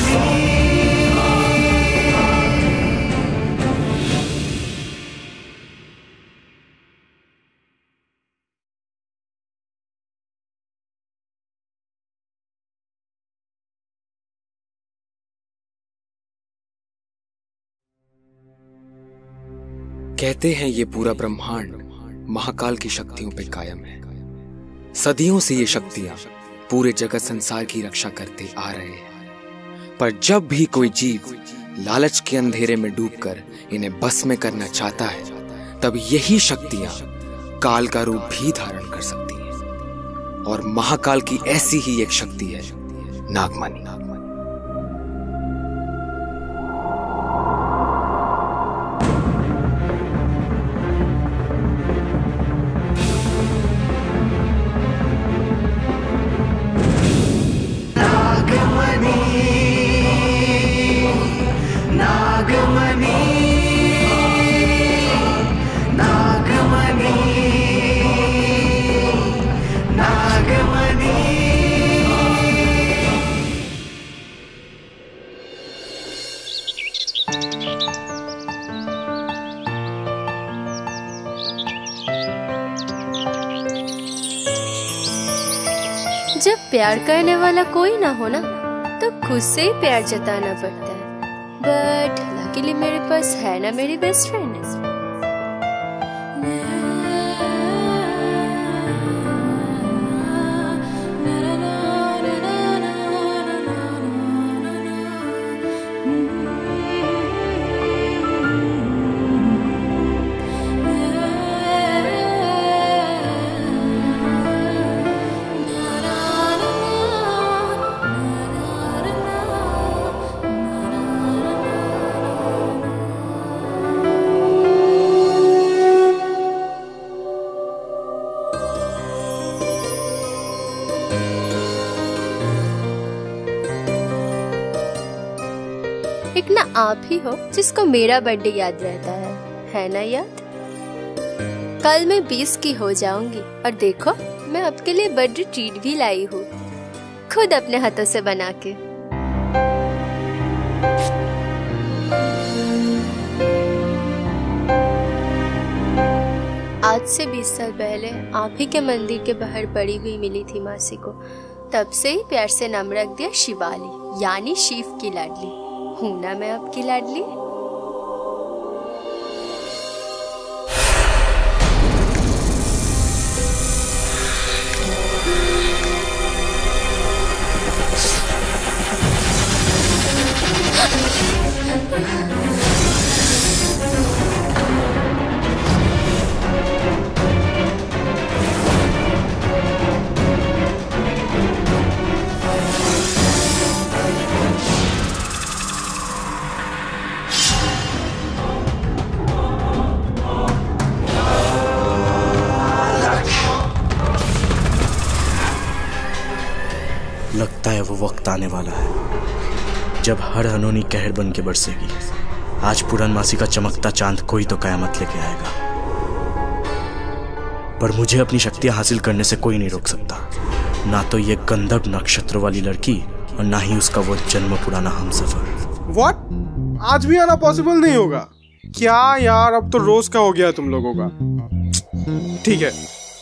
कहते हैं ये पूरा ब्रह्मांड महाकाल की शक्तियों पे कायम है। सदियों से ये शक्तियां पूरे जगत संसार की रक्षा करते आ रहे हैं, पर जब भी कोई जीव लालच के अंधेरे में डूबकर इन्हें बस में करना चाहता है, तब यही शक्तियां काल का रूप भी धारण कर सकती हैं। और महाकाल की ऐसी ही एक शक्ति है नागमणि। जब प्यार करने वाला कोई ना हो ना, तो खुद से ही प्यार जताना पड़ता है। बट लकीली मेरे पास है ना मेरी बेस्ट फ्रेंड। एक ना आप ही हो जिसको मेरा बर्थडे याद रहता है ना याद? कल मैं 20 की हो जाऊंगी और देखो मैं आपके लिए बर्थडे ट्रीट भी लाई हूँ, खुद अपने हाथों से बना के। आज से 20 साल पहले आप ही के मंदिर के बाहर पड़ी हुई मिली थी मासी को। तब से ही प्यार से नाम रख दिया शिवाली, यानी शिव की लाडली। हूं ना मैं आपकी लाडली? लगता है वो वक्त आने वाला है जब हर अनोनी कहर बन के बरसेगी। आज पूरनमासी का चमकता चांद कोई तो कयामत लेके आएगा, पर मुझे अपनी शक्तियां हासिल करने से कोई नहीं रोक सकता। ना तो ये गंधर्व नक्षत्र वाली लड़की और ना ही उसका वो जन्म पुराना हमसफर। What? आज भी आना पॉसिबल नहीं होगा क्या यार? अब तो रोज का हो गया तुम लोगों का। ठीक है,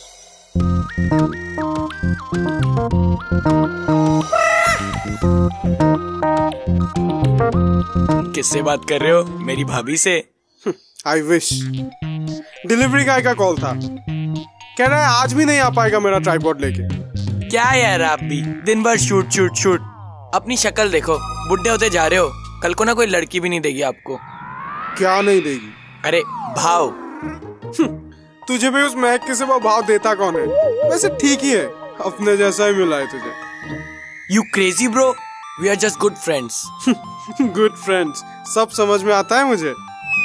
किससे बात कर रहे हो? मेरी भाभी से। I wish. डिलीवरी गाय का कॉल था, कह रहा है आज भी नहीं आ पाएगा मेरा ट्राइपॉड लेके। क्या यार, आप भी दिन भर शूट शूट शूट। अपनी शक्ल देखो, बुढ़े होते जा रहे हो। कल को ना कोई लड़की भी नहीं देगी आपको। क्या नहीं देगी? अरे भाव। तुझे भी उस महक के सिवा भाव देता कौन है? वैसे ठीक ही है, अपने जैसा ही मिला है तुझे। You crazy bro? We are just good friends. Good friends, सब समझ में आता है मुझे।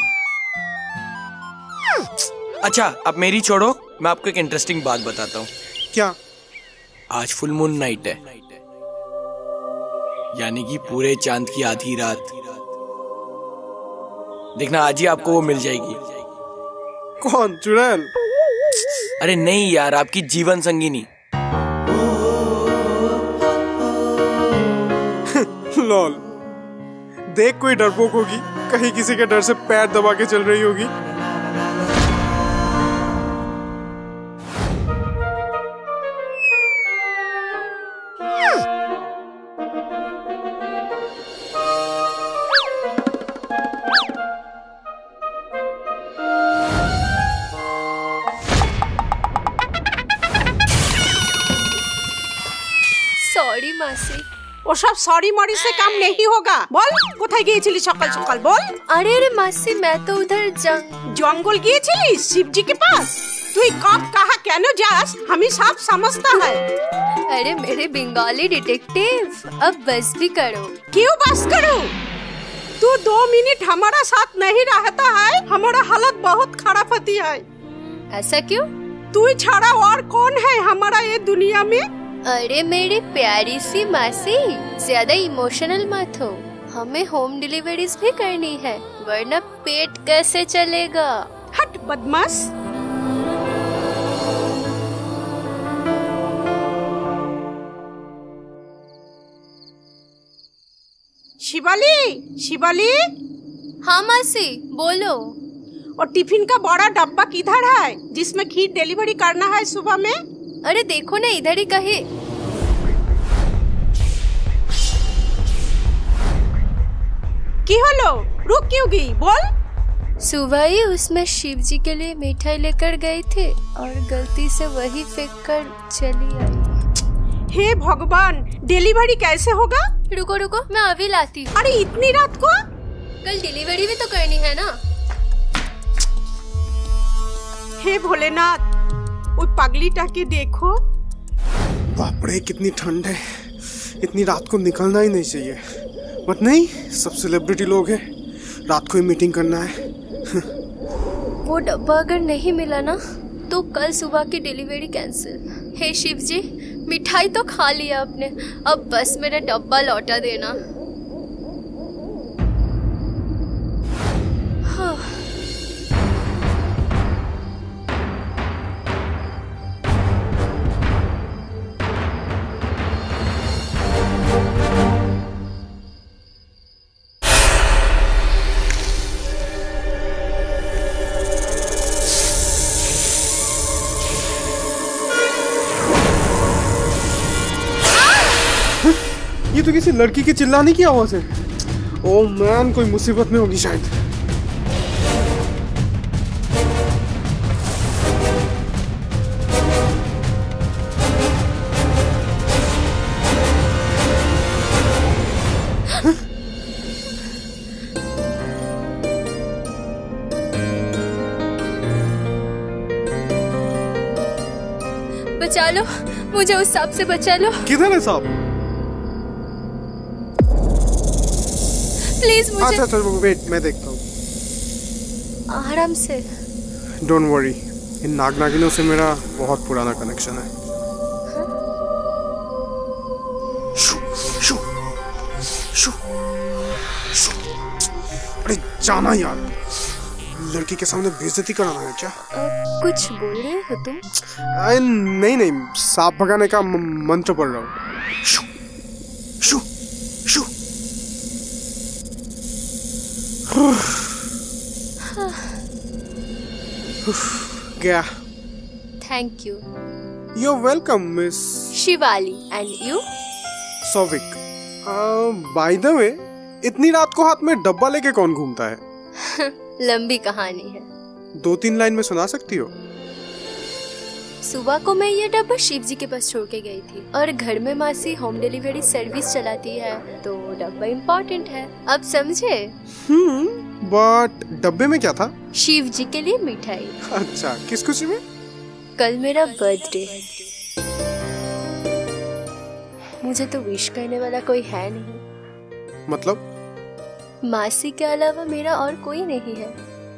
अच्छा अब मेरी छोड़ो, मैं आपको एक इंटरेस्टिंग बात बताता हूँ। क्या? आज फुल मून नाइट है, यानी कि पूरे चांद की आधी रात। देखना आज ही आपको वो मिल जाएगी। कौन? चुड़ैल? अरे नहीं यार, आपकी जीवन संगिनी। लॉल, देख कोई डरपोक होगी, कहीं किसी के डर से पैर दबा के चल रही होगी। सॉरी मासी। वो सब सॉरी मॉरी से काम नहीं होगा। बोल কোথায় গিয়েছিলি সকাল সকাল बोल। अरे अरे मासी मैं तो उधर जंगल গিয়েছিলি शिवजी के पास। তুই कब कहा কেন যাস हमें सब समझता है। अरे मेरे बंगाली डिटेक्टिव अब बस भी करो। क्यों बस करूं? तू 2 मिनट हमारा साथ नहीं रहता है हमारा हालत बहुत खराब होती है। ऐसा क्यों? तू छाड़ा और कौन है हमारा ये दुनिया में? अरे मेरी प्यारी सी मासी ज्यादा इमोशनल मत हो। हमें होम डिलीवरीज भी करनी है वरना पेट कैसे चलेगा। हट बदमाश। शिवाली शिवाली। हाँ मासी बोलो। और टिफिन का बड़ा डब्बा किधर है जिसमें खीर डिलीवरी करना है सुबह में? अरे देखो ना इधर ही कहीं। की हलो रुक क्यों गई बोल। सुबह ही उसमें शिव जी के लिए मिठाई लेकर गए थे और गलती से वही फेंक कर चली आई। हे भगवान डिलीवरी कैसे होगा? रुको रुको मैं अभी लाती हूँ। अरे इतनी रात को? कल डिलीवरी भी तो करनी है ना। हे भोलेनाथ वो पगली टाके देखो। बाप रे कितनी ठंड है, इतनी रात को निकलना ही नहीं चाहिए। बट नहीं, सब सेलिब्रिटी लोग हैं, रात को ही मीटिंग करना है। वो डब्बा अगर नहीं मिला ना तो कल सुबह की डिलीवरी कैंसिल। हे शिव जी मिठाई तो खा लिया आपने, अब बस मेरा डब्बा लौटा देना। हाँ। ये तो किसी लड़की की चिल्लाने की आवाज है। ओह मैन कोई मुसीबत में होगी शायद। बचा लो मुझे उस सांप से बचा लो। किधर है सांप? प्लीज मुझे। अच्छा वेट मैं देखता हूँ। आराम से। डोंट वरी, इन नाग नागिनों से मेरा बहुत पुराना कनेक्शन है। शू, शू, शू, शू। अरे जाना यार, लड़की के सामने बेइज्जती कराना है क्या? कुछ बोल रहे हो तुम? नहीं नहीं, सांप भगाने का मंत्र पढ़ रहा हूँ। शू, शू, शू। गया। Thank you. You're welcome, Miss Shivali. And you? Souvik. By the way, इतनी रात को हाथ में डब्बा लेके कौन घूमता है? लंबी कहानी है। 2-3 लाइन में सुना सकती हो? सुबह को मैं ये डब्बा शिव जी के पास छोड़ के गई थी और घर में मासी होम डिलीवरी सर्विस चलाती है तो डब्बा इम्पोर्टेंट है। अब समझे? बट डब्बे में क्या था? शिव जी के लिए मिठाई। अच्छा, किस खुशी में? कल मेरा बर्थडे है। मुझे तो विश करने वाला कोई है नहीं। मतलब? मासी के अलावा मेरा और कोई नहीं है।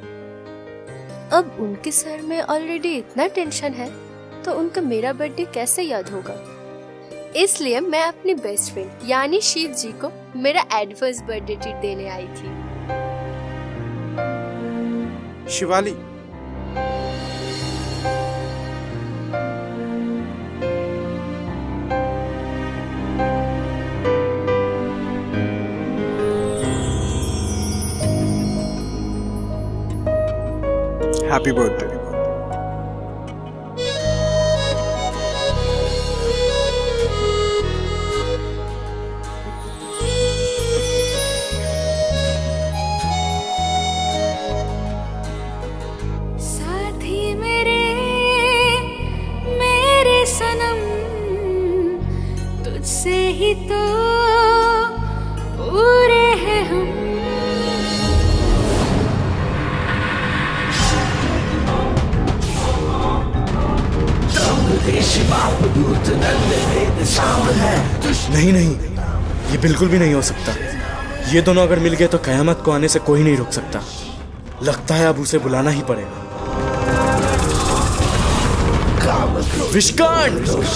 अब उनके सर में ऑलरेडी इतना टेंशन है तो उनका मेरा बर्थडे कैसे याद होगा। इसलिए मैं अपनी बेस्ट फ्रेंड यानी शिव जी को मेरा एडवांस बर्थडे ट्रीट देने आई थी। Shivali, happy birthday. तुझसे ही तो पूरे हैं हम। नहीं नहीं, ये बिल्कुल भी नहीं हो सकता। ये दोनों अगर मिल गए तो कयामत को आने से कोई नहीं रोक सकता। लगता है अब उसे बुलाना ही पड़ेगा। विष्कर्ण!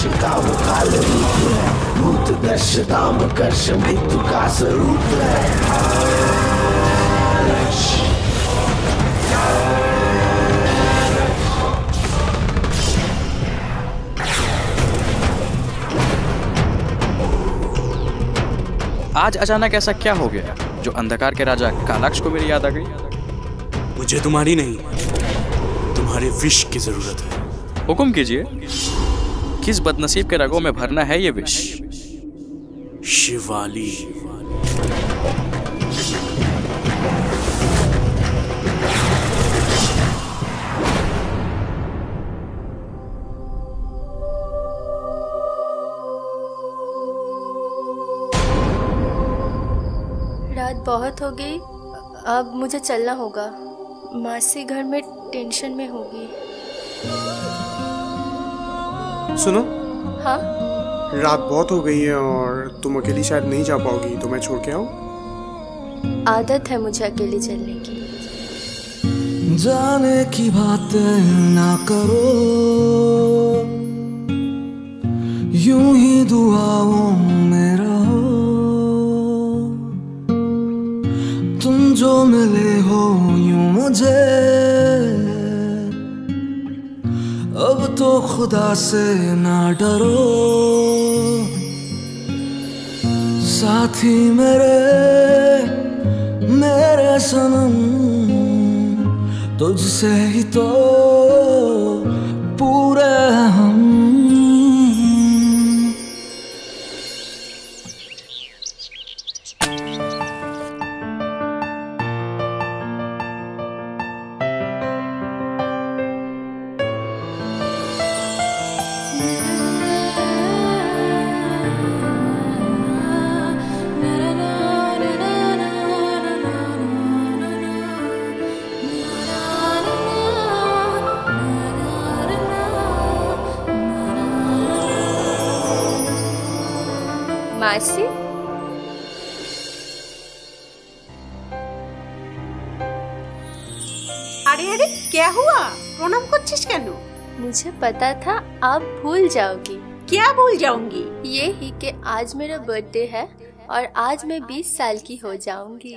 आज अचानक ऐसा क्या हो गया जो अंधकार के राजा कालाक्ष को मेरी याद आ गई? मुझे तुम्हारी नहीं, तुम्हारे विष की जरूरत है। हुक्म कीजिए, किस बदनसीब के रगों में भरना है ये विष? शिवाली। रात बहुत हो गई, अब मुझे चलना होगा। मासी घर में टेंशन में होगी। सुनो। हाँ? रात बहुत हो गई है और तुम अकेली शायद नहीं जा पाओगी, तो मैं छोड़ के आऊं? आदत है मुझे अकेली चलने की। जाने की बातें ना करो, यूं ही दुआओं में रहो। तुम जो मिले हो यूं मुझे, अब तो खुदा से ना डरो। साथी मेरे सनम, तुझसे ही तो पूरे हम। मासी, अरे अरे क्या हुआ? प्रणाम करছিস কেন? मुझे पता था आप भूल जाओगी। क्या भूल जाऊंगी? ये ही कि आज मेरा बर्थडे है और आज मैं 20 साल की हो जाऊंगी।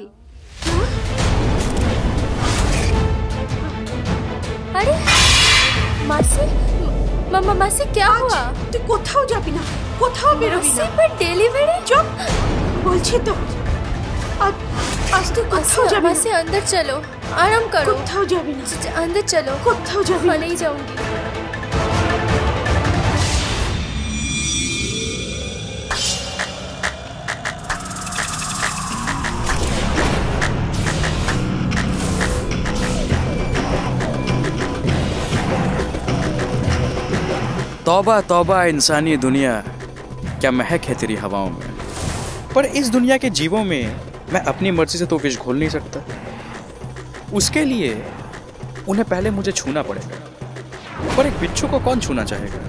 अरे मासी, मासी क्या हुआ? তুই কোথাও যাবি না, কোথাও বেরোবি না। पर डेलीवरी? চুপ বলছি তো। आज তুই কোথাও যাবি না। मासी अंदर चलो, आराम करो। কোথাও যাবি না। अंदर चलो। কোথাও যাবি না। नहीं जाऊंगी। तौबा तौबा इंसानी दुनिया, क्या महक है तेरी हवाओं में। पर इस दुनिया के जीवों में मैं अपनी मर्जी से तो विष घोल नहीं सकता। उसके लिए उन्हें पहले मुझे छूना पड़ेगा। पर एक बिच्छू को कौन छूना चाहेगा?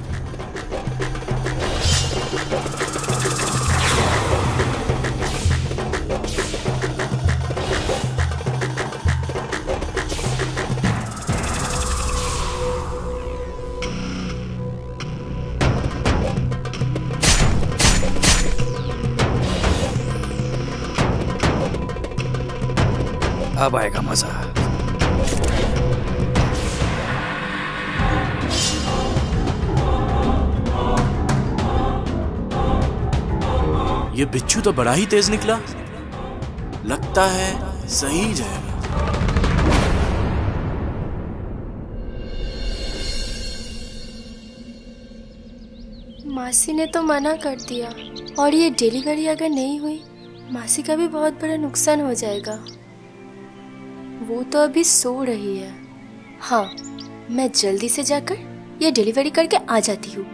अब आएगा मजा। ये बिच्छू तो बड़ा ही तेज निकला, लगता है सही जाएगा। मासी ने तो मना कर दिया, और ये डिलीवरी अगर नहीं हुई मासी का भी बहुत बड़ा नुकसान हो जाएगा। वो तो अभी सो रही है। हाँ, मैं जल्दी से जाकर ये डिलीवरी करके आ जाती हूँ।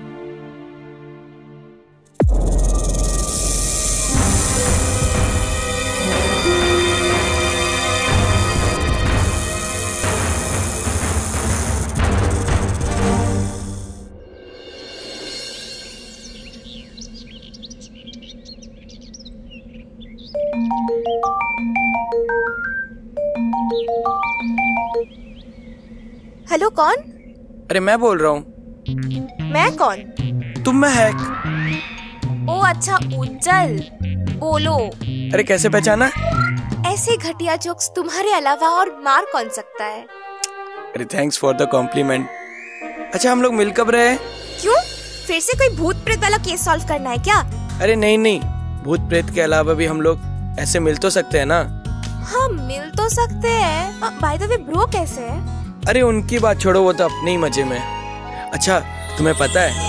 हेलो, कौन? अरे मैं बोल रहा हूँ। मैं कौन? तुम महक। ओ अच्छा, उज्जल। बोलो। अरे कैसे पहचाना? ऐसे घटिया जोक्स तुम्हारे अलावा और मार कौन सकता है? अरे थैंक्स फॉर द कॉम्प्लीमेंट। अच्छा हम लोग मिल कब रहे हैं? क्यों, फिर से कोई भूत प्रेत वाला केस सॉल्व करना है क्या? अरे नहीं नहीं, भूत प्रेत के अलावा भी हम लोग ऐसे मिल तो सकते हैं ना। हाँ मिल तो सकते हैं। बाय द वे ब्रो कैसे है? अरे उनकी बात छोड़ो, वो तो अपने ही मजे में। अच्छा तुम्हें पता है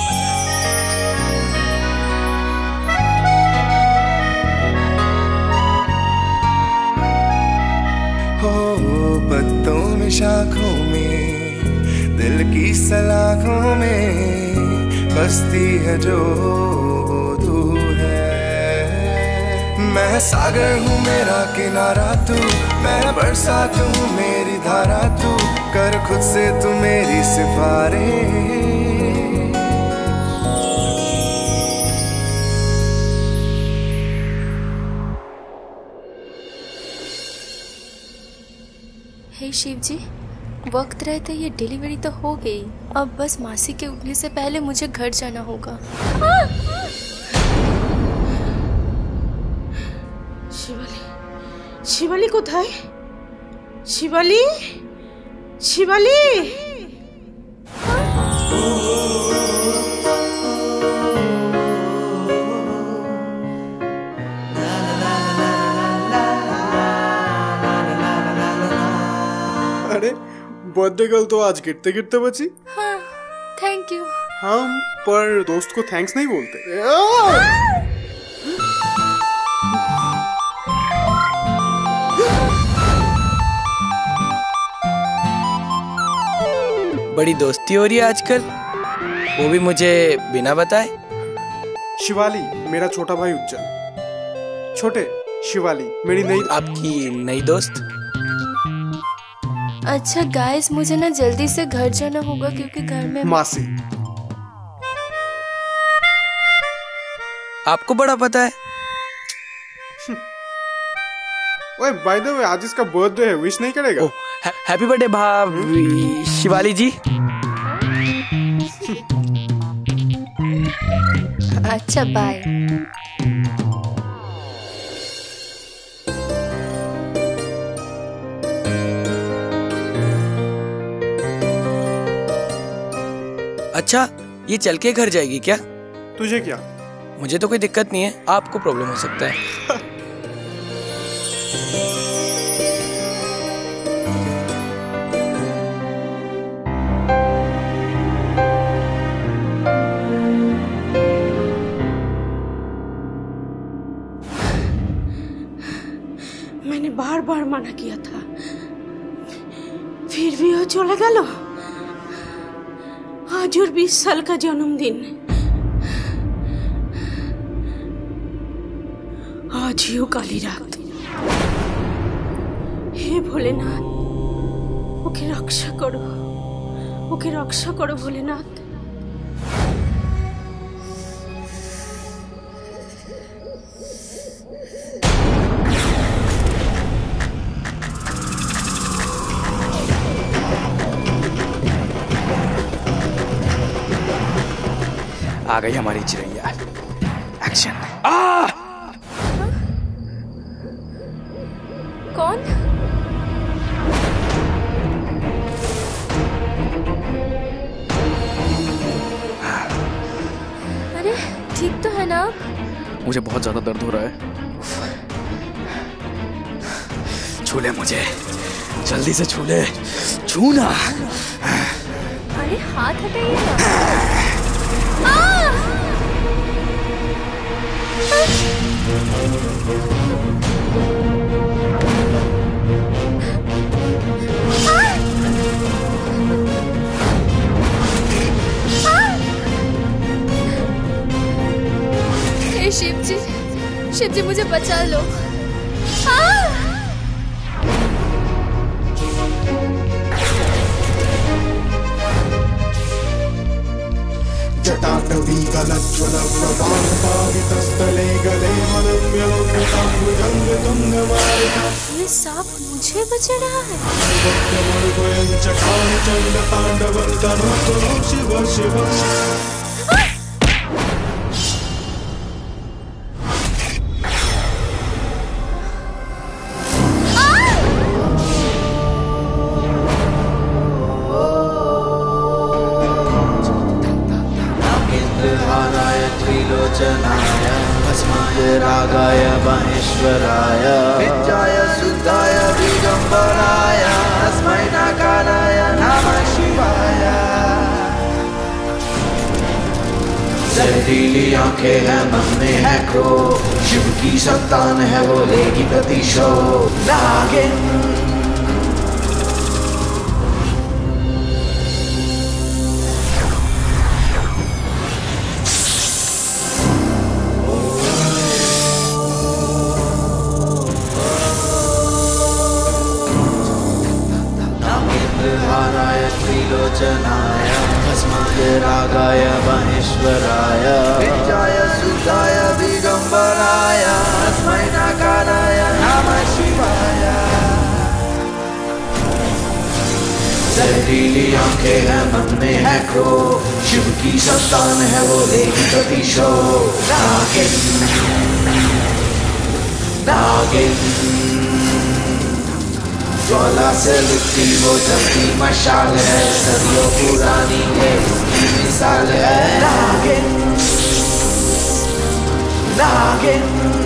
हो पत्तों में, शाखों में, दिल की सलाखों में बसती है जो तू है। मैं सागर हूँ मेरा किनारा तू, मैं बरसात हूँ मेरी धारा तू, कर खुद से तू मेरी सिफारिश। हे शिव जी, वक्त रहते ये डिलीवरी तो हो गई, अब बस मासी के उठने से पहले मुझे घर जाना होगा। शिवाली, शिवाली कोথায়? शिवाली, शिवाली। अरे बर्थडे गर्ल तो आज गिरते गिरते बची। हाँ, थैंक यू। हम पर दोस्त को थैंक्स नहीं बोलते। बड़ी दोस्ती हो रही है आजकल, वो भी मुझे बिना बताए। शिवाली मेरा छोटा भाई उज्जल। छोटे, शिवाली मेरी नई। आपकी नई दोस्त? अच्छा गाइस, मुझे ना जल्दी से घर जाना होगा क्योंकि घर में मासी। आपको बड़ा पता है। ओए बाय द वे आज इसका बर्थडे है, विश नहीं करेगा? हैप्पी बर्थडे भाभी शिवाली जी। अच्छा बाय। अच्छा ये चल के घर जाएगी क्या? तुझे क्या? मुझे तो कोई दिक्कत नहीं है, आपको प्रॉब्लम हो सकता है। मैंने बार बार मना किया था, फिर भी वो चले गया। आज और 20 साल का जन्मदिन, आज ही काली रात। हे भोलेनाथ, ओके रक्षा करो, ओके रक्षा करो भोलेनाथ। आ गई हमारी चिड़ैया। एक्शन। कौन? अरे ठीक तो है ना? मुझे बहुत ज्यादा दर्द हो रहा है। छू ले मुझे, जल्दी से छू ले, छूना। अरे हाथ हटाइए ना। शिव जी मुझे बचा लो। जटाटवी गलज्ज्वल प्रभातपावितस्थले गले मलम्ब्यलोकिताम्बुजङ्गतुङ्गमालिका। ये सांप मुझे बचा रहा है। शिव शिव रागाय महेश्वराय विद्याय शुद्धाय दिगंबराय अस्मै नकाराय नमः शिवाय। जहरीली आंखें हैं मन में है खो, शिव की संतान है वो लेगी प्रतिशोध। नागिन त्रिलोचनाय भस्माय महेश्वराय विद्याय शुद्धाय दिगंबराय अस्मै नकाराय नमः शिवाय। जहरीली आंखें हैं मन में है खो, शिव की संतान है वो लेगी प्रतिशोध। नागिन नागिन ज्वाला से लिपटी वो जलती मशाल है, सदियों पुरानी है उसकी मिसाल है। नागिन नागिन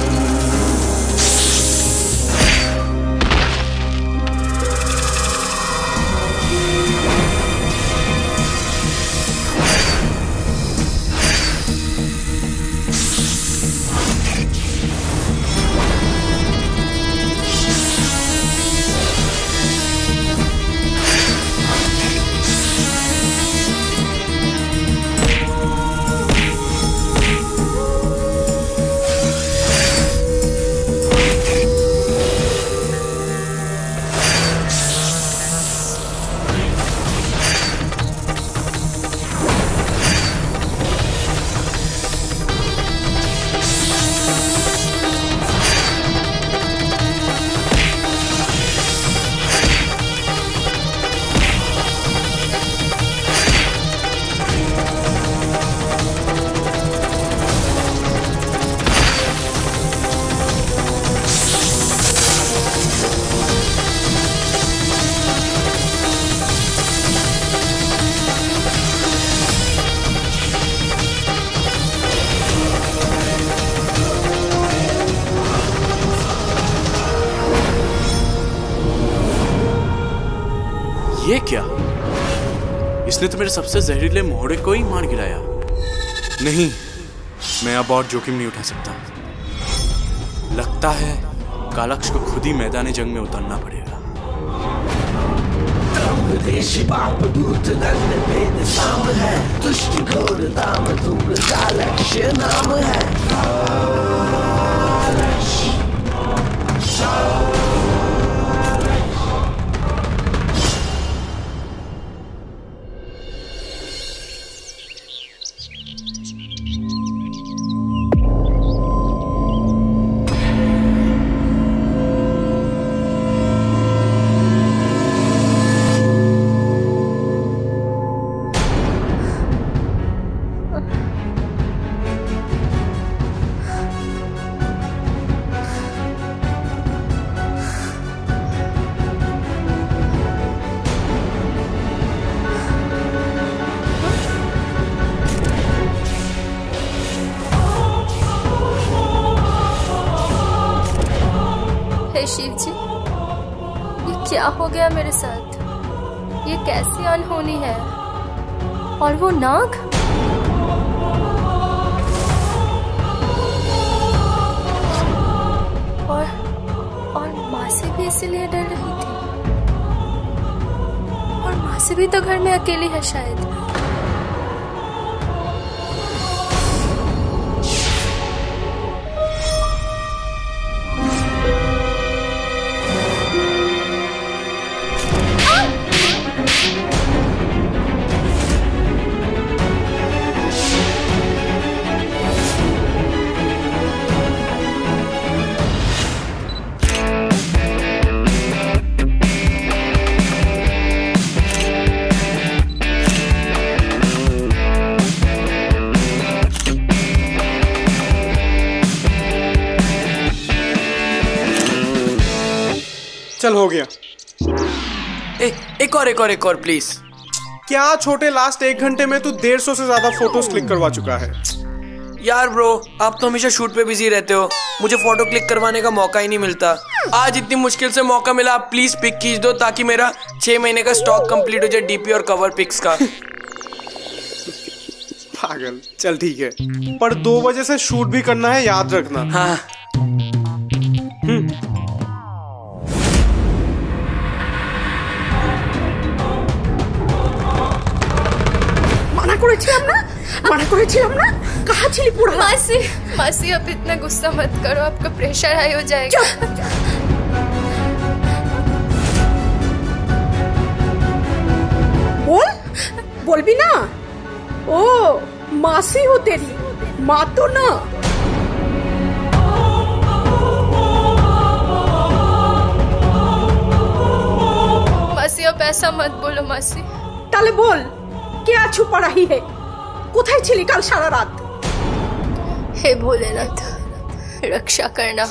ये क्या? इसने तो मेरे सबसे जहरीले मोहड़े को ही मार गिराया। नहीं, मैं अब और जोखिम नहीं उठा सकता। लगता है कालक्ष को खुद ही मैदान जंग में उतरना पड़ेगा। नाम है दुष्ट घोर दाम धूम्र कालक्ष नाम है। शिव जी, ये क्या हो गया मेरे साथ? ये कैसी अनहोनी है? और वो नाग? इसीलिए डर रही थी। और माँ से भी तो घर में अकेली है शायद। चल हो गया। एक और प्लीज। क्या छोटे, लास्ट 1 घंटे में तू 150 से ज्यादा फोटोज क्लिक करवा चुका है। यार ब्रो, आप तो हमेशा शूट पे बिजी रहते हो, मुझे फोटो क्लिक करवाने का मौका ही नहीं मिलता। आज इतनी मुश्किल से मौका मिला, आप प्लीज पिक खींच दो ताकि मेरा 6 महीने का स्टॉक कंप्लीट हो जाए डीपी और कवर पिक्स का। पागल। चल ठीक है, पर 2 बजे से शूट भी करना है, याद रखना। हाँ। कहाँ छिली पूरा? मासी अब इतना गुस्सा मत करो, आपका प्रेशर हाई हो जाएगा। बोल भी ना। ओ मासी हो तेरी, माँ तो ना। मासी अब ऐसा मत बोलो मासी। ताले बोल, क्या छुपा रही है? কোথায় ছিলি কাল সারা রাত? हे भोलेनाथ, रक्षा करना।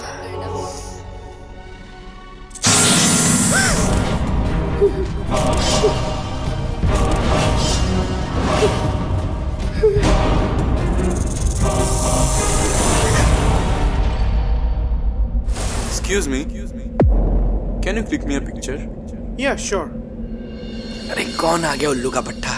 Excuse me, can you click me a picture? Yeah, sure. अरे कौन आ गया उल्लू का पट्टा?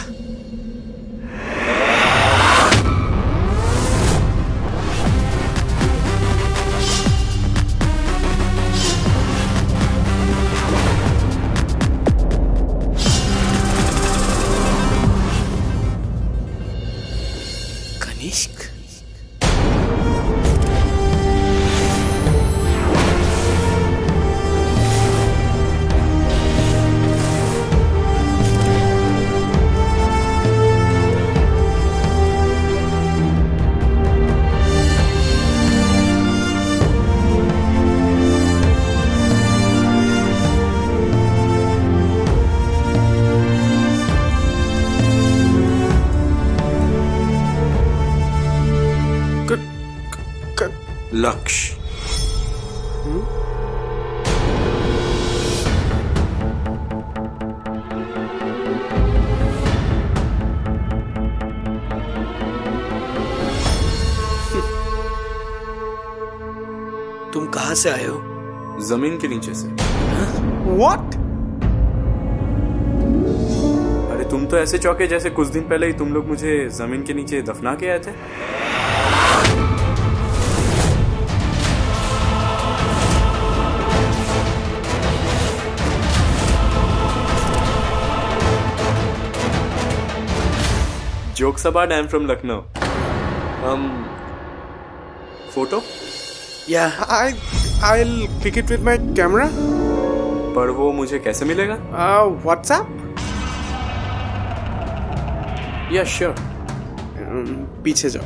कनिष्क? लक्ष्य। तुम कहाँ से आए हो? जमीन के नीचे से। What? अरे तुम तो ऐसे चौके जैसे कुछ दिन पहले ही तुम लोग मुझे जमीन के नीचे दफना के आए थे। Jokes apart, I'm from Lucknow. Photo? Yeah. I'll click it with my camera. पर वो मुझे कैसे मिलेगा? WhatsApp? Yeah, sure. पीछे जाओ।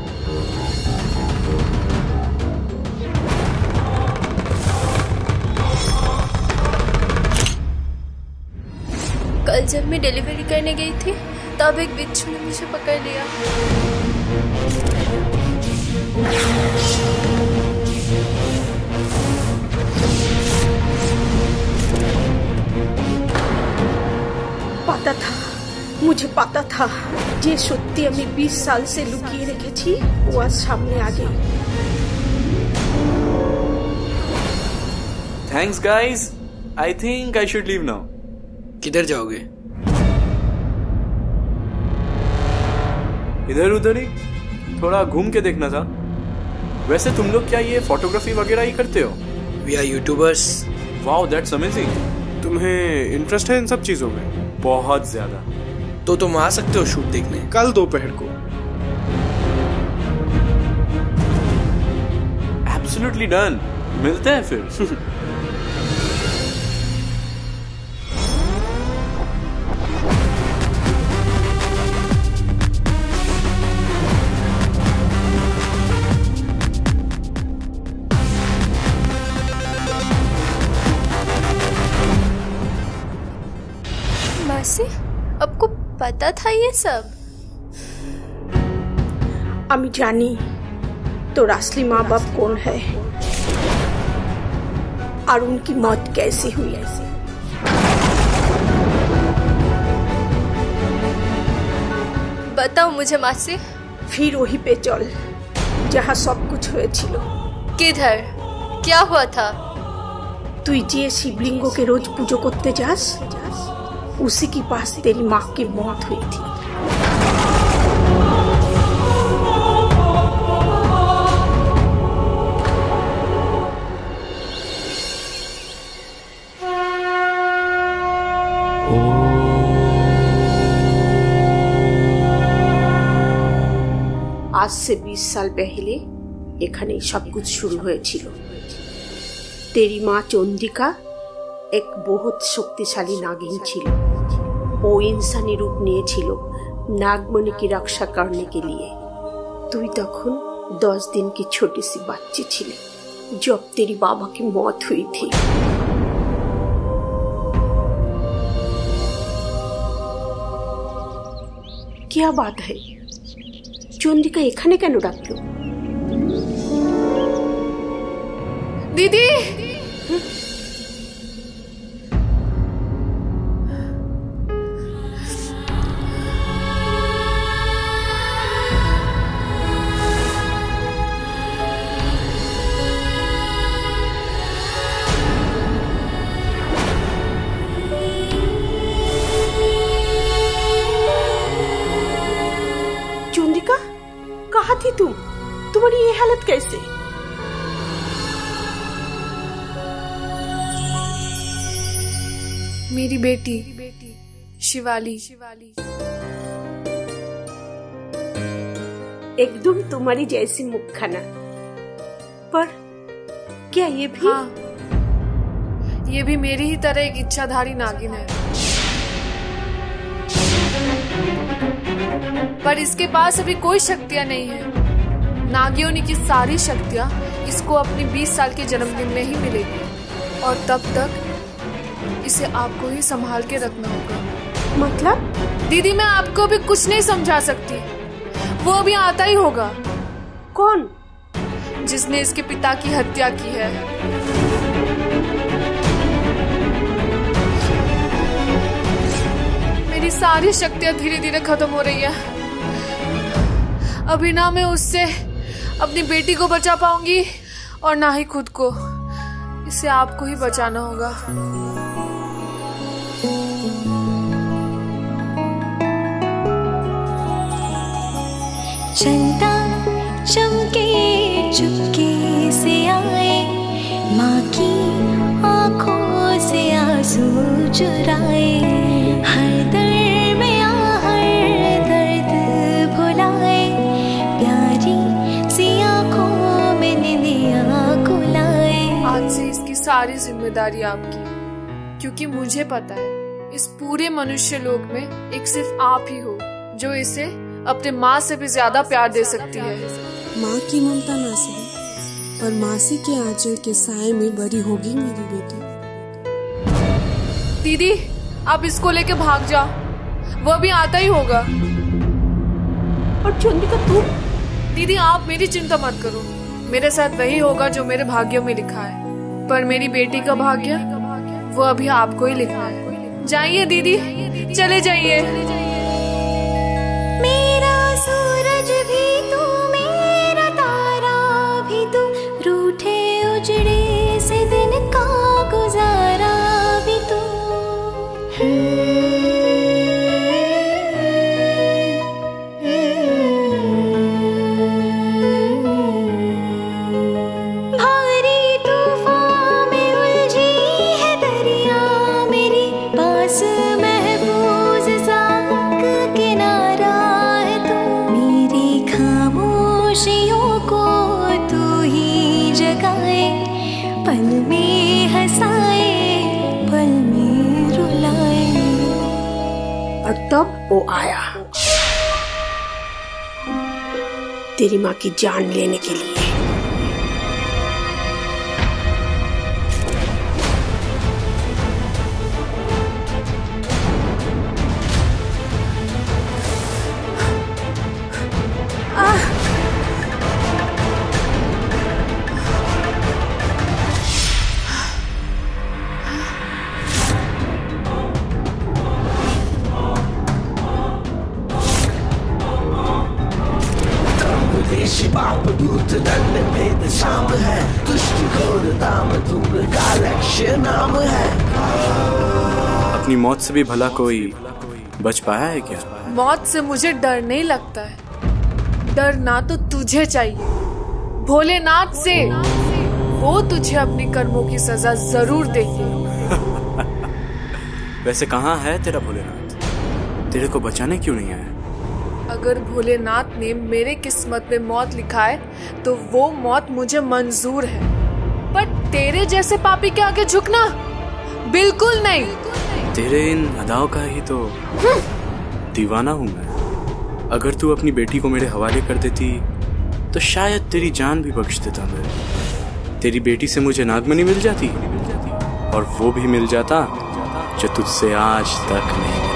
कल जब मैं डिलीवरी करने गई थी तब एक बिच्छू ने मुझे पकड़ लिया। पता था, मुझे पता था যে সত্যি আমি 20 সাল से লুকিয়ে রেখেছি ও আজ সামনে आ गई। Thanks guys. I think I should leave now. किधर जाओगे? इधर उधर ही थोड़ा घूम के देखना था। वैसे तुम लोग क्या ये फोटोग्राफी वगैरह ही करते हो? We are YouTubers. Wow, that's amazing. तुम्हें इंटरेस्ट है इन सब चीजों में? बहुत ज्यादा। तो तुम आ सकते हो शूट देखने कल दोपहर को। Absolutely done. मिलते हैं फिर। मासी, आपको पता था ये सब? আমি জানি তোর असली माँ बाप कौन है और उनकी मौत कैसी हुई है। बताओ मुझे मासी। फिर वही पे चल जहाँ सब कुछ हुए छिलो। किधर? क्या हुआ था? তুই যে শিবলিঙ্গকে रोज पूजो करते जास, उसी के पास तेरी माँ की मौत हुई थी। आज से 20 साल पहले এখানে सब कुछ शुरू হয়েছিল। तेरी माँ चंद्रिका एक बहुत शक्तिशाली नागिन छिलो। वो इंसानी रूप निয়েছিল नागमणि की रक्षा करने के लिए। তুই তখন 10 दिन की छोटी सी बच्ची छिली जब तेरी बाबा की मौत हुई थी। क्या बात है? चंद्रिका এখানে কেন ডাকলো? दीदी, चंद्रिका कहाँ थी तुम? तुम्हारी ये हालत कैसे? मेरी बेटी शिवाली। एकदम तुम्हारी जैसी मुखखाना। पर क्या ये भी? हाँ, ये भी मेरी ही तरह एक इच्छाधारी नागिन है, पर इसके पास अभी कोई शक्तियां नहीं है। नागियों की सारी शक्तियां इसको अपनी 20 साल के जन्मदिन में ही मिलेगी और तब तक इसे आपको ही संभाल के रखना होगा। मतलब? दीदी, मैं आपको भी कुछ नहीं समझा सकती। वो अभी आता ही होगा। कौन? जिसने इसके पिता की हत्या की है। मेरी सारी शक्तियां धीरे धीरे खत्म हो रही है। अभी ना मैं उससे अपनी बेटी को बचा पाऊंगी और ना ही खुद को। इसे आपको ही बचाना होगा। चंदा चमके चुपके से आए, माँ की आँखों से आंसू चुराए, हर दर्द में हर दर्द भुलाए, प्यारी सी आँखों में निंदिया कुलाए। आज से इसकी सारी जिम्मेदारी आपकी, क्योंकि मुझे पता है इस पूरे मनुष्य लोक में एक सिर्फ आप ही हो जो इसे अपने माँ से भी ज्यादा प्यार दे सकती है। माँ की ममता ना सही, पर मासी के आंचल के साए में बड़ी होगी मेरी बेटी। दीदी, आप इसको लेके भाग जाओ, वो भी आता ही होगा। और चंद्रिका तू? दीदी, आप मेरी चिंता मत करो, मेरे साथ वही होगा जो मेरे भाग्यों में लिखा है। पर मेरी बेटी का भाग्य वो अभी आपको ही लिखना है। जाइए दीदी, चले जाइए। मेरा सूरज भी तू, मेरा तारा भी तू, रूठे उजड़े से दिन का गुजारा भी तू। भारी तूफान में उलझी है तब वो आया तेरी माँ की जान लेने के लिए। बाप दूत दंड भेद शाम है, दुष्ट घोर दाम धूम्र का लक्ष्य नाम है। अपनी मौत से भी भला कोई बच पाया है क्या? मौत से मुझे डर नहीं लगता है। डर ना तो तुझे चाहिए भोलेनाथ से, वो तुझे अपनी कर्मों की सजा जरूर देगी। वैसे कहाँ है तेरा भोलेनाथ? तेरे को बचाने क्यों नहीं आया? अगर भोलेनाथ ने मेरे किस्मत में मौत लिखा है तो वो मौत मुझे मंजूर है, पर तेरे जैसे पापी के आगे झुकना बिल्कुल नहीं। तेरे इन अदाओं का ही तो दीवाना हूँ मैं। अगर तू अपनी बेटी को मेरे हवाले कर देती तो शायद तेरी जान भी बख्श देता मैं। तेरी बेटी से मुझे नागमणि मिल जाती, और वो भी मिल जाता जो तुझसे आज तक नहीं मिला।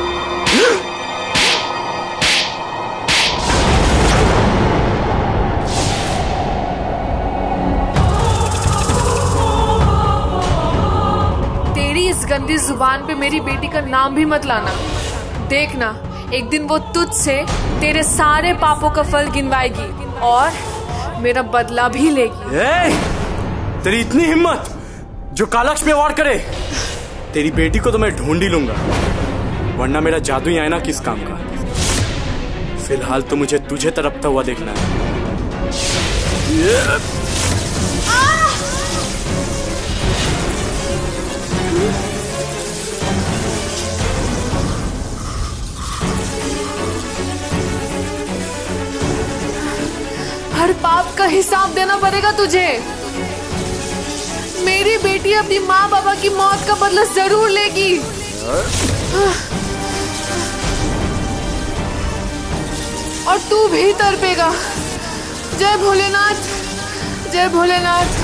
इस गंदी जुबान पे मेरी बेटी का नाम भी मत लाना। देखना एक दिन वो तुझसे तेरे सारे पापों का फल गिनवाएगी और मेरा बदला भी लेगी। तेरी इतनी हिम्मत जो कालक्ष पे वार करे? तेरी बेटी को तो मैं ढूंढ ही लूंगा, वरना मेरा जादुई आईना किस काम का। फिलहाल तो मुझे तुझे तड़पता हुआ देखना है। हर पाप का हिसाब देना पड़ेगा तुझे। मेरी बेटी अपनी माँ बाबा की मौत का बदला जरूर लेगी। और तू भी तड़पेगा। जय भोलेनाथ, जय भोलेनाथ।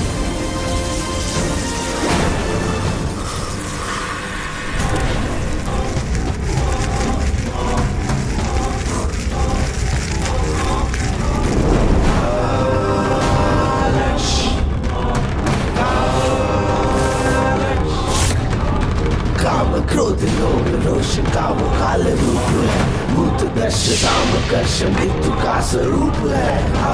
क्रोध लोभ रोष का वो काल रूप है, भूत दश राम कर्ष मृत्यु का स्वरूप है।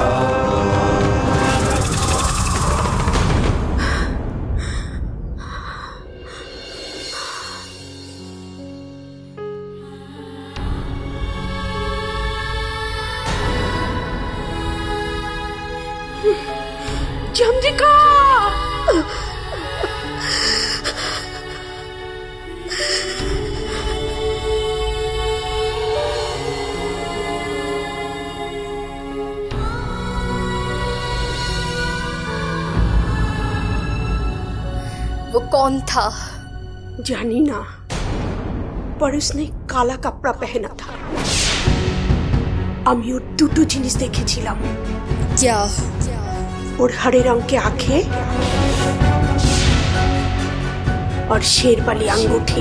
चंद्रिका, वो कौन था? जानी ना, पर उसने काला कपड़ा पहना था। আমি ওর দুটো জিনিস দেখেছিলাম। क्या? ওর हरे रंग के आंखें और शेर वाली अंगूठी।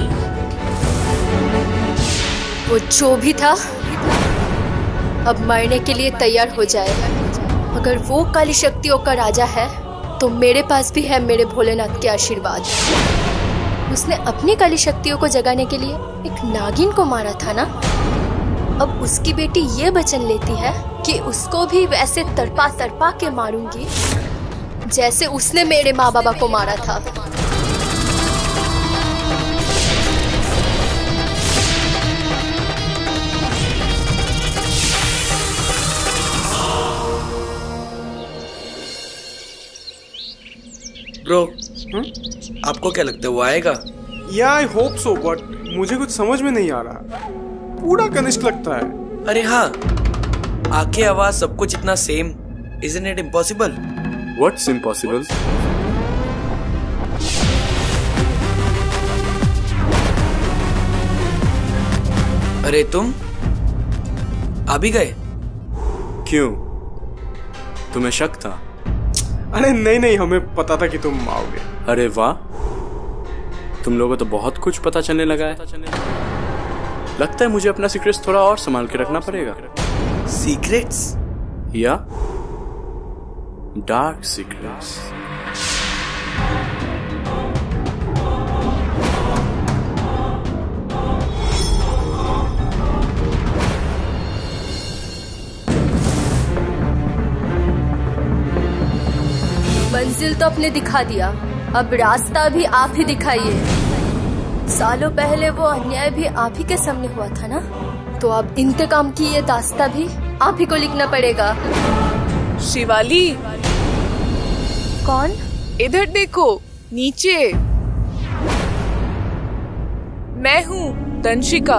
वो जो भी था अब मरने के लिए तैयार हो जाए। अगर वो काली शक्तियों का राजा है तो मेरे पास भी है मेरे भोलेनाथ के आशीर्वाद। उसने अपनी काली शक्तियों को जगाने के लिए एक नागिन को मारा था ना। अब उसकी बेटी ये वचन लेती है कि उसको भी वैसे तड़पा तड़पा के मारूंगी जैसे उसने मेरे माँ बाबा को मारा था। ब्रो, आपको क्या लगता है वो आएगा? या आई होप सो, बट मुझे कुछ समझ में नहीं आ रहा। पूरा कनिष्क लगता है। अरे हाँ, आंखें, आवाज, सब कुछ इतना same. Isn't it impossible? What's impossible? अरे तुम आ भी गए? क्यों, तुम्हें शक था? अरे नहीं, हमें पता था कि तुम आओगे। अरे वाह, तुम लोगों तो बहुत कुछ पता चलने लगा है। लगता है मुझे अपना सीक्रेट्स थोड़ा और संभाल के रखना पड़ेगा। सीक्रेट्स या डार्क सीक्रेट्स। मंजिल तो आपने दिखा दिया, अब रास्ता भी आप ही दिखाइए। सालों पहले वो अन्याय भी आप ही के सामने हुआ था ना, तो अब इंतकाम की ये दास्तां भी आप ही को लिखना पड़ेगा। शिवाली, कौन? इधर देखो, नीचे। मैं हूँ तंशिका।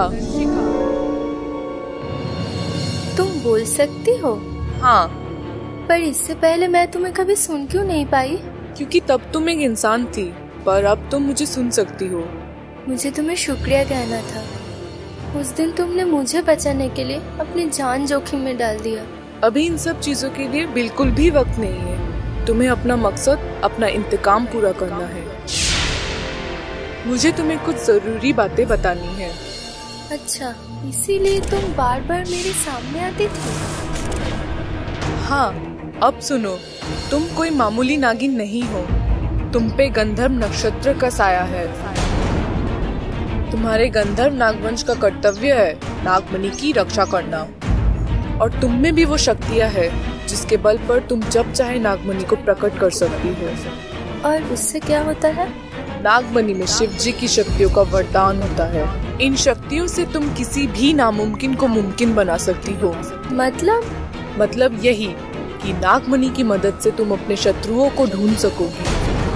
तुम बोल सकती हो? हाँ। पर इससे पहले मैं तुम्हें कभी सुन क्यों नहीं पाई? क्योंकि तब तुम एक इंसान थी, पर अब तुम मुझे सुन सकती हो। मुझे तुम्हें शुक्रिया कहना था। उस दिन तुमने मुझे बचाने के लिए अपनी जान जोखिम में डाल दिया। अभी इन सब चीजों के लिए बिल्कुल भी वक्त नहीं है। तुम्हें अपना मकसद, अपना इंतकाम पूरा करना है। मुझे तुम्हें कुछ जरूरी बातें बतानी है। अच्छा, इसीलिए तुम बार बार मेरे सामने आती थी? हाँ, अब सुनो, तुम कोई मामूली नागिन नहीं हो। तुम पे गंधर्व नक्षत्र का साया है। तुम्हारे गंधर्व नागवंश का कर्तव्य है नागमणि की रक्षा करना, और तुम में भी वो शक्तियाँ है जिसके बल पर तुम जब चाहे नागमणि को प्रकट कर सकती हो। और उससे क्या होता है? नागमणि में शिव जी की शक्तियों का वरदान होता है। इन शक्तियों से तुम किसी भी नामुमकिन को मुमकिन बना सकती हो। मतलब यही कि नागमणि की मदद से तुम अपने शत्रुओं को ढूंढ सकोगी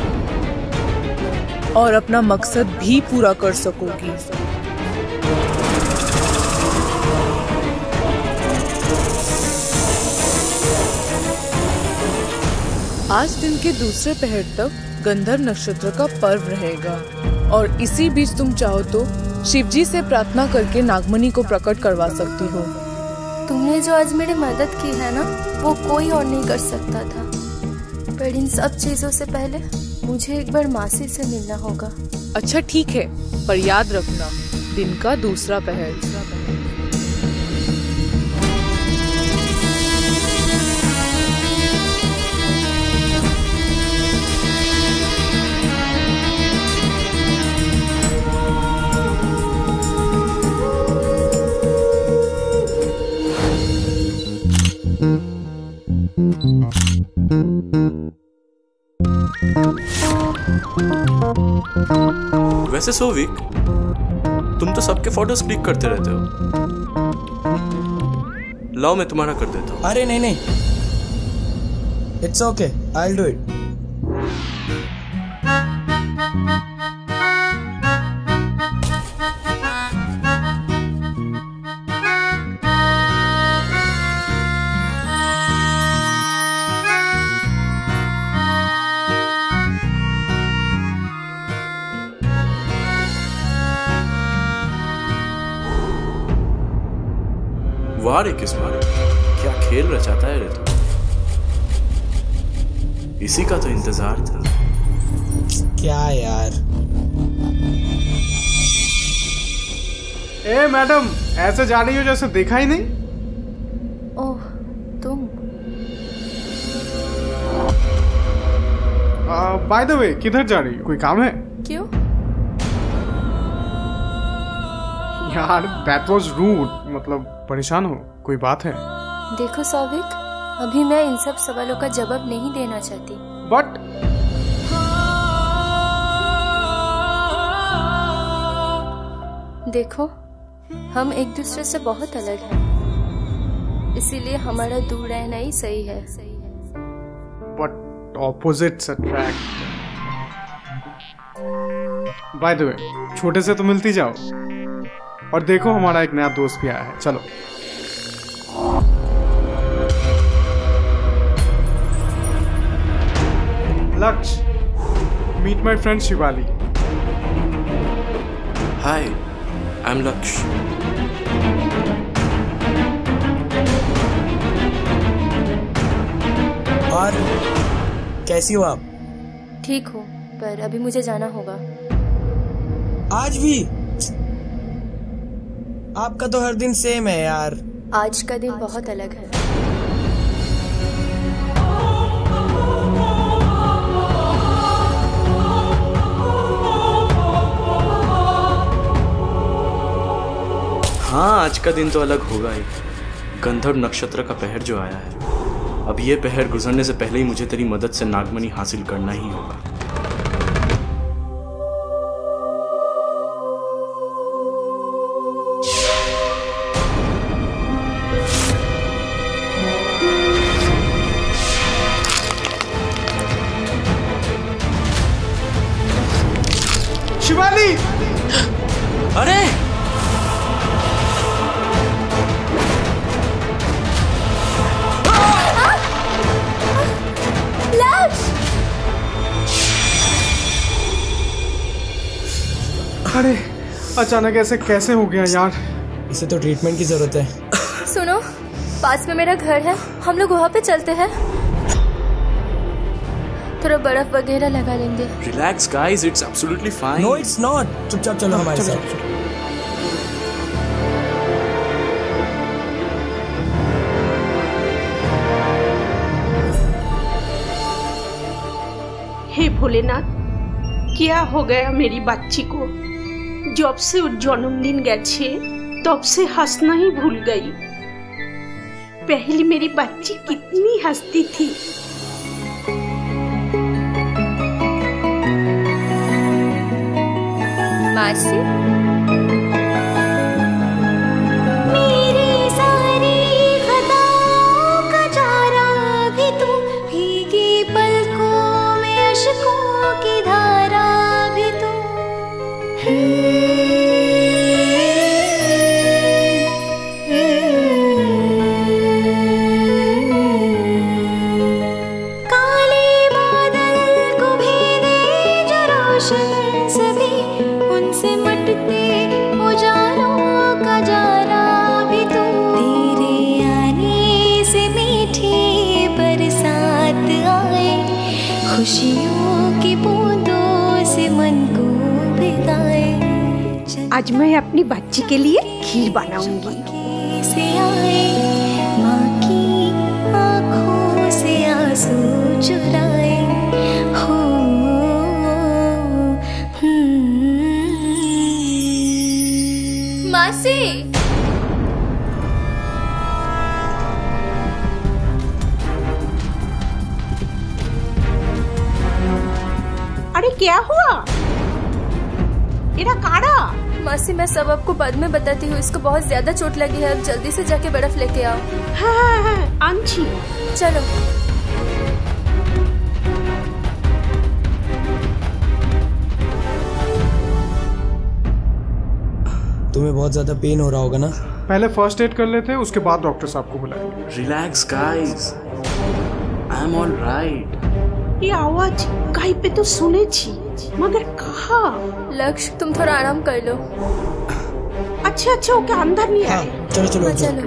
और अपना मकसद भी पूरा कर सकोगी। आज दिन के दूसरे पहर तक गंधर्व नक्षत्र का पर्व रहेगा, और इसी बीच तुम चाहो तो शिवजी से प्रार्थना करके नागमणि को प्रकट करवा सकती हो। तुमने जो आज मेरी मदद की है ना, वो कोई और नहीं कर सकता था। पर इन सब चीजों से पहले मुझे एक बार मासी से मिलना होगा। अच्छा ठीक है, पर याद रखना, दिन का दूसरा पहर। वैसे सोविक, तुम तो सबके फोटोज क्लिक करते रहते हो। लाओ मैं तुम्हारा कर देता हूँ। अरे नहीं, it's okay, I will do it. वाह रे किस्मत, क्या खेल रचाता है रे तू। इसी का तो इंतजार था। क्या यार। ए मैडम, ऐसे जा रही हो जैसे देखा ही नहीं। ओह, तुम। बाय द वे, किधर जा रही हो? कोई काम है? क्यों? यार दैट वाज रूड। मतलब परेशान हो? कोई बात है? देखो सौविक, अभी मैं इन सब सवालों का जवाब नहीं देना चाहती। बट देखो, हम एक दूसरे से बहुत अलग हैं, इसीलिए हमारा दूर रहना ही सही है। But opposites attract. By the way, छोटे से तो मिलती जाओ। और देखो, हमारा एक नया दोस्त भी आया है। चलो। Lakshya, meet my friend Shivali. Hi, I am Lakshya. और कैसी हो आप? ठीक हूँ, पर अभी मुझे जाना होगा। आज भी? आपका तो हर दिन सेम है यार। आज का दिन बहुत अलग है। हाँ, आज का दिन तो अलग होगा ही। गंधर्व नक्षत्र का पहर जो आया है, अब ये पहर गुजरने से पहले ही मुझे तेरी मदद से नागमणि हासिल करना ही होगा। शिवाली! अरे अरे अचानक ऐसे कैसे हो गया यार? इसे तो ट्रीटमेंट की जरूरत है। सुनो, पास में मेरा घर है, हम लोग वहाँ पे चलते हैं। थोड़ा बर्फ वगैरह लगा लेंगे। Relax guys, it's absolutely fine. No it's not. चुपचाप चलो हमारे साथ। हे भोलेनाथ, क्या हो गया मेरी बच्ची को? जब से जन्मदिन गए तब से हंसना ही भूल गई। पहले मेरी बच्ची कितनी हंसती थी। मासी, मेरी सारी खताओं का चारा भी तू, भीगी पलकों में अश्कों की धारा भी तू। काले बादल को भेदे जो रोशन सभी, उनसे मटते उजालों का जारा भी तू। तेरे आने से मीठी बरसात आए, खुशियों की बूंदों से मन को भिगाए। आज मैं अपनी बच्ची के लिए खीर बनाऊंगी। से आए, माँ की आँखों से आंसू चुराए हो। मासी, अरे क्या हुआ? एरा काड़ा? मासी, मैं सब आपको बाद में बताती हूँ। इसको बहुत ज्यादा चोट लगी है, अब जल्दी से जाके बर्फ लेके आओ। हाँ, आंची चलो। तुम्हें बहुत ज्यादा पेन हो रहा होगा ना? पहले फर्स्ट एड कर लेते हैं, उसके बाद डॉक्टर साहब को बुलाएंगे। Relax guys, I am all right. ये आवाज कहीं पे तो सुने छी, मगर कहाँ? लक्ष्य, तुम थोड़ा आराम कर लो। अच्छा अच्छा, ओके, अंदर नहीं आए। चलो चलो चलो।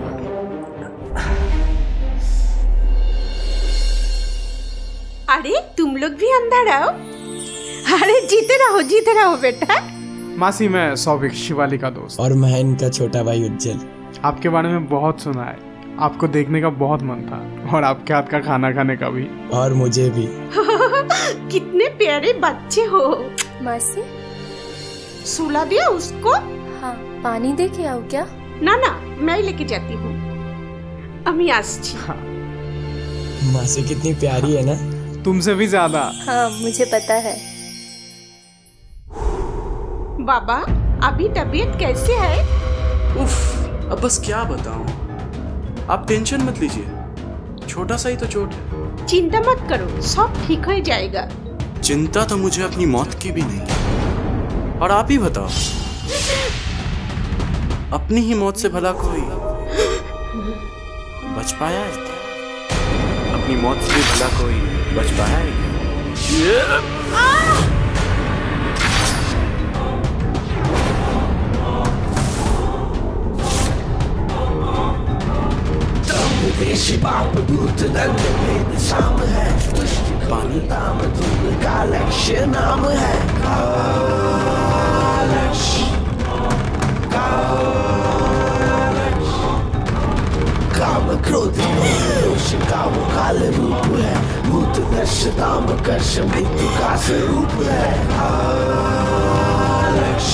अरे तुम लोग भी अंदर आओ। अरे जीते रहो बेटा। मासी, मैं सौविक, शिवाली का दोस्त। और मैं इनका छोटा भाई उज्जवल। आपके बारे में बहुत सुना है, आपको देखने का बहुत मन था, और आपके हाथ का खाना खाने का भी। और मुझे भी। कितने प्यारे बच्चे हो। मासी, सुला दिया उसको? हाँ, पानी दे के आओ क्या? ना ना, मैं लेके जाती हूँ। अम्मी आसची। हाँ। मासी कितनी प्यारी है ना? तुमसे भी ज्यादा। हाँ, मुझे पता है। बाबा, अभी तबीयत कैसे है? उफ, अब बस क्या बताऊं। आप टेंशन मत लीजिए, छोटा सा ही तो चोट है। चिंता मत करो, सब ठीक हो जाएगा। चिंता तो मुझे अपनी मौत की भी नहीं। और आप ही बताओ, अपनी ही मौत से भला कोई बच पाया है क्या? अपनी मौत से भी भला कोई बच पाया है क्या? देश बाप दूत दंड भेद शाम है। नाम है कालक्ष, काम क्रोध रोष का वो काल रूप है, भूत दर्श दाम कर्ष मृत्यु का स्वरूप है कालक्ष।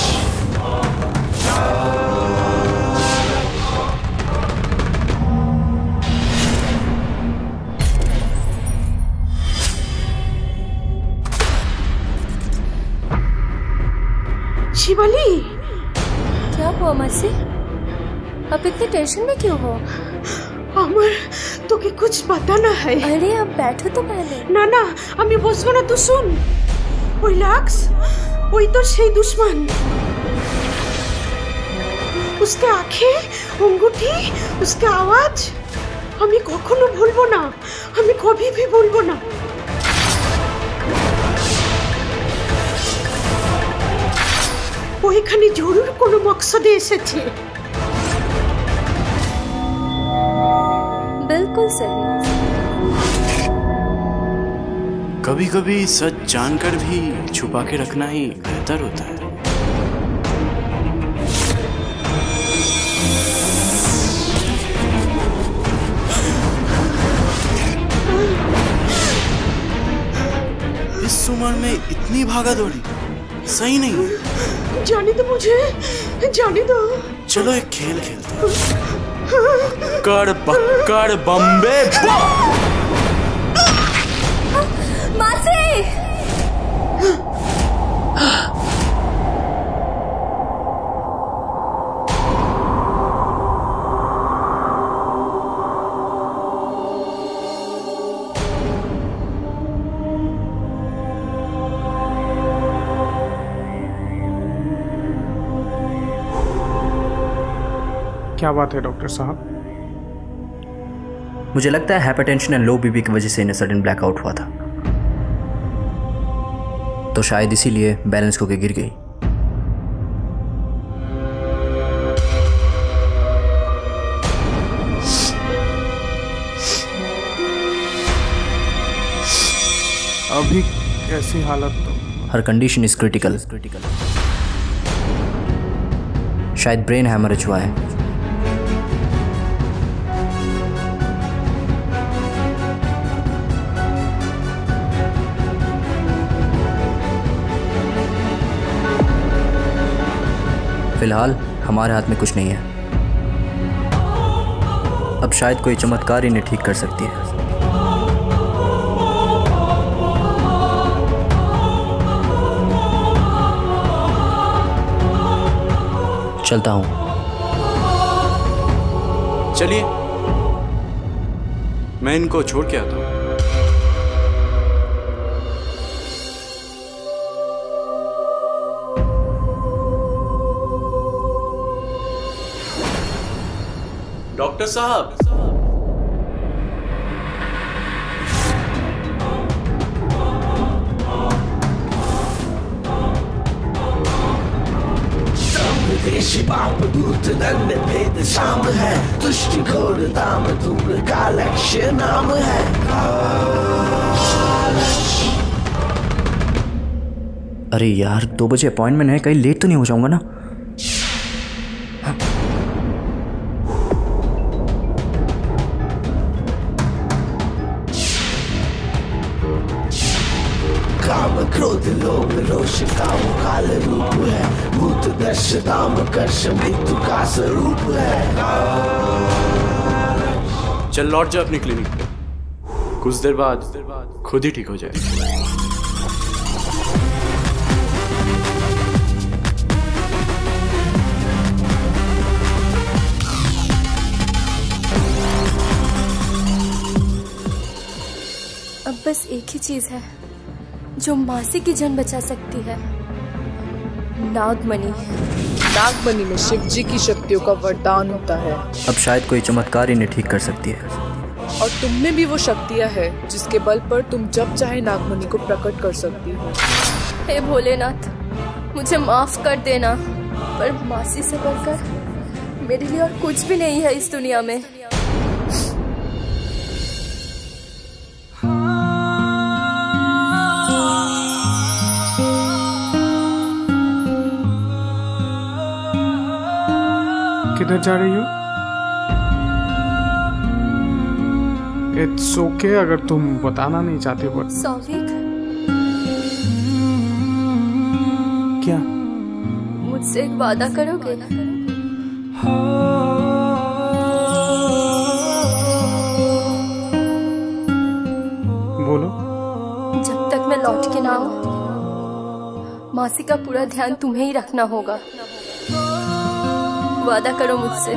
शिवाली, क्या हुआ मासी? आप इतने टेंशन में क्यों हो? अमर तो के कुछ पता ना है। अरे अब बैठो तो पहले। ना ना আমি বসবো না, তো শুন। ওই লাক্স, ওই তো সেই দুশ্মন। उसके आंखें, अंगूठी, उसके आवाज আমি কখনো ভুলবো না, আমি কभी भी ভুলবো না। ওইখানে জরুর কোনো মকসদে এসেছে। बिल्कुल सही। कभी कभी सच जानकर भी छुपा के रखना ही बेहतर होता है। इस उम्र में इतनी भागा दौड़ी सही नहीं। जाने दो मुझे, जाने दो। चलो एक खेल खेलते हैं। कड़ पकड़ बम्बे मासी! क्या बात है डॉक्टर साहब? मुझे लगता है हाइपरटेंशन एंड लो बीपी की वजह से इन्हें सडन ब्लैकआउट हुआ था, तो शायद इसीलिए बैलेंस होकर गिर गई। अभी कैसी हालत? तो हर कंडीशन इज क्रिटिकल। शायद ब्रेन हैमरेज हुआ है। फिलहाल हमारे हाथ में कुछ नहीं है। अब शायद कोई चमत्कार इन्हें ठीक कर सकती है। चलता हूं। चलिए, मैं इनको छोड़ के आता हूं। डॉक्टर साहब, देश बाप दूत नग्न भेद शाम है, तुष्टि घोर दाम धूम्र का लक्ष्य नाम है कालक्ष। अरे यार 2 बजे अपॉइंटमेंट है, कहीं लेट तो नहीं हो जाऊंगा ना? काम क्रोध लोभ रोष का वो काल रूप है, भूत दर्श दाम कर्ष मृत्यु का स्वरूप है। चल लौट जा अपनी क्लिनिक पे, कुछ देर बाद खुद ही ठीक हो जाए। अब बस एक ही चीज है जो मासी की जान बचा सकती है, नागमणि। नागमणि में शिव जी की शक्तियों का वरदान होता है। अब शायद कोई चमत्कार इन्हें ठीक कर सकती है। और तुम में भी वो शक्तियाँ है जिसके बल पर तुम जब चाहे नागमणि को प्रकट कर सकती हो। हे भोलेनाथ, मुझे माफ कर देना, पर मासी से बढ़कर मेरे लिए और कुछ भी नहीं है इस दुनिया में। किधर जा रही हो? इट्स ओके अगर तुम बताना नहीं चाहते हो। सौविक, क्या? मुझसे एक वादा करोगे? बोलो। जब तक मैं लौट के ना आऊं, मासी का पूरा ध्यान तुम्हें ही रखना होगा। वादा करो मुझसे।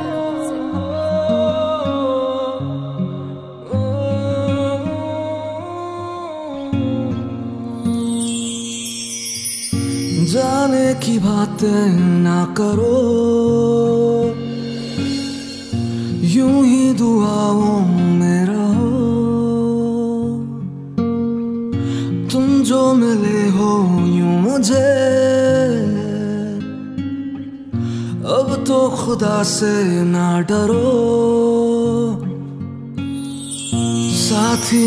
जाने की बातें ना करो, यूं ही दुआओं में रहो। तुम जो मिले हो यूं मुझे, अब तो खुदा से ना डरो। साथी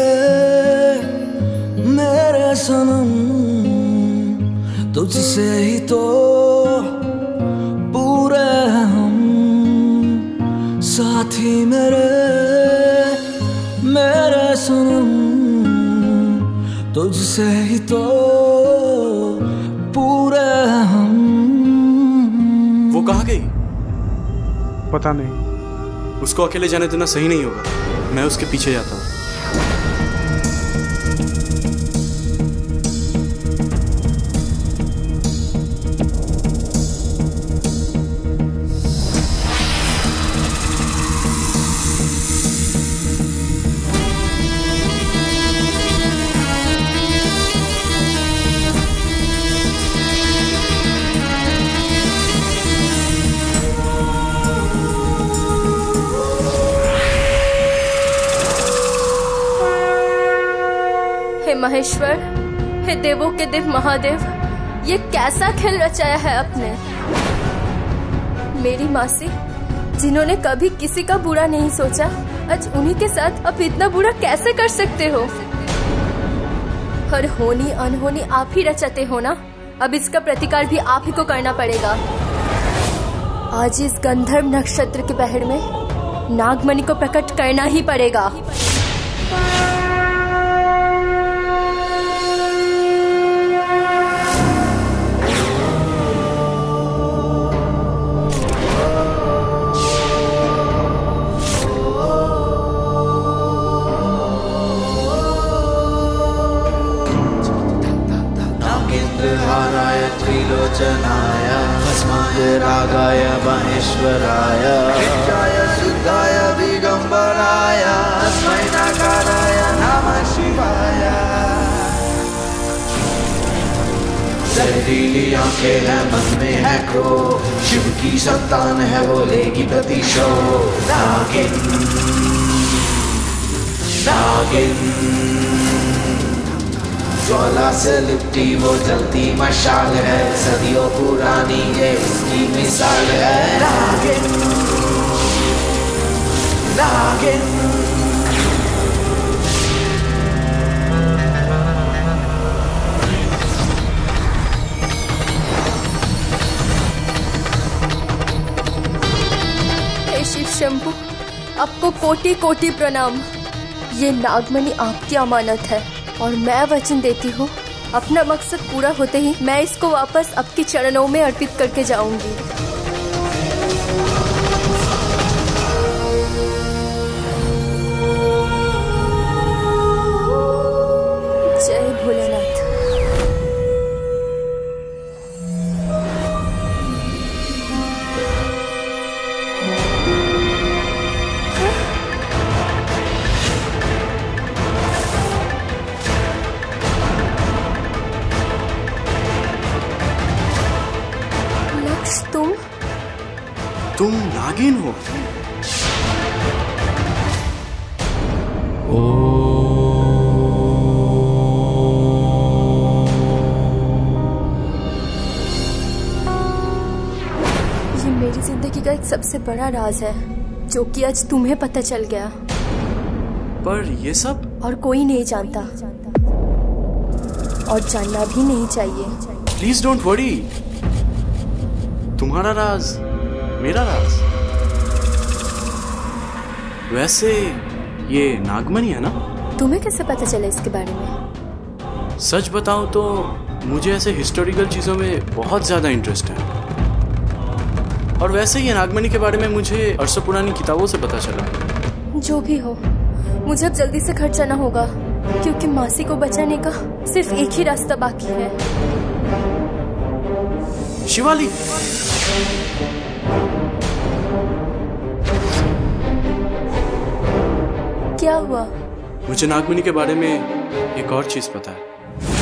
मेरे सनम, तुझसे ही तो पूरे हम। साथी मेरे सनम, तुझसे ही तो पूरे हम। वो कहाँ गई? पता नहीं। उसको अकेले जाने देना सही नहीं होगा। मैं उसके पीछे जाता हूँ। महेश्वर, हे देवों के देव महादेव, ये कैसा खेल रचाया है आपने। मेरी मासी, जिन्होंने कभी किसी का बुरा नहीं सोचा, आज उन्हीं के साथ अब इतना बुरा कैसे कर सकते हो। हर होनी अनहोनी आप ही रचाते हो ना। अब इसका प्रतिकार भी आप ही को करना पड़ेगा। आज इस गंधर्व नक्षत्र के पहर में नागमणि को प्रकट करना ही पड़ेगा। त्रिलोचनाय भस्माय महेश्वराय नित्याय शुद्धाय दिगंबराय अस्मै नकाराय नमः शिवाय। जहरीली आंखें हैं मन में है क्रोध, शिव की संतान है वो लेगी प्रतिशोध। नागिन ज्वाला से लिपटी वो जलती मशाल है, सदियों पुरानी ये उसकी मिसाल है। नागिन हे शिव शंभु, आपको कोटि कोटि प्रणाम। ये नागमणि आपकी अमानत है और मैं वचन देती हूँ, अपना मकसद पूरा होते ही मैं इसको वापस आपके चरणों में अर्पित करके जाऊंगी। जय भोलेनाथ। तुम नागिन हो? ये मेरी जिंदगी का एक सबसे बड़ा राज है, जो कि आज तुम्हें पता चल गया। पर ये सब और कोई नहीं जानता और जानना भी नहीं चाहिए। Please don't worry. तुम्हारा राज मेरा राज? वैसे ये नागमणि है ना? तुम्हें कैसे पता चला इसके बारे में? सच बताऊं तो मुझे ऐसे हिस्टोरिकल चीजों में बहुत ज्यादा इंटरेस्ट है। और वैसे ये नागमणि के बारे में मुझे अरसों पुरानी किताबों से पता चला। जो भी हो, मुझे अब जल्दी से घर जाना होगा, क्योंकि मासी को बचाने का सिर्फ एक ही रास्ता बाकी है। शिवाली, क्या हुआ? मुझे नागमणि के बारे में एक और चीज पता है।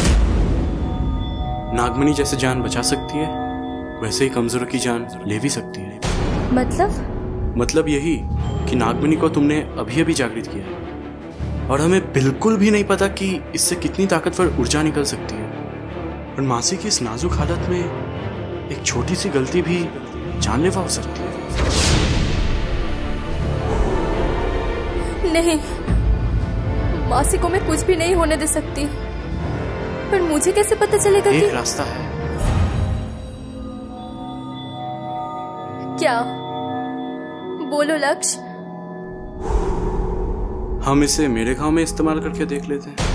नागमणि जैसे जान बचा सकती है, वैसे ही कमजोर की जान ले भी सकती है। मतलब यही कि नागमणि को तुमने अभी अभी जागृत किया है, और हमें बिल्कुल भी नहीं पता कि इससे कितनी ताकतवर ऊर्जा निकल सकती है। और मासी की इस नाजुक हालत में एक छोटी सी गलती भी जानलेवा हो सकती है। नहीं, मासी को मैं कुछ भी नहीं होने दे सकती। पर मुझे कैसे पता चलेगा एक कि रास्ता है। क्या? बोलो लक्ष्य। हम इसे मेरे गांव में इस्तेमाल करके देख लेते हैं।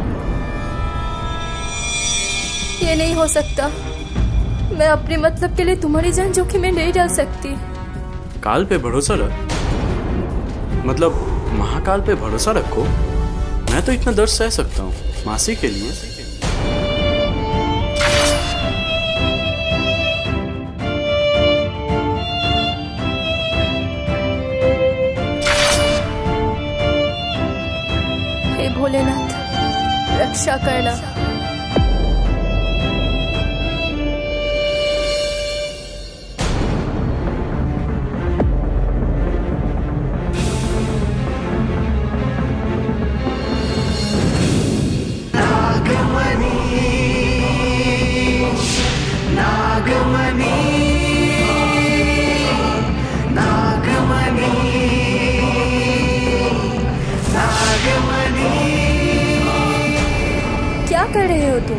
ये नहीं हो सकता। मैं अपने मतलब के लिए तुम्हारी जान जोखिम में नहीं डाल सकती। काल पे भरोसा रख, मतलब महाकाल पे भरोसा रखो। मैं तो इतना दर्द सह सकता हूँ मासी के लिए। हे भोलेनाथ, रक्षा करना। क्या कर रहे हो तुम?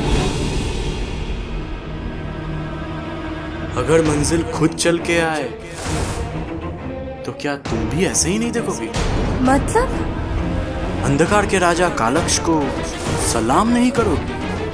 अगर मंजिल खुद चल के आए तो क्या तुम भी ऐसे ही नहीं देखोगी? मतलब? अंधकार के राजा कालक्ष को सलाम नहीं करोगी?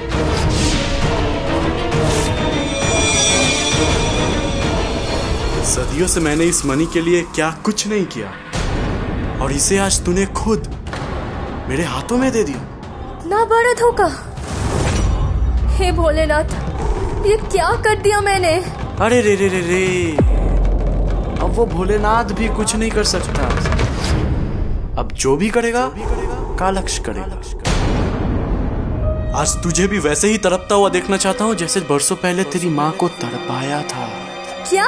सदियों से मैंने इस मणि के लिए क्या कुछ नहीं किया, और इसे आज तूने खुद मेरे हाथों में दे दिया। ना बड़ा धोखा। हे भोलेनाथ, ये क्या कर दिया मैंने? अरे रे रे रे रे, अब वो भोलेनाथ भी कुछ नहीं कर सकता। अब जो भी करेगा कालक्ष करेगा। आज तुझे भी वैसे ही तड़पता हुआ देखना चाहता हूँ जैसे बरसों पहले तेरी माँ को तड़पाया था। क्या?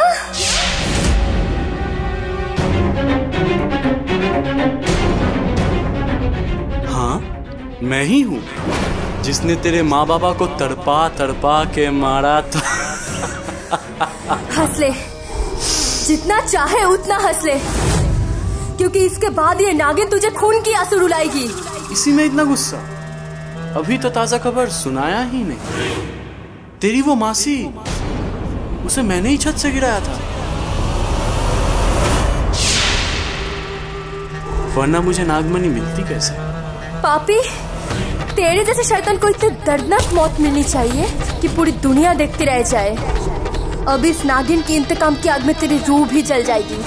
हाँ, मैं ही हूँ जिसने तेरे माँ बाबा को तड़पा तड़पा के मारा था। हंस ले, जितना चाहे उतना हंस ले, क्योंकि इसके बाद ये नागिन तुझे खून की आंसू रुलाएगी। इसी में इतना गुस्सा? अभी तो ताजा खबर सुनाया ही नहीं। तेरी वो मासी, उसे मैंने ही छत से गिराया था, वरना मुझे नागमणि मिलती कैसे? पापी, तेरे जैसे शैतान को इतनी दर्दनाक मौत मिलनी चाहिए कि पूरी दुनिया देखती रह जाए। अब इस नागिन की इंतकाम की आग में तेरी रूह भी जल जाएगी।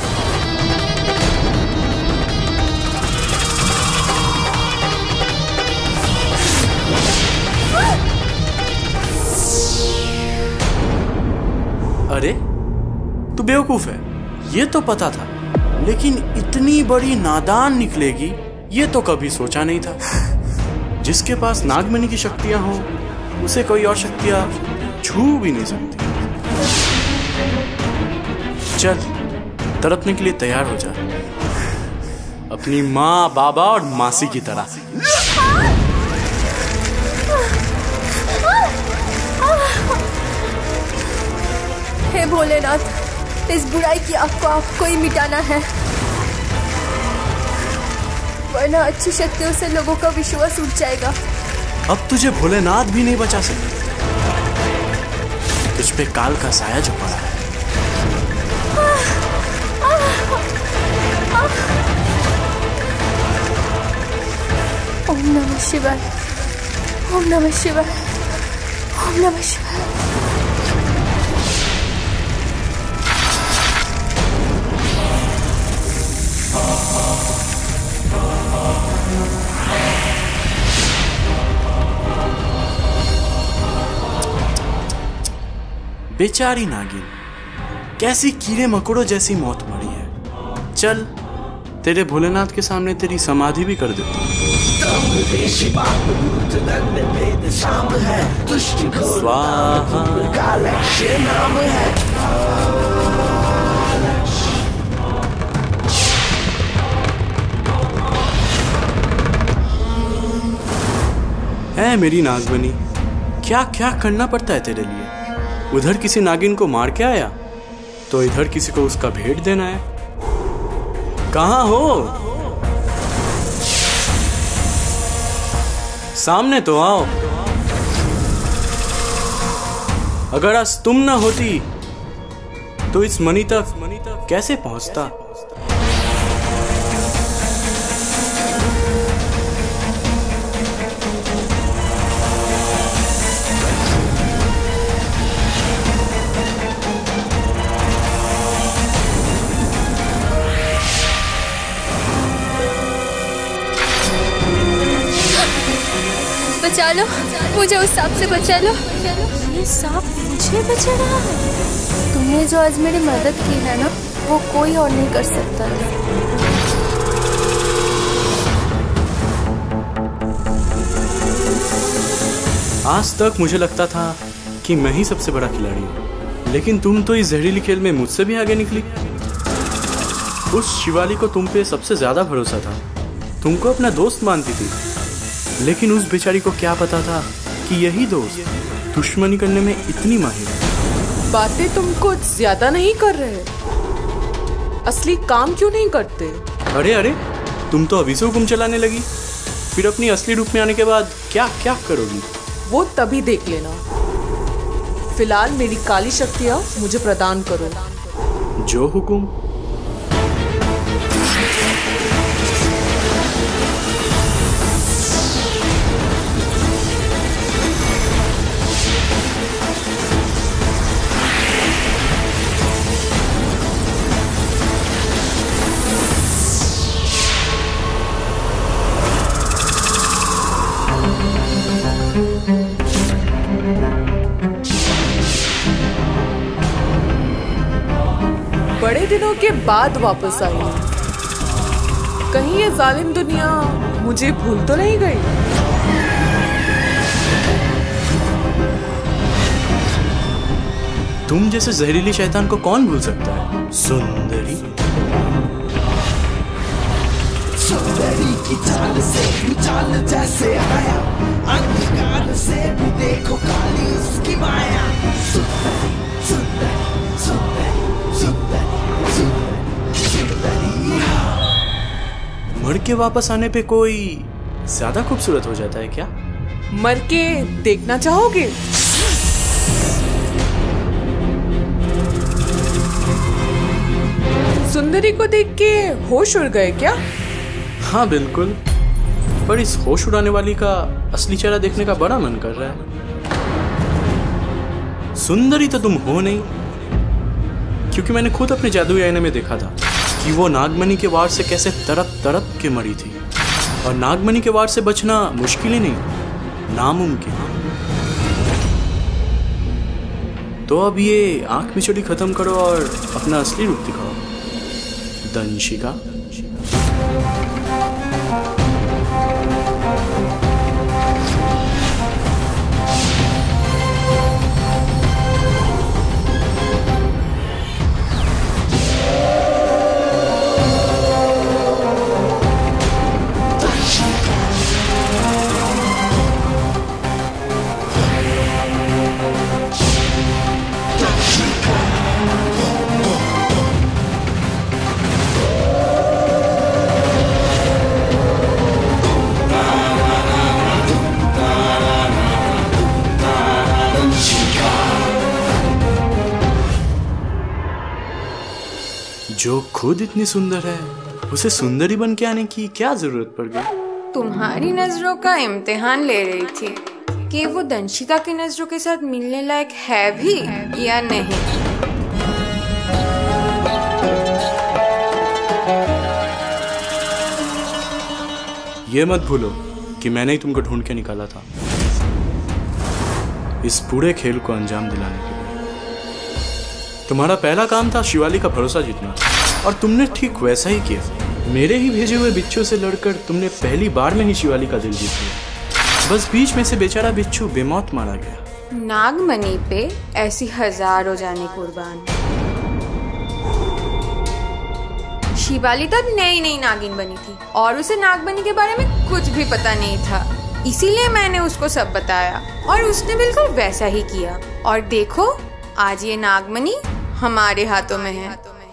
अरे तू बेवकूफ है, ये तो पता था, लेकिन इतनी बड़ी नादान निकलेगी ये तो कभी सोचा नहीं था। जिसके पास नागमणि की शक्तियां हो उसे कोई और शक्तियां छू भी नहीं सकती। चल, तड़पने के लिए तैयार हो जा, अपनी माँ, बाबा और मासी की तरह। हे भोलेनाथ, इस बुराई की आग को आपको ही मिटाना है, वरना अच्छी शक्तियों से लोगों का विश्वास उठ जाएगा। अब तुझे भोलेनाथ भी नहीं बचा सकते, तुझ पे काल का साया जो पड़ा है। ओम नमः शिवाय, ओम नमः शिवाय, ओम नमः शिवाय। बेचारी नागिन, कैसी कीड़े मकोड़ों जैसी मौत मरी है। चल तेरे भोलेनाथ के सामने तेरी समाधि भी कर देता हूँ। स्वाहा। है मेरी नागमणि, क्या क्या करना पड़ता है तेरे लिए। उधर किसी नागिन को मार के आया तो इधर किसी को उसका भेंट देना है। कहाँ हो? सामने तो आओ। अगर आज तुम ना होती तो इस मणि तक कैसे पहुंचता। बचा लो मुझे, उस सांप से बचा लो। ये सांप मुझे बचा रहा है। तुमने जो आज मेरी मदद की है ना, वो कोई और नहीं कर सकता है। आज तक मुझे लगता था कि मैं ही सबसे बड़ा खिलाड़ी हूँ, लेकिन तुम तो इस जहरीली खेल में मुझसे भी आगे निकली। उस शिवाली को तुम पे सबसे ज्यादा भरोसा था, तुमको अपना दोस्त मानती थी, लेकिन उस बेचारी को क्या पता था कि यही दोस्त दुश्मनी करने में इतनी माहिर है। बातें तुम कुछ ज्यादा नहीं कर रहे, असली काम क्यों नहीं करते? अरे अरे, तुम तो अभी से हुक्म चलाने लगी, फिर अपनी असली रूप में आने के बाद क्या क्या करोगी? वो तभी देख लेना। फिलहाल मेरी काली शक्तियाँ मुझे प्रदान करो। जो हुक्म। बड़े दिनों के बाद वापस आई, कहीं ये जालिम दुनिया मुझे भूल तो नहीं गई? तुम जैसे जहरीली शैतान को कौन भूल सकता है? सुंदरी सुंदरी की चाल से भूचाल जैसे आया, अंधकार से भी देखो काली उसकी माया। सुंदरी सुंदरी सुंदरी सुंदरी सुंदरी। मर के वापस आने पे कोई ज्यादा खूबसूरत हो जाता है क्या? मर के देखना चाहोगे? सुंदरी को देख के होश उड़ गए क्या? हाँ बिल्कुल, पर इस होश उड़ाने वाली का असली चेहरा देखने का बड़ा मन कर रहा है। सुंदरी तो तुम हो नहीं, क्योंकि मैंने खुद अपने जादुई आईने में देखा था कि वो नागमणि के वार से कैसे तड़प तड़प के मरी थी, और नागमणि के वार से बचना मुश्किल ही नहीं, नामुमकिन। तो अब ये आंख मिचौली खत्म करो और अपना असली रूप दिखाओ, दंशिका। जो खुद इतनी सुंदर है उसे सुंदरी बन के आने की क्या जरूरत पड़ गई? तुम्हारी नजरों का इम्तिहान ले रही थी कि वो दंशिका की नजरों के साथ मिलने लायक है भी या नहीं। ये मत भूलो कि मैंने ही तुमको ढूंढ के निकाला था इस पूरे खेल को अंजाम दिलाने के लिए। तुम्हारा पहला काम था शिवाली का भरोसा जीतना और तुमने ठीक वैसा ही किया। मेरे ही भेजे हुए बिच्छू से लड़कर तुमने पहली बार में ही शिवाली का दिल जीत लिया। बस बीच में से बेचारा बिच्छू बेमौत मारा गया। नागमणि पे ऐसी हजारों जाने कुर्बान। शिवाली तब नई नई नागिन बनी थी और उसे नागमणि के बारे में कुछ भी पता नहीं था, इसीलिए मैंने उसको सब बताया और उसने बिल्कुल वैसा ही किया। और देखो आज ये नागमणि हमारे हाथों में है।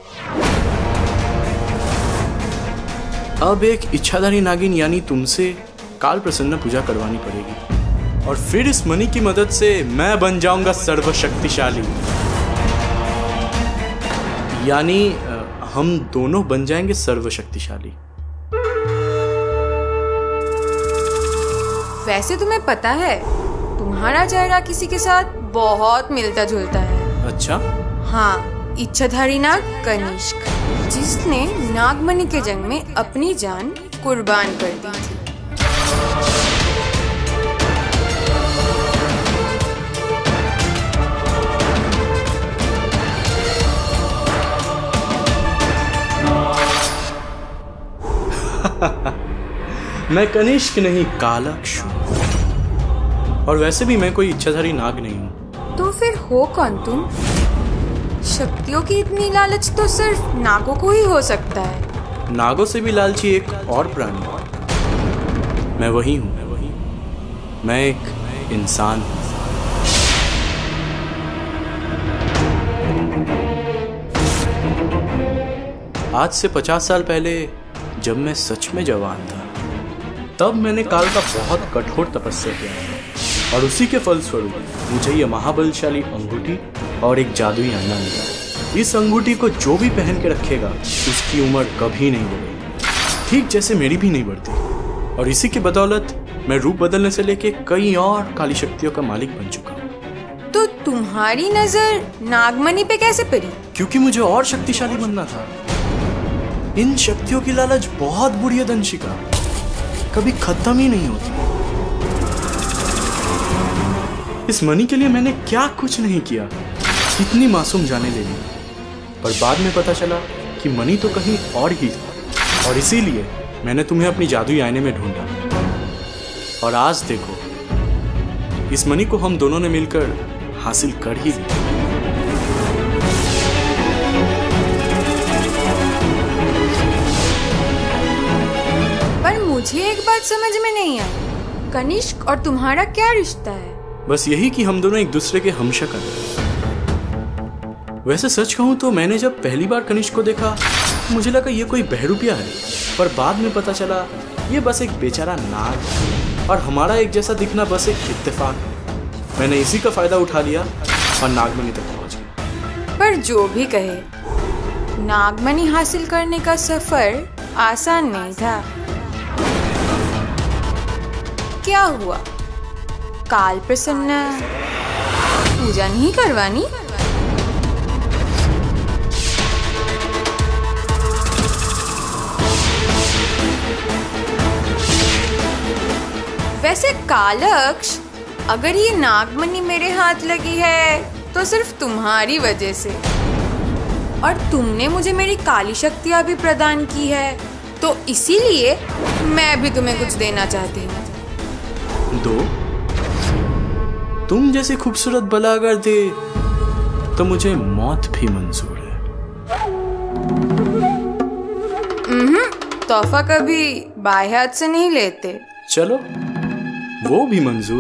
अब एक इच्छाधारी नागिन यानी तुमसे काल प्रसन्न पूजा करवानी पड़ेगी और फिर इस मणि की मदद से मैं बन जाऊंगा सर्वशक्तिशाली। यानी हम दोनों बन जाएंगे सर्वशक्तिशाली। वैसे तुम्हें पता है तुम्हारा चेहरा किसी के साथ बहुत मिलता जुलता है। अच्छा? हाँ, इच्छाधारी नाग कनिष्क, जिसने नागमणि के जंग में अपनी जान कुर्बान कर दी थी। मैं कनिष्क नहीं कालक्ष हूं और वैसे भी मैं कोई इच्छाधारी नाग नहीं हूं। तो फिर हो कौन तुम? शक्तियों की इतनी लालच तो सिर्फ नागों को ही हो सकता है। नागों से भी लालची एक और प्राणी। मैं वही हूं। मैं एक इंसान हूं। आज से 50 साल पहले जब मैं सच में जवान था तब मैंने काल का बहुत कठोर तपस्या किया और उसी के फलस्वरूप मुझे यह महाबलशाली अंगूठी और एक जादुई आईना मिला। इस अंगूठी को जो भी पहन के रखेगा उसकी उम्र कभी नहीं बढ़ेगी, ठीक जैसे मेरी भी नहीं बढ़ती। और इसी की बदौलत मैं रूप बदलने से लेके कई और काली शक्तियों का मालिक बन चुका हूँ। तो तुम्हारी नजर नागमणि पे कैसे पड़ी? क्योंकि मुझे और शक्तिशाली बनना था। इन शक्तियों की लालच बहुत बुरी है दंशिका, कभी खत्म ही नहीं होती। इस मणि के लिए मैंने क्या कुछ नहीं किया, कितनी मासूम जाने ले ली, पर बाद में पता चला कि मणि तो कहीं और ही था और इसीलिए मैंने तुम्हें अपनी जादुई आईने में ढूंढा। और आज देखो इस मणि को हम दोनों ने मिलकर हासिल कर ही लिया। मुझे एक बात समझ में नहीं आई, कनिष्क और तुम्हारा क्या रिश्ता है? बस यही कि हम दोनों एक दूसरे के हमशक्ल हैं। वैसे सच कहूं तो मैंने जब पहली बार कनिष्क को देखा मुझे लगा ये कोई बहरूपिया है, पर बाद में पता चला ये बस एक बेचारा नाग है और हमारा एक जैसा दिखना बस एक इत्तेफाक है। मैंने इसी का फायदा उठा लिया और नागमणि तक पहुंच गया। पर जो भी कहे, नागमणि हासिल करने का सफर आसान नहीं था। क्या हुआ? काल प्रसन्न पूजा नहीं करवानी? वैसे कालक्ष, अगर ये नागमणि मेरे हाथ लगी है तो सिर्फ तुम्हारी वजह से, और तुमने मुझे मेरी काली शक्तियां भी प्रदान की है, तो इसीलिए मैं भी तुम्हें कुछ देना चाहती हूँ। दो? तुम जैसी खूबसूरत बला अगर दे तो मुझे मौत भी मंजूर है। तोहफा कभी बाएं हाथ से नहीं लेते। चलो वो भी मंजूर।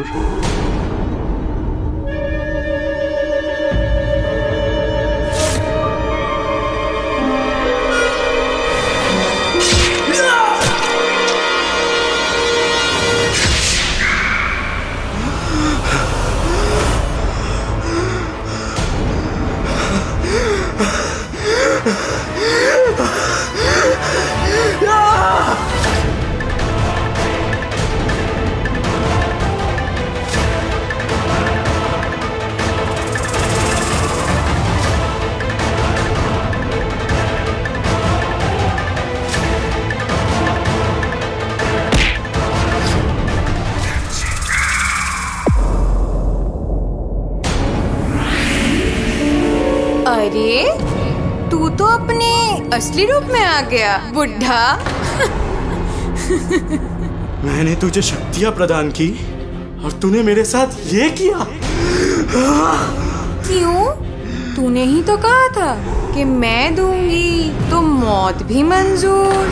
अरे तू तो अपने असली रूप में आ गया बुढ़ा। मैंने तुझे शक्तियां प्रदान की और तूने मेरे साथ ये किया। क्यों? तूने ही तो कहा था कि मैं दूंगी तो मौत भी मंजूर।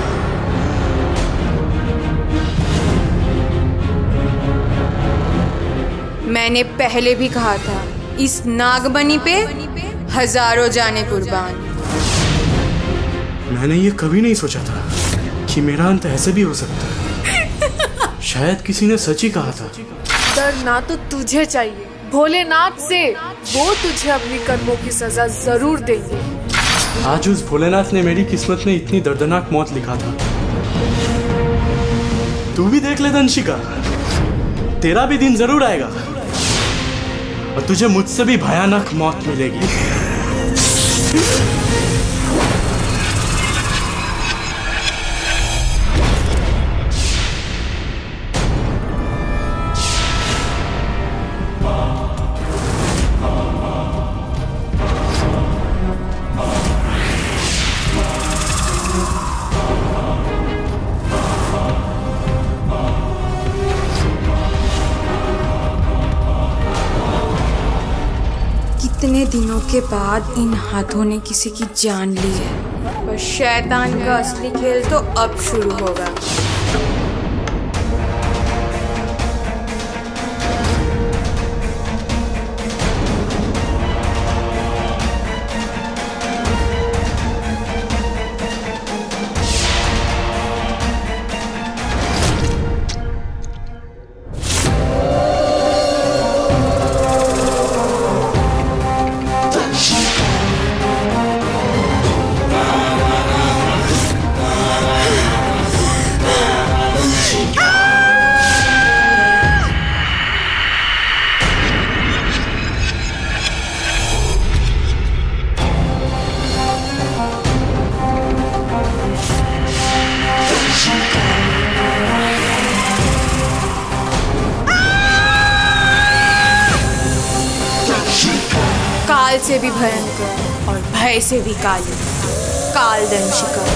मैंने पहले भी कहा था इस नागमणि पे हजारों जाने कुर्बान। मैंने ये कभी नहीं सोचा था कि मेरा अंत ऐसे भी हो सकता है। शायद किसी ने सच ही कहा था। डरना तो तुझे चाहिए भोलेनाथ से, वो तुझे अपनी कर्मों की सजा जरूर देंगे। आज उस भोलेनाथ ने मेरी किस्मत में इतनी दर्दनाक मौत लिखा था। तू भी देख ले दंशिका, तेरा भी दिन जरूर आएगा और तुझे मुझसे भी भयानक मौत मिलेगी। कितने दिनों के बाद इन हाथों ने किसी की जान ली है, पर शैतान का असली खेल तो अब शुरू होगा। काल से भी भयंकर और भय से भी काली, काल दंशिका।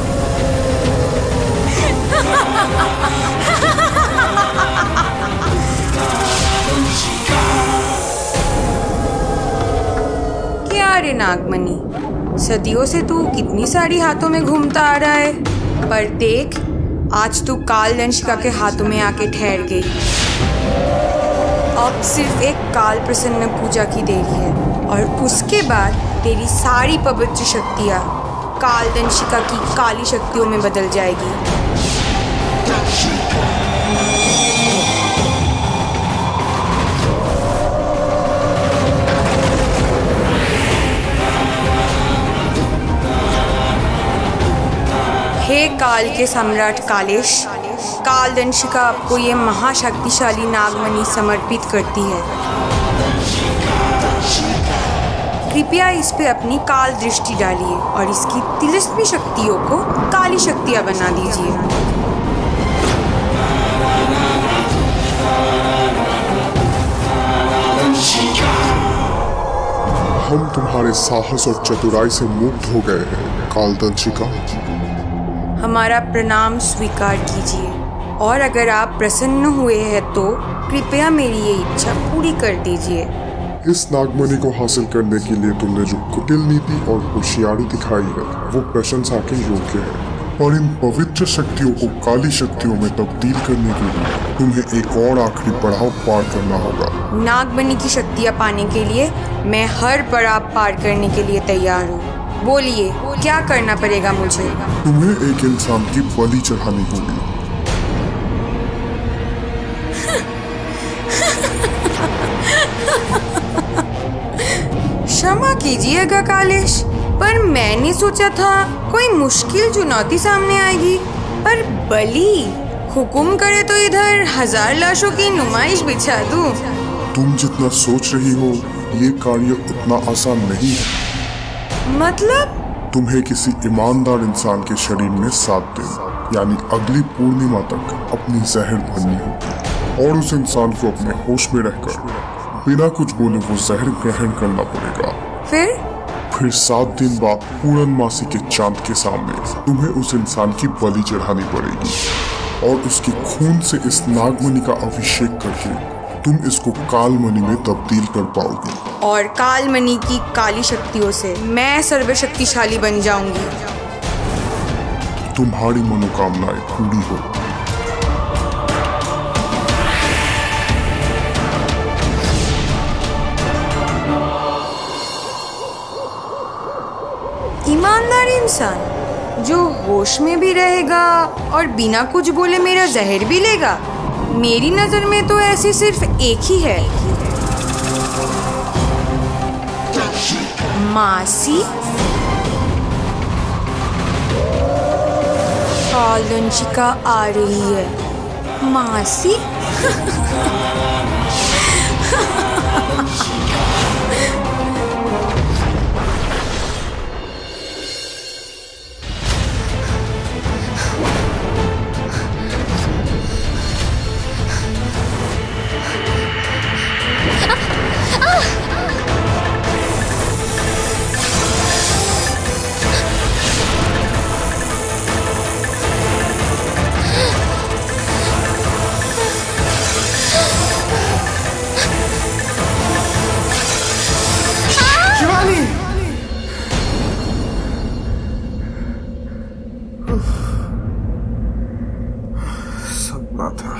क्या रे नागमणि, सदियों से तू कितनी सारी हाथों में घूमता आ रहा है, पर देख आज तू काल दंशिका के हाथों में आके ठहर गई। अब सिर्फ एक काल प्रसन्न पूजा की देरी है और उसके बाद तेरी सारी पवित्र शक्तियाँ काल दंशिका की काली शक्तियों में बदल जाएगी। हे काल के सम्राट कालेश, काल दंशिका आपको ये महाशक्तिशाली नागमणि समर्पित करती है। कृपया इस पे अपनी काल दृष्टि डालिए और इसकी तिलिस्मी शक्तियों को काली शक्तियाँ बना दीजिए। हम तुम्हारे साहस और चतुराई से मुग्ध हो गए हैं काल दंशिका। हमारा प्रणाम स्वीकार कीजिए और अगर आप प्रसन्न हुए हैं तो कृपया मेरी ये इच्छा पूरी कर दीजिए। इस नागमणि को हासिल करने के लिए तुमने जो कुटिल नीति और होशियारी दिखाई है वो प्रशंसा के योग्य है, और इन पवित्र शक्तियों को काली शक्तियों में तब्दील करने के लिए तुम्हें एक और आखिरी पड़ाव पार करना होगा। नागमणि की शक्तियाँ पाने के लिए मैं हर पड़ाव पार करने के लिए तैयार हूँ। बोलिए क्या करना पड़ेगा मुझे? तुम्हें एक इंसान की बलि चढ़ानी होगी। क्षमा कीजिएगा कालेश, पर मैंने सोचा था कोई मुश्किल चुनौती सामने आएगी, पर बलि? हुकुम करे तो इधर 1000 लाशों की नुमाइश बिछा दूं। तुम जितना सोच रही हो ये कार्य उतना आसान नहीं है। मतलब? तुम्हें किसी ईमानदार इंसान के शरीर में 7 दिन यानी अगली पूर्णिमा तक अपनी जहर भरनी होगी, और उस इंसान को अपने होश में रहकर बिना कुछ बोले वो जहर ग्रहण करना पड़ेगा। फिर फिर 7 दिन बाद पूर्णमासी के चांद के सामने तुम्हें उस इंसान की बलि चढ़ानी पड़ेगी और उसके खून से इस नागमणि का अभिषेक करके तुम इसको कालमणि में तब्दील कर पाओगे और कालमणि की काली शक्तियों से मैं सर्वशक्तिशाली बन जाऊंगी। तुम्हारी मनोकामनाएं पूरी हो। ईमानदार इंसान जो होश में भी रहेगा और बिना कुछ बोले मेरा जहर भी लेगा। मेरी नजर में तो ऐसी सिर्फ एक ही है, मासी। कालदंशिका आ रही है। मासी सपना था।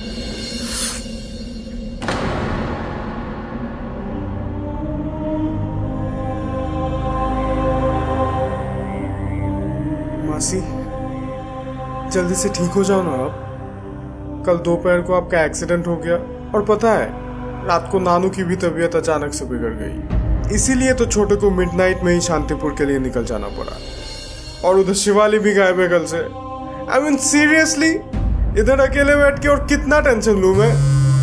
मासी जल्दी से ठीक हो जाओ ना आप। कल दोपहर को आपका एक्सीडेंट हो गया और पता है रात को नानू की भी तबीयत अचानक से बिगड़ गई। इसीलिए तो छोटे को मिडनाइट में ही शांतिपुर के लिए निकल जाना पड़ा और उधर शिवाली भी गायब है कल से। आई मीन सीरियसली इधर अकेले बैठ के और कितना टेंशन लूं मैं।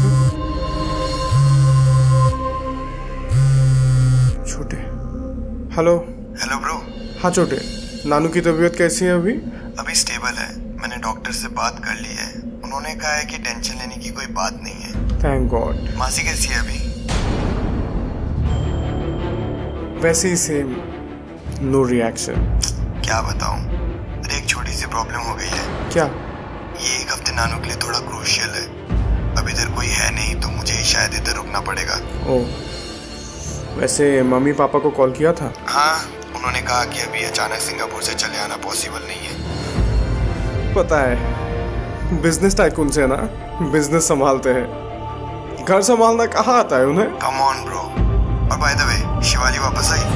छोटे हेलो ब्रो। हाँ छोटे, नानू की तबीयत कैसी है अभी? अभी स्टेबल है। मैंने डॉक्टर से बात कर ली है। उन्होंने कहा है कि टेंशन लेने की कोई बात नहीं है। Thank God. मासी कैसी है अभी? वैसे ही सेम, नो रिएक्शन। क्या बताऊं, अरे एक छोटी सी प्रॉब्लम हो गई है। क्या? ये एक हफ्ते नानू के लिए थोड़ा क्रूशियल है। अब इधर कोई है नहीं तो मुझे शायद इधर रुकना पड़ेगा। ओह, वैसे मम्मी पापा को कॉल किया था? हाँ, उन्होंने कहा कि अभी अचानक सिंगापुर से चले आना पॉसिबल नहीं है। पता है बिजनेस टाइकून से ना बिजनेस संभालते हैं, घर संभालना कहाँ आता है उन्हें। Come on bro. और बाय द वे, शिवाली वापस आई?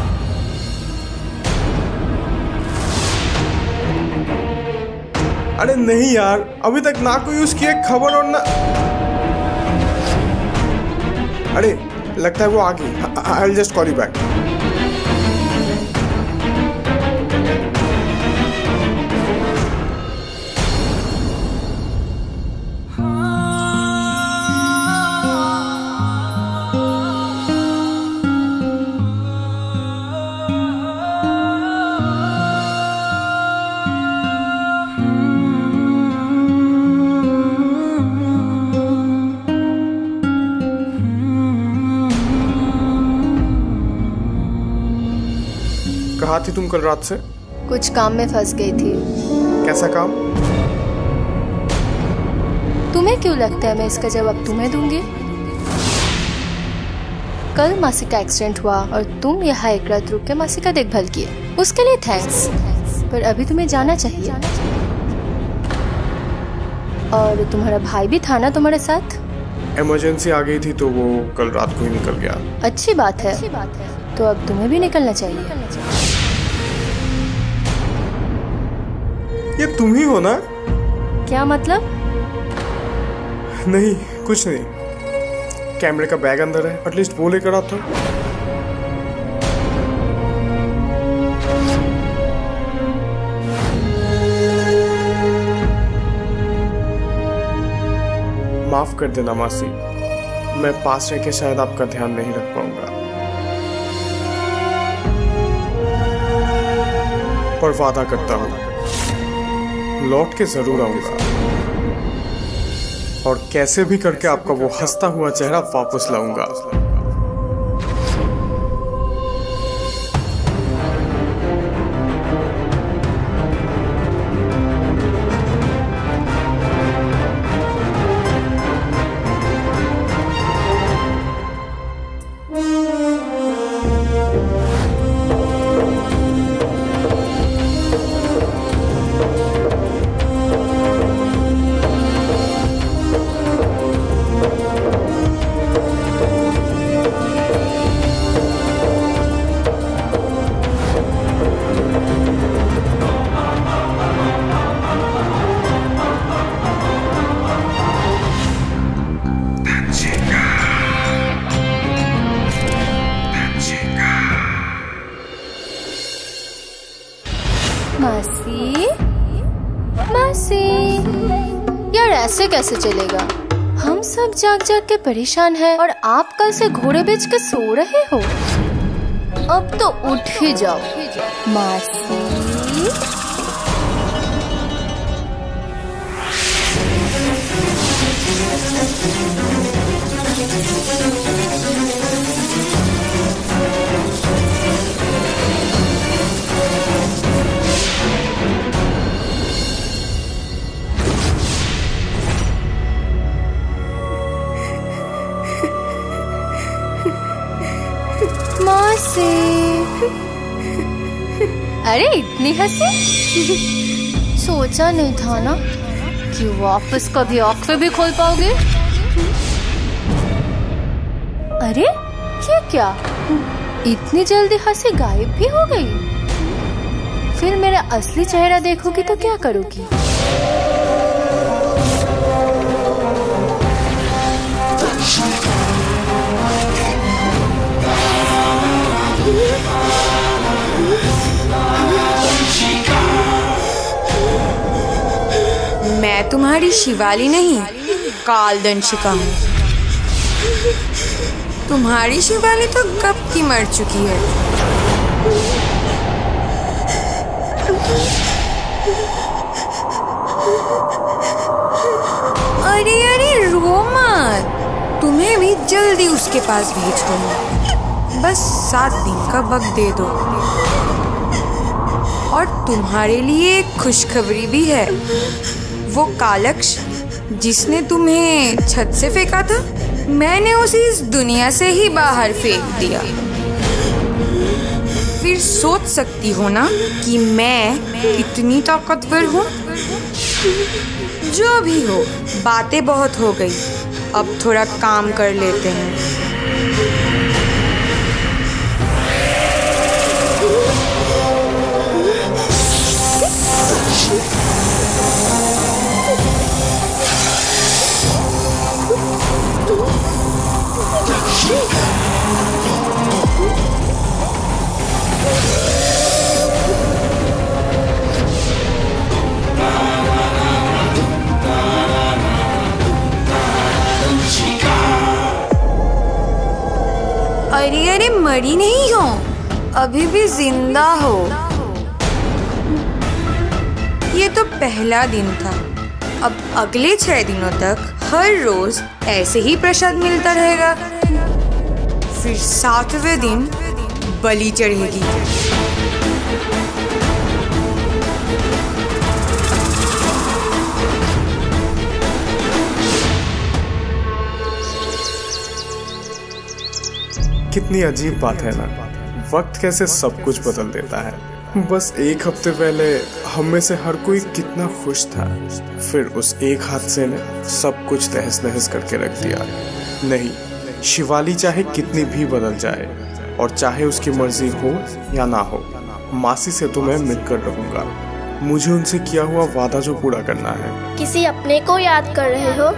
अरे नहीं यार, अभी तक ना कोई उसकी एक खबर और ना। अरे लगता है वो आ गई। I will just call you back. कहाँ थी तुम कल रात से? कुछ काम में फंस गई थी। कैसा काम? तुम्हें क्यों लगता है मैं इसका जवाब तुम्हें दूंगी? कल मासी का एक्सीडेंट हुआ और तुम यहाँ एक रात रुक के मासी का देखभाल किए, उसके लिए थैंक्स। पर अभी तुम्हें जाना चाहिए। और तुम्हारा भाई भी था ना तुम्हारे साथ? इमरजेंसी आ गई थी तो वो कल रात को ही निकल गया। अच्छी बात है। तो अब तुम्हें भी निकलना चाहिए। ये तुम ही हो ना? क्या मतलब? नहीं कुछ नहीं, कैमरे का बैग अंदर है, एटलीस्ट वो लेकर आता। माफ कर देना मासी, मैं पास रह के शायद आपका ध्यान नहीं रख पाऊंगा, पर वादा करता हूं लौट के जरूर आऊंगा और कैसे भी करके आपका वो हंसता हुआ चेहरा वापस लाऊंगा। मासी, मासी, यार ऐसे कैसे चलेगा? हम सब जाग जाग के परेशान हैं और आप कल से घोड़े बेच के सो रहे हो। अब तो उठ ही जाओ मासी। मासी, अरे इतनी हंसी? सोचा नहीं था ना कि वापस कभी आंखें भी खोल पाओगे। अरे ये क्या, इतनी जल्दी हंसी गायब भी हो गई? फिर मेरा असली चेहरा देखोगी तो क्या करोगी? मैं तुम्हारी शिवाली नहीं, कालदंशिका हूँ। तुम्हारी शिवाली तो कब की मर चुकी है। अरे अरे रो मत, तुम्हें भी जल्दी उसके पास भेज दूंगा। बस 7 दिन का वक्त दे दो। और तुम्हारे लिए एक खुशखबरी भी है। वो कालक्ष जिसने तुम्हें छत से फेंका था, मैंने उसे इस दुनिया से ही बाहर फेंक दिया। फिर सोच सकती हो ना कि मैं कितनी ताकतवर हूँ। जो भी हो, बातें बहुत हो गई, अब थोड़ा काम कर लेते हैं। अरे अरे मरी नहीं हो, अभी भी जिंदा हो। ये तो पहला दिन था। अब अगले 6 दिनों तक हर रोज ऐसे ही प्रसाद मिलता रहेगा। फिर 7वें दिन बलि चढ़ेगी। कितनी अजीब बात है ना, वक्त कैसे सब कुछ बदल देता है। बस 1 हफ्ते पहले हम में से हर कोई कितना खुश था, फिर उस एक हादसे ने सब कुछ तहस नहस करके रख दिया। नहीं, शिवाली चाहे कितनी भी बदल जाए और चाहे उसकी मर्जी हो या ना हो, मासी से तो मैं मिलकर रहूंगा। मुझे उनसे किया हुआ वादा जो पूरा करना है। किसी अपने को याद कर रहे हो?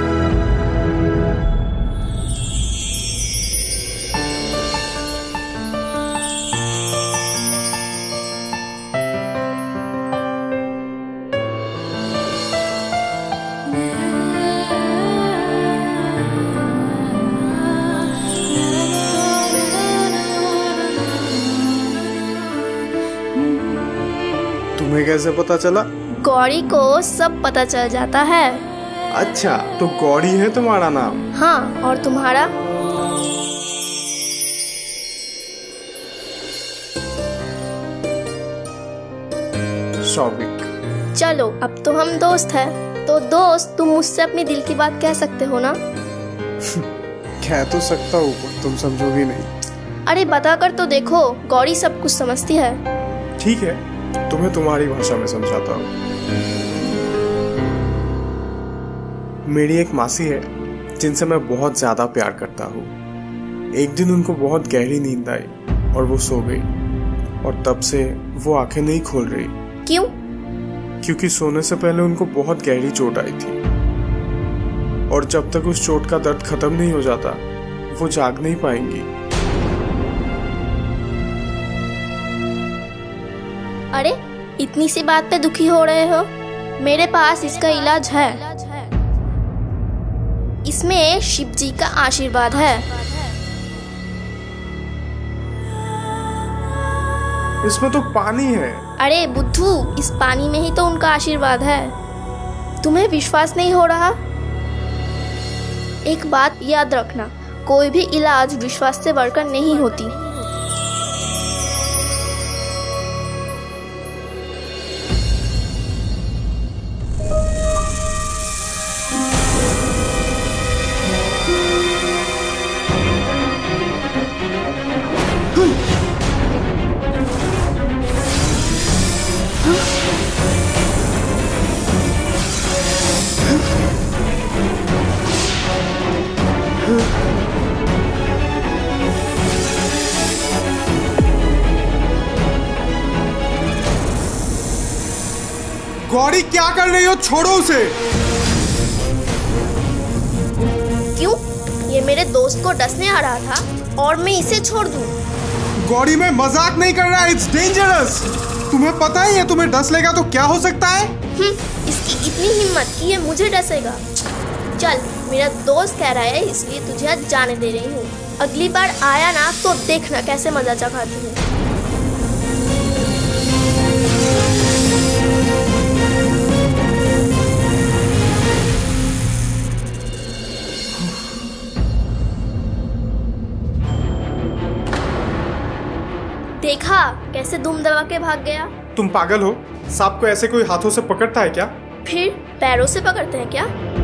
तुम्हें कैसे पता चला? गौरी को सब पता चल जाता है। अच्छा, तो गौरी है तुम्हारा नाम? हाँ, और तुम्हारा? शौविक। चलो, अब तो हम दोस्त हैं। तो दोस्त, तुम मुझसे अपनी दिल की बात कह सकते हो ना? कह तो सकता हूँ, तुम समझोगी नहीं। अरे बता कर तो देखो, गौरी सब कुछ समझती है। ठीक है, तुम्हें तुम्हारी भाषा में समझाता हूँ। मेरी एक मासी है जिनसे मैं बहुत ज्यादा प्यार करता हूँ। एक दिन उनको बहुत गहरी नींद आई और वो सो गई, और तब से वो आंखें नहीं खोल रही। क्यों? क्योंकि सोने से पहले उनको बहुत गहरी चोट आई थी, और जब तक उस चोट का दर्द खत्म नहीं हो जाता, वो जाग नहीं पाएंगी। अरे इतनी सी बात पे दुखी हो रहे हो? मेरे पास इसका इलाज है। इसमें शिव जी का आशीर्वाद है। इसमें तो पानी है। अरे बुद्धू, इस पानी में ही तो उनका आशीर्वाद है। तुम्हें विश्वास नहीं हो रहा? एक बात याद रखना, कोई भी इलाज विश्वास से बढ़कर नहीं होती। गौरी, क्या कर रही हो? छोड़ो उसे। क्यों? ये मेरे दोस्त को डसने आ रहा था और मैं इसे छोड़ दूं? गौरी, मैं मजाक नहीं कर रहा, इट्स डेंजरस। तुम्हें पता है ये तुम्हें डस लेगा तो क्या हो सकता है? इसकी इतनी हिम्मत कि ये मुझे डसेगा। चल, मेरा दोस्त कह रहा है इसलिए तुझे आज जाने दे रही हूँ। अगली बार आया ना तो देखना कैसे मजा चखाती हूँ। देखा कैसे दुम दबा के भाग गया? तुम पागल हो? सांप को ऐसे कोई हाथों से पकड़ता है क्या? फिर पैरों से पकड़ते हैं क्या?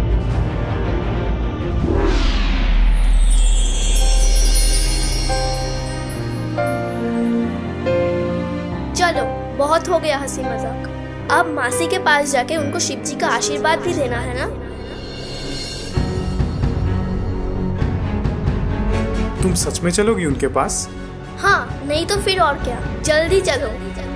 चलो, बहुत हो गया हंसी मजाक। अब मासी के पास जाके उनको शिव जी का आशीर्वाद भी देना है ना? तुम सच में चलोगी उनके पास? हाँ, नहीं तो फिर और क्या। जल्दी चलो।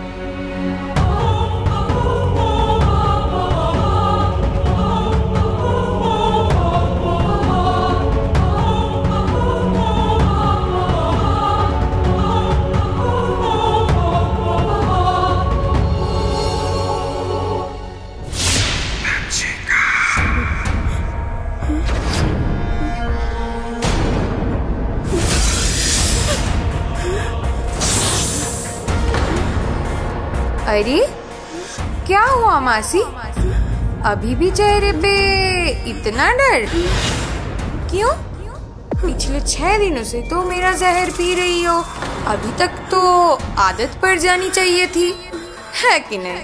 अरे क्या हुआ मासी? अभी भी चेहरे पे इतना डर क्यों? पिछले 6 दिनों से तो मेरा जहर पी रही हो। अभी तक तो आदत पड़ जानी चाहिए थी, है कि नहीं?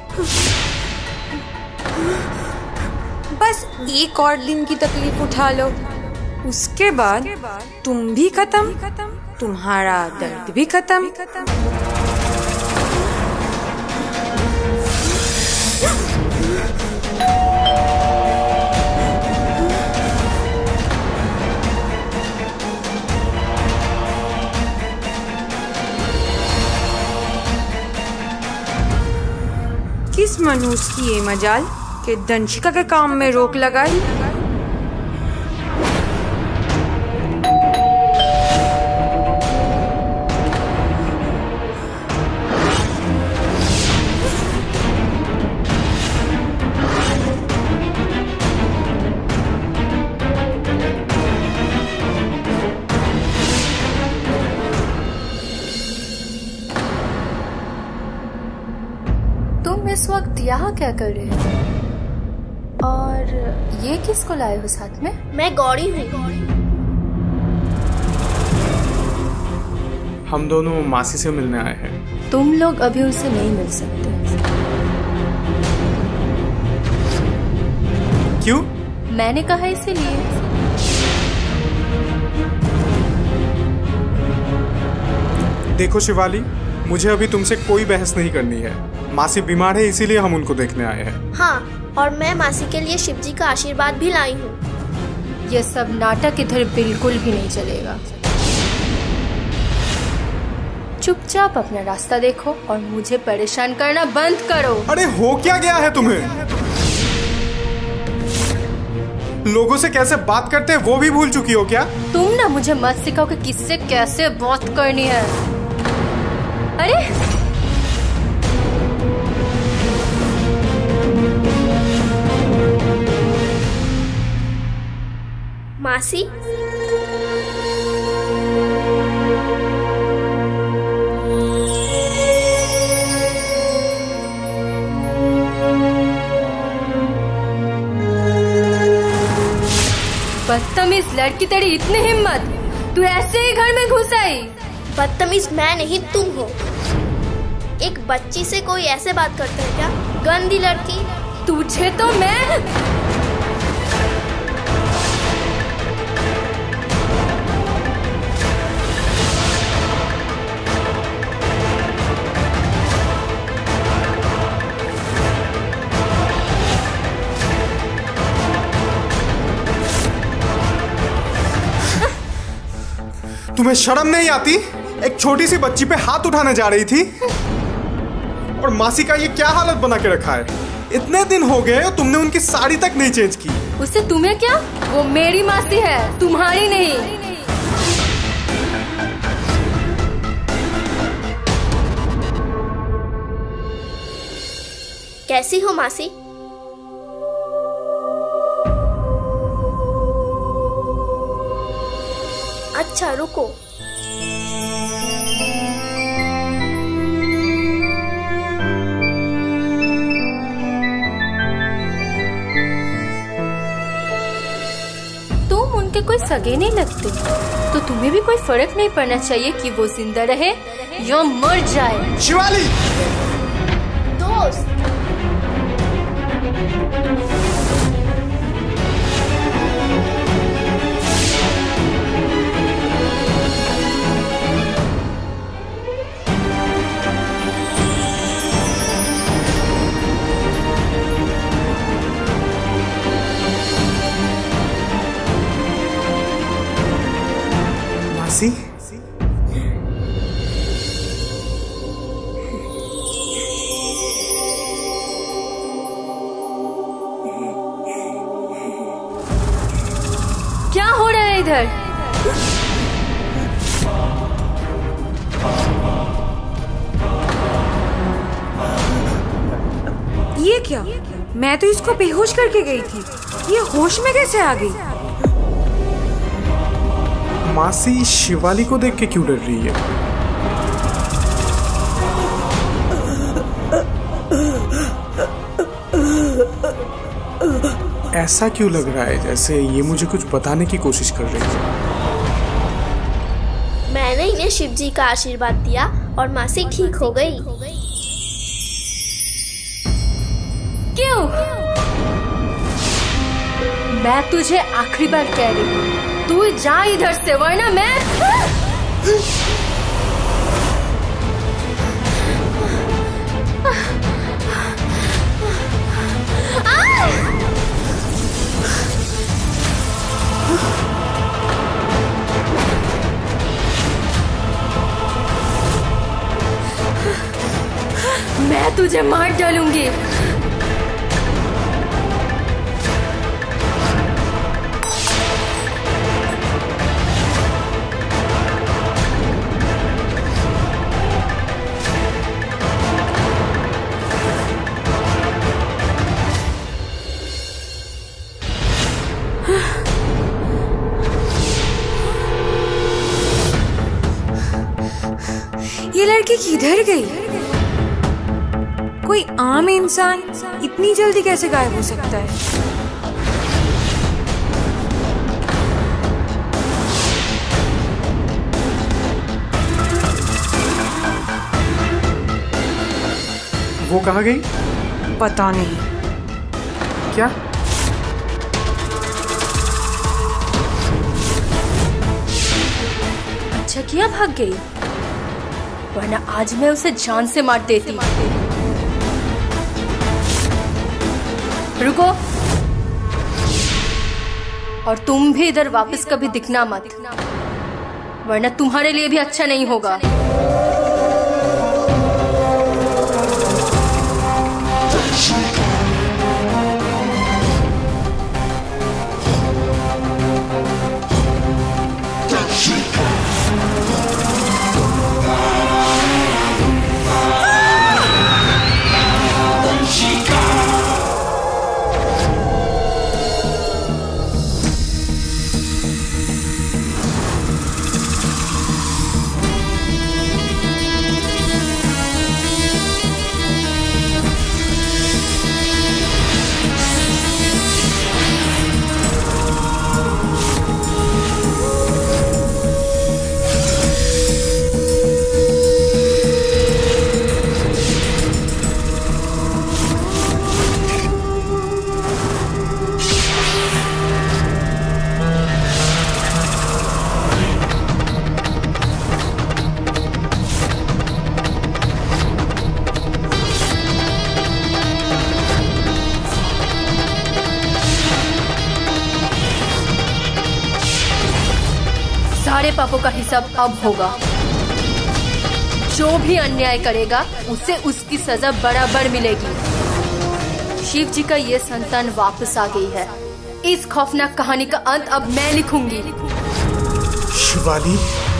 बस एक और दिन की तकलीफ उठा लो, उसके बाद तुम भी खत्म, तुम्हारा दर्द भी खत्म। किस मनुष्य की ये मजाल कि दंशिका के काम में रोक लगाई? इस वक्त यहाँ क्या कर रहे हो? और ये किसको लाए हो साथ में? मैं गौरी हूँ। हम दोनों मासी से मिलने आए हैं। तुम लोग अभी उनसे नहीं मिल सकते। क्यों? मैंने कहा इसीलिए। देखो शिवाली, मुझे अभी तुमसे कोई बहस नहीं करनी है। मासी बीमार है इसीलिए हम उनको देखने आए हैं। हाँ, और मैं मासी के लिए शिव जी का आशीर्वाद भी लाई हूँ। ये सब नाटक इधर बिल्कुल भी नहीं चलेगा। चुपचाप अपना रास्ता देखो और मुझे परेशान करना बंद करो। अरे हो क्या गया है तुम्हें? लोगों से कैसे बात करते हैं वो भी भूल चुकी हो क्या? तुम ना मुझे मत सिखाओ कि किससे कैसे बात करनी है। अरे मासी, बदतमीज लड़की, तेरी इतनी हिम्मत, तू ऐसे ही घर में घुस आई? बदतमीज मैं नहीं तुम हो। एक बच्ची से कोई ऐसे बात करता है क्या? गंदी लड़की। तुझे तो मैं तुम्हें शर्म नहीं आती? एक छोटी सी बच्ची पे हाथ उठाने जा रही थी और मासी का ये क्या हालत बना के रखा है। इतने दिन हो गए और तुमने उनकी साड़ी तक नहीं चेंज की। उससे तुम्हें क्या? वो मेरी मासी है, तुम्हारी नहीं। कैसी हो मासी? अच्छा रुको। तुम उनके कोई सगे नहीं लगते, तो तुम्हें भी कोई फर्क नहीं पड़ना चाहिए कि वो जिंदा रहे या मर जाए। शिवाली! दोस्त! मासी? क्या हो रहा है इधर? ये क्या? मैं तो इसको बेहोश करके गई थी, ये होश में कैसे आ गई? मासी शिवाली को देख के क्यों डर रही है? ऐसा क्यों लग रहा है जैसे ये मुझे कुछ बताने की कोशिश कर रही है? मैंने इन्हें शिव जी का आशीर्वाद दिया और मासी ठीक हो गई। क्यों? मैं तुझे आखिरी बार कह रही हूँ, तू जा इधर से, वरना मैं मैं तुझे मार डालूंगी। ये लड़की किधर गई? कोई आम इंसान इतनी जल्दी कैसे गायब हो सकता है? वो कहाँ गई? पता नहीं। क्या? अच्छा किया भाग गई, वरना आज मैं उसे जान से मार देती। रुको, और तुम भी इधर वापस कभी दिखना मत, वरना तुम्हारे लिए भी अच्छा नहीं होगा। पापों का हिसाब अब होगा। जो भी अन्याय करेगा उसे उसकी सजा बराबर मिलेगी। शिव जी का ये संतान वापस आ गई है। इस खौफनाक कहानी का अंत अब मैं लिखूंगी। शिवाली,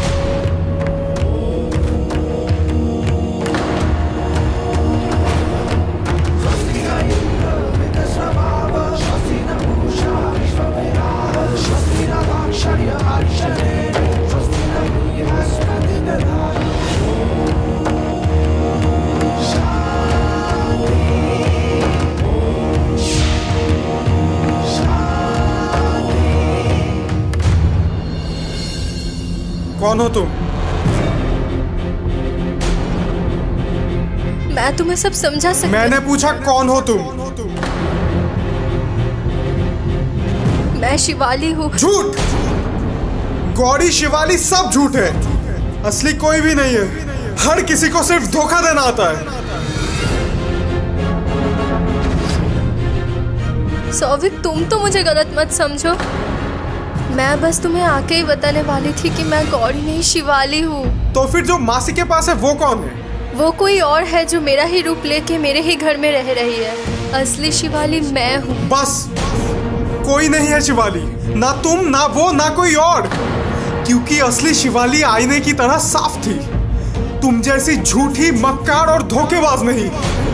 कौन हो तुम? मैं तुम्हें सब समझा सकती। मैंने पूछा कौन हो तुम? मैं शिवाली हूँ। झूठ! गौरी, शिवाली सब झूठ है। असली कोई भी नहीं है। हर किसी को सिर्फ धोखा देना आता है। सौविक, तुम तो मुझे गलत मत समझो। मैं बस तुम्हें आके ही बताने वाली थी कि मैं गौरी नहीं शिवाली हूँ। तो फिर जो मासी के पास है वो कौन है? वो कोई और है जो मेरा ही रूप लेके मेरे ही घर में रह रही है। असली शिवाली मैं हूँ। बस, कोई नहीं है शिवाली। ना तुम, ना वो, ना कोई और। क्योंकि असली शिवाली आईने की तरह साफ थी। तुम जैसी झूठी, मक्कार और धोखेबाज नहीं।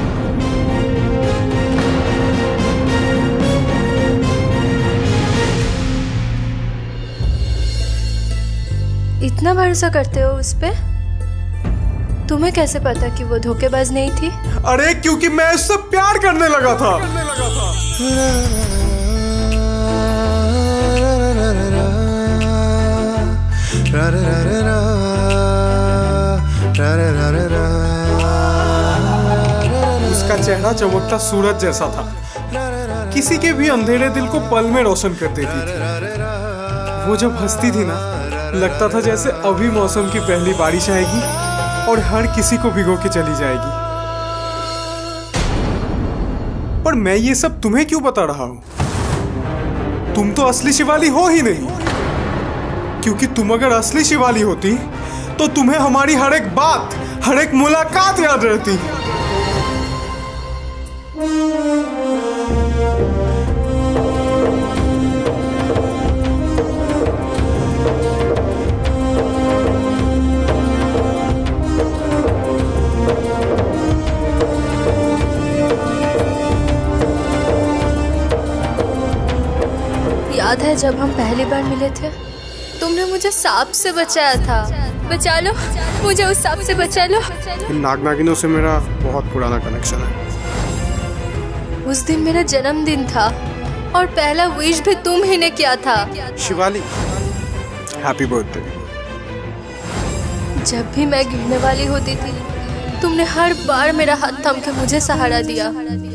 इतना भरोसा करते हो उस पे? तुम्हें कैसे पता कि वो धोखेबाज नहीं थी? अरे क्योंकि मैं उससे प्यार करने लगा था। उसका चेहरा चमकता सूरज जैसा था। किसी के भी अंधेरे दिल को पल में रोशन कर देती थी। वो जब हंसती थी ना, लगता था जैसे अभी मौसम की पहली बारिश आएगी और हर किसी को भिगो के चली जाएगी। पर मैं ये सब तुम्हें क्यों बता रहा हूं? तुम तो असली शिवाली हो ही नहीं। क्योंकि तुम अगर असली शिवाली होती तो तुम्हें हमारी हर एक बात, हर एक मुलाकात याद रहती। याद है जब हम पहली बार मिले थे, तुमने मुझे सांप से बचाया था। बचा लो मुझे, उस सांप से बचा लो। नाग नागिनों से मेरा बहुत पुराना कनेक्शन है। उस दिन मेरा जन्मदिन था और पहला विश भी तुम ही ने किया था। Shivali, happy birthday. जब भी मैं गिरने वाली होती थी, तुमने हर बार मेरा हाथ थाम के मुझे सहारा दिया।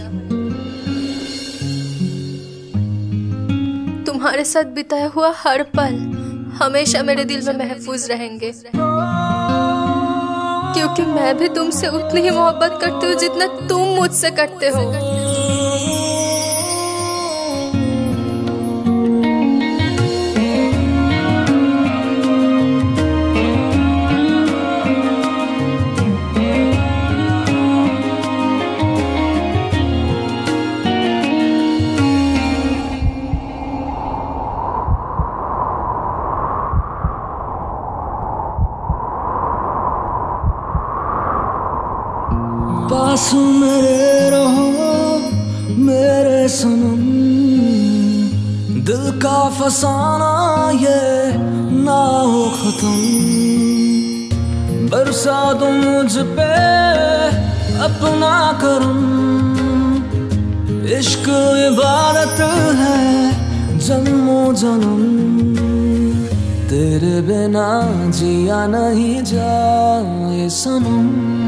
तुम्हारे साथ बिताया हुआ हर पल हमेशा मेरे दिल में महफूज रहेंगे। क्योंकि मैं भी तुमसे उतनी ही मोहब्बत करती हूँ जितना तुम मुझसे करते हो। पास मेरे रहो मेरे सनम, दिल का फसाना ये ना हो खत्म। बरसा दो मुझ पे अपना करम, इश्क इबादत है जन्मों जन्म। तेरे बिना जिया नहीं जाए सनम,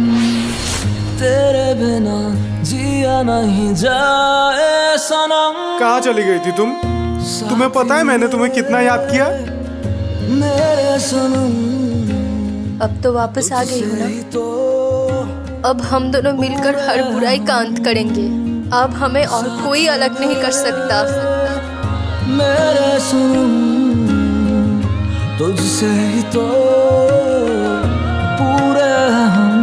तेरे बिना जिया नहीं जाए सनम। कहाँ चली गई थी तुम? तुम्हें पता है मैंने तुम्हें कितना याद किया? मेरे सनम अब तो वापस आ गई हो ना। अब हम दोनों मिलकर हर बुराई का अंत करेंगे। अब हमें और कोई अलग नहीं कर सकता। मेरे सनम तुझसे ही तो पूरे हम।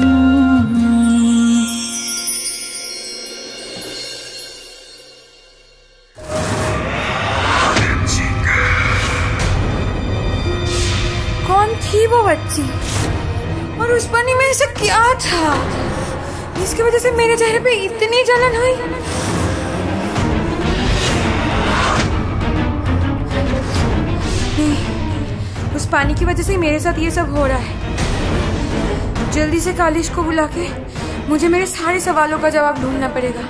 कौन थी वो बच्ची और उस पानी में ऐसा क्या था जिसकी वजह से मेरे चेहरे पे इतनी जलन हुई? नहीं, उस पानी की वजह से मेरे साथ ये सब हो रहा है। जल्दी से कालिश को बुला के मुझे मेरे सारे सवालों का जवाब ढूंढना पड़ेगा।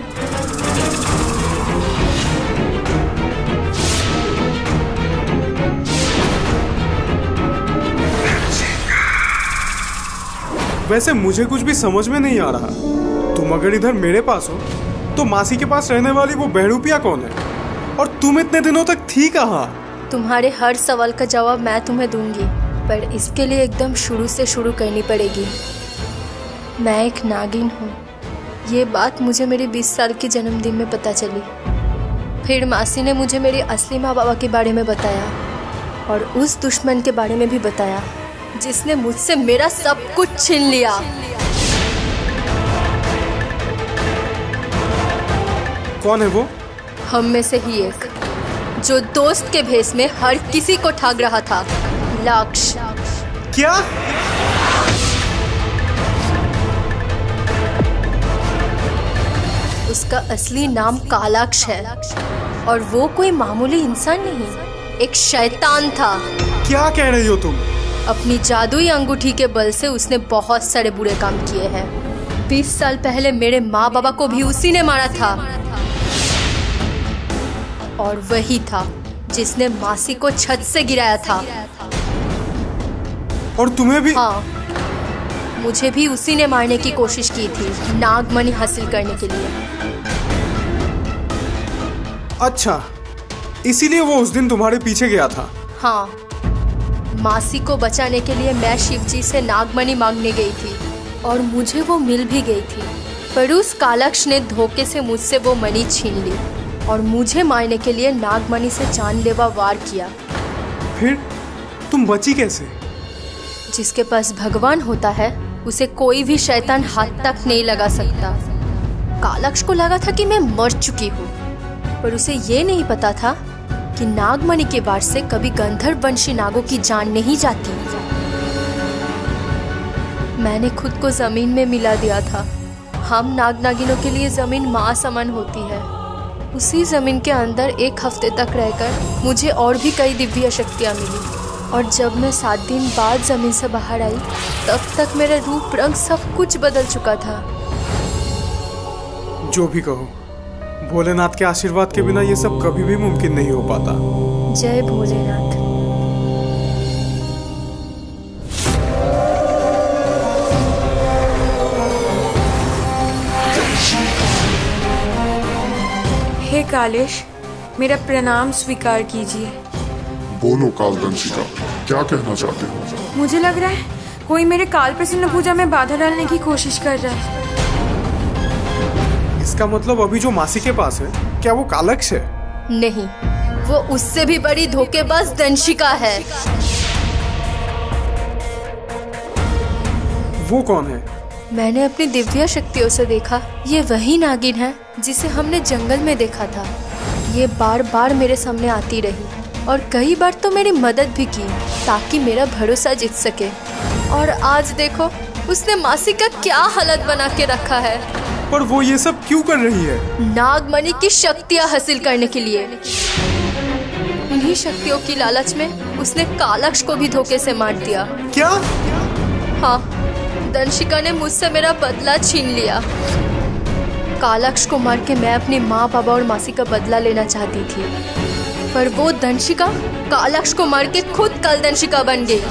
वैसे मुझे कुछ भी समझ में नहीं आ रहा। तुम अगर इधर मेरे पास हो तो मासी के पास रहने वाली वो बहरूपिया कौन है, और तुम इतने दिनों तक थी कहाँ? तुम्हारे हर सवाल का जवाब मैं तुम्हें दूंगी, पर इसके लिए एकदम शुरू से शुरू करनी पड़ेगी। मैं एक नागिन हूँ। ये बात मुझे मेरे 20 साल के जन्मदिन में पता चली। फिर मासी ने मुझे मेरे असली माँ बाबा के बारे में बताया और उस दुश्मन के बारे में भी बताया जिसने मुझसे मेरा सब कुछ छीन लिया। कौन है वो? हम में से ही एक, जो दोस्त के भेष में हर किसी को ठग रहा था। लक्ष्य। क्या? उसका असली नाम कालाक्ष है और वो कोई मामूली इंसान नहीं, एक शैतान था। क्या कह रही हो तुम? अपनी जादुई अंगूठी के बल से उसने बहुत सारे बुरे काम किए हैं। 20 साल पहले मेरे माँ बाबा को भी उसी ने मारा था, और वही था जिसने मासी को छत से गिराया था। और तुम्हें भी? हाँ, मुझे भी उसी ने मारने की कोशिश की थी, नागमणि हासिल करने के लिए। अच्छा, इसीलिए वो उस दिन तुम्हारे पीछे गया था? हाँ, मासी को बचाने के लिए मैं शिवजी से नागमणि मांगने गई थी और मुझे वो मिल भी गई थी, पर उस कालक्ष ने धोखे से मुझसे वो मणि छीन ली और मुझे मारने के लिए नागमणि से जानलेवा वार किया। फिर तुम बची कैसे? जिसके पास भगवान होता है उसे कोई भी शैतान हाथ तक नहीं लगा सकता। कालक्ष को लगा था कि मैं मर चुकी हूँ, पर उसे ये नहीं पता था कि नागमणि के वार से कभी गंधर्व वंशी नागों की जान नहीं जाती। मैंने खुद को जमीन में मिला दिया था। हम नाग नागिनों के लिए जमीन माँ समान होती है। उसी जमीन के अंदर 1 हफ्ते तक रहकर मुझे और भी कई दिव्य शक्तियाँ मिली, और जब मैं 7 दिन बाद जमीन से बाहर आई तब तक मेरा रूप रंग सब कुछ बदल चुका था। जो भी कहो, भोलेनाथ के आशीर्वाद के बिना ये सब कभी भी मुमकिन नहीं हो पाता। जय भोलेनाथ। हे कालिश, मेरा प्रणाम स्वीकार कीजिए। बोलो कालदंशिका, क्या कहना चाहते हो? मुझे लग रहा है कोई मेरे काल प्रसन्न पूजा में बाधा डालने की कोशिश कर रहा है। इसका मतलब अभी जो मासी के पास है, क्या वो कालक्ष है? नहीं, वो उससे भी बड़ी धोखेबाज दंशिका है। वो कौन है? मैंने अपनी दिव्य शक्तियों से देखा, ये वही नागिन है जिसे हमने जंगल में देखा था। ये बार बार मेरे सामने आती रही और कई बार तो मेरी मदद भी की ताकि मेरा भरोसा जीत सके। और आज देखो उसने मासी का क्या हालत बना के रखा है। पर वो ये सब क्यों कर रही है? नागमणि की शक्तियाँ हासिल करने के लिए। उन्हीं शक्तियों की लालच में उसने कालक्ष को भी धोखे से मार दिया। क्या? हाँ, दंशिका ने मुझसे मेरा बदला छीन लिया। कालक्ष को मार के मैं अपनी माँ बाबा और मासी का बदला लेना चाहती थी, पर वो दंशिका कालक्ष को मार के खुद कल दंशिका बन गई।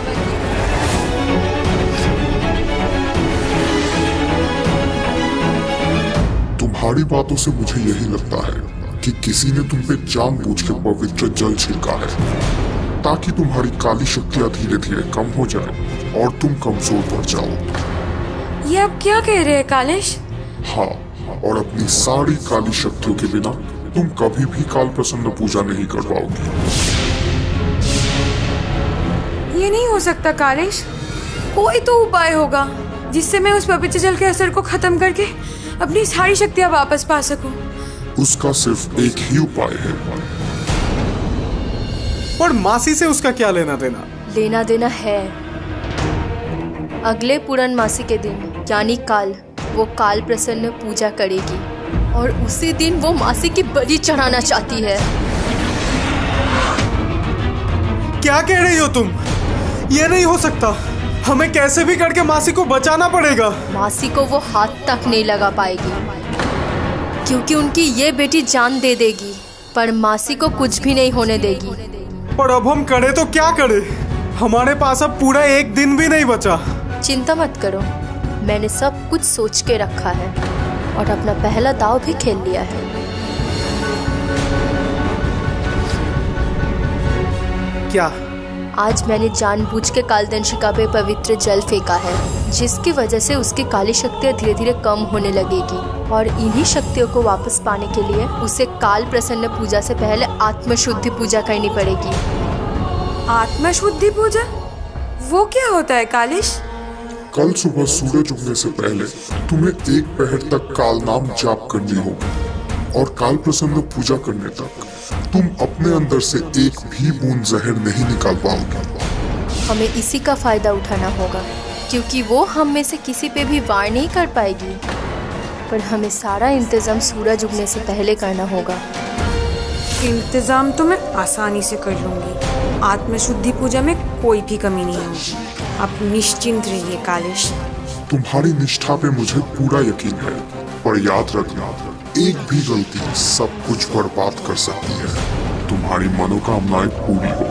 तुम्हारी बातों से मुझे यही लगता है कि किसी ने तुम पे जानबूझ के पवित्र जल छिड़का है ताकि तुम्हारी काली शक्तियां धीरे धीरे कम हो जाए और तुम कमजोर पड़ जाओ। ये आप क्या कह रहे हैं कालिश? हाँ, और अपनी सारी काली शक्तियों के बिना तुम कभी भी काल प्रसन्न पूजा नहीं कर पाओगी। ये नहीं हो सकता कालेश। कोई तो उपाय होगा जिससे मैं उस पवित्र जल के असर को खत्म करके अपनी सारी शक्तियां वापस पा सकूं। उसका सिर्फ एक ही उपाय है। पर मासी से उसका क्या लेना देना? लेना देना है। अगले पूर्णमासी के दिन यानी काल, वो काल प्रसन्न पूजा करेगी और उसी दिन वो मासी की बलि चढ़ाना चाहती है। क्या कह रही हो तुम? ये नहीं हो सकता। हमें कैसे भी करके मासी को बचाना पड़ेगा। मासी को वो हाथ तक नहीं लगा पाएगी क्योंकि उनकी ये बेटी जान दे देगी, पर मासी को कुछ भी नहीं होने देगी। पर अब हम करें तो क्या करें? हमारे पास अब पूरा एक दिन भी नहीं बचा। चिंता मत करो, मैंने सब कुछ सोच के रखा है और अपना पहला दाव भी खेल लिया है। क्या? आज मैंने जानबूझ के कालदंशिका पे पवित्र जल फेंका है, जिसकी वजह से उसकी काली शक्तियाँ धीरे धीरे कम होने लगेगी और इन्हीं शक्तियों को वापस पाने के लिए उसे काल प्रसन्न पूजा से पहले आत्मशुद्धि पूजा करनी पड़ेगी। आत्मशुद्धि पूजा? वो क्या होता है कालेश? कल सुबह सूरज उगने से पहले तुम्हें एक पहर तक काल नाम जाप करनी होगी और काल प्रसन्न पूजा करने तक तुम अपने अंदर से एक भी बूंद जहर नहीं निकाल पाओगे। हमें इसी का फायदा उठाना होगा क्योंकि वो हम में से किसी पे भी वार नहीं कर पाएगी, पर हमें सारा इंतजाम सूरज उगने से पहले करना होगा। इंतजाम तो मैं आसानी से कर लूंगी। आत्मशुद्धि पूजा में कोई भी कमी नहीं होगी। आप निश्चिंत रहिए कालेश। तुम्हारी निष्ठा पे मुझे पूरा यकीन है, पर याद रखना एक भी गलती सब कुछ बर्बाद कर सकती है। तुम्हारी मनोकामनाएं पूरी हो।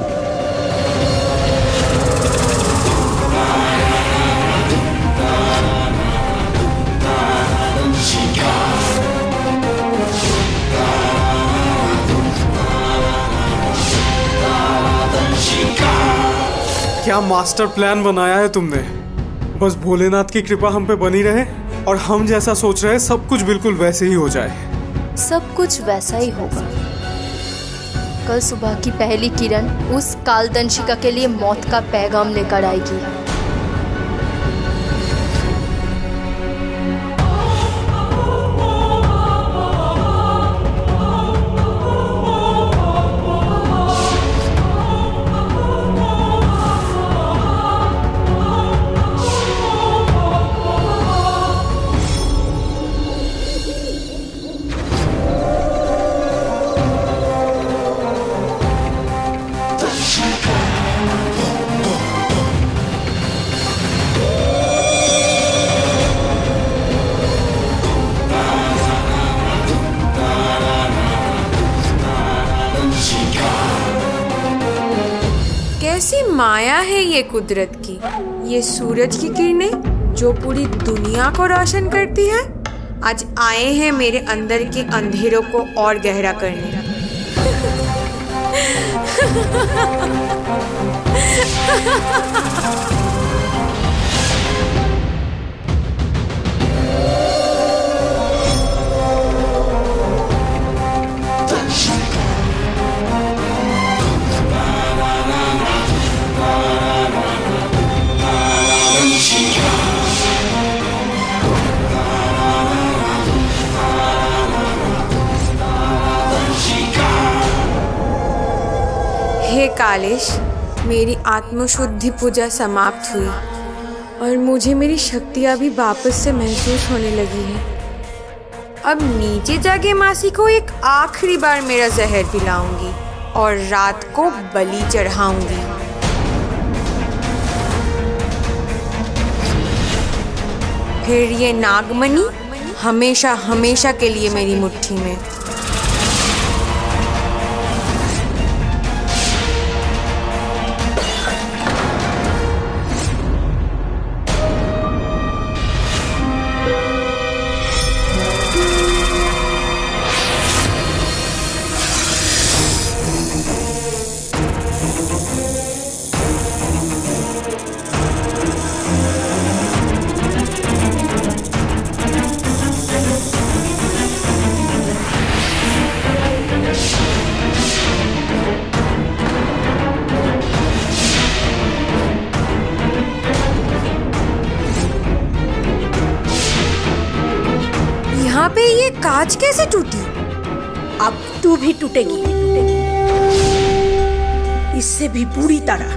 क्या मास्टर प्लान बनाया है तुमने? बस भोलेनाथ की कृपा हम पे बनी रहे और हम जैसा सोच रहे सब कुछ बिल्कुल वैसे ही हो जाए। सब कुछ वैसा ही होगा। कल सुबह की पहली किरण उस कालदंशिका के लिए मौत का पैगाम लेकर आएगी। कैसी माया है ये कुदरत की। ये सूरज की किरणें जो पूरी दुनिया को रोशन करती है, आज आए हैं मेरे अंदर के अंधेरों को और गहरा करने। हे कालेश, मेरी आत्मशुद्धि पूजा समाप्त हुई और मुझे मेरी शक्तियाँ भी वापस से महसूस होने लगी है। अब नीचे जाके मासी को एक आखिरी बार मेरा जहर पिलाऊंगी और रात को बलि चढ़ाऊंगी। फिर ये नागमणि हमेशा हमेशा के लिए मेरी मुट्ठी में। यहाँ पे ये कांच कैसे टूटी? अब तू भी टूटेगी, इससे भी बुरी तरह।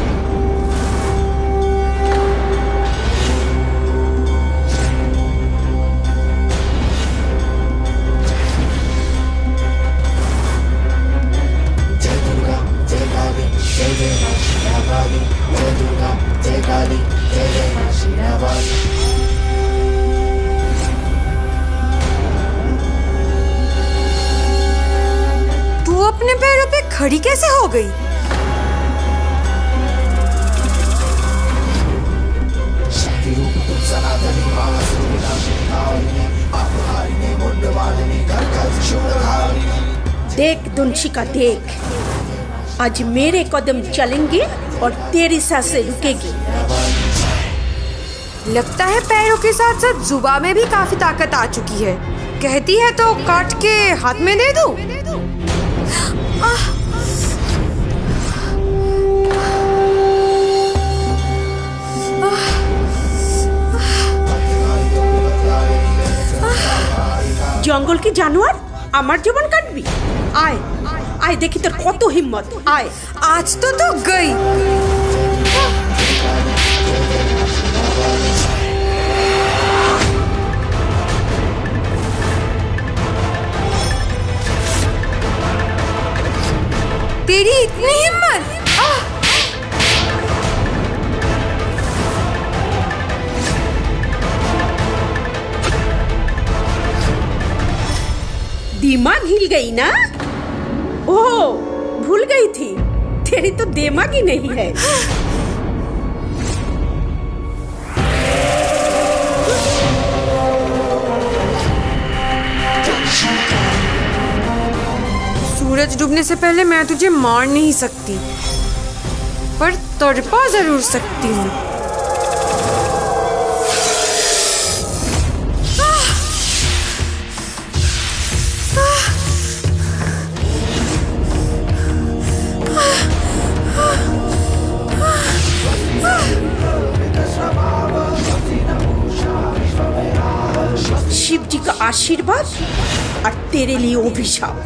तू अपने पैरों पे खड़ी कैसे हो गई? देख दुनशिका देख, आज मेरे कदम चलेंगे और तेरी सांसें रुकेगी। लगता है पैरों के साथ साथ जुबान में भी काफी ताकत आ चुकी है। कहती है तो काट के हाथ में दे दूं? জঙ্গল কি জানোয়ার আমার জীবন কাটবি? আয় আয় দেখি তোর কত হিম্মত। আয় आज तो गई। तेरी इतनी हिम्मत? दिमाग हिल गई ना? ओह भूल गई थी, तेरी तो दिमाग ही नहीं है। सूरज डूबने से पहले मैं तुझे मार नहीं सकती, पर तड़पा जरूर सकती हूँ। शिव जी का आशीर्वाद और तेरे लिए अभिशाप।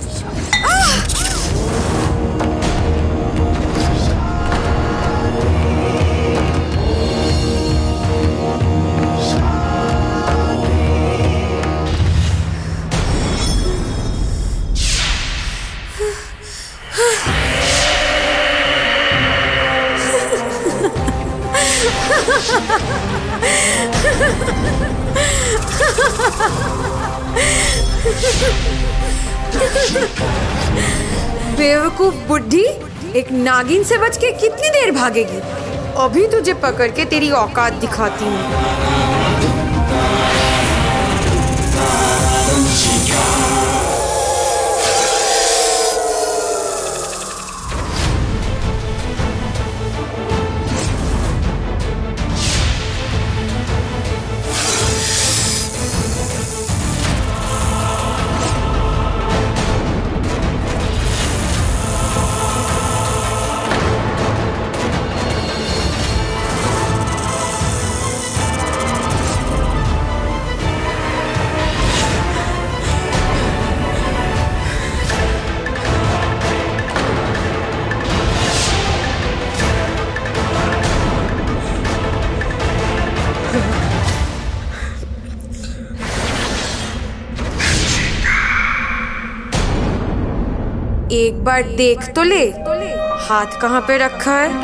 बेवकूफ बुढ़ी, एक नागिन से बच के कितनी देर भागेगी? अभी तुझे पकड़ के तेरी औकात दिखाती हूँ। एक बार देख तो ले, हाथ कहाँ पे रखा है?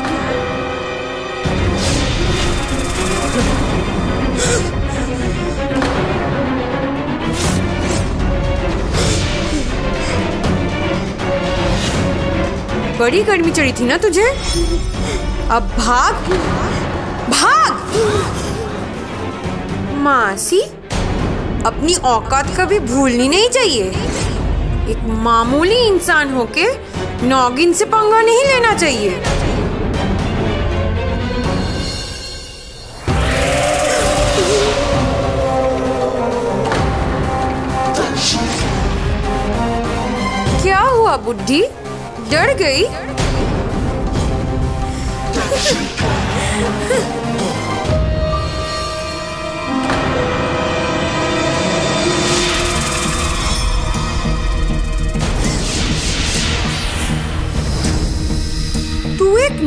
बड़ी गर्मी चढ़ी थी ना तुझे? अब भाग भाग। मासी, अपनी औकात कभी भूलनी नहीं चाहिए। एक मामूली इंसान होके नौगिन से पंगा नहीं लेना चाहिए। क्या हुआ बुड्ढी, डर गई?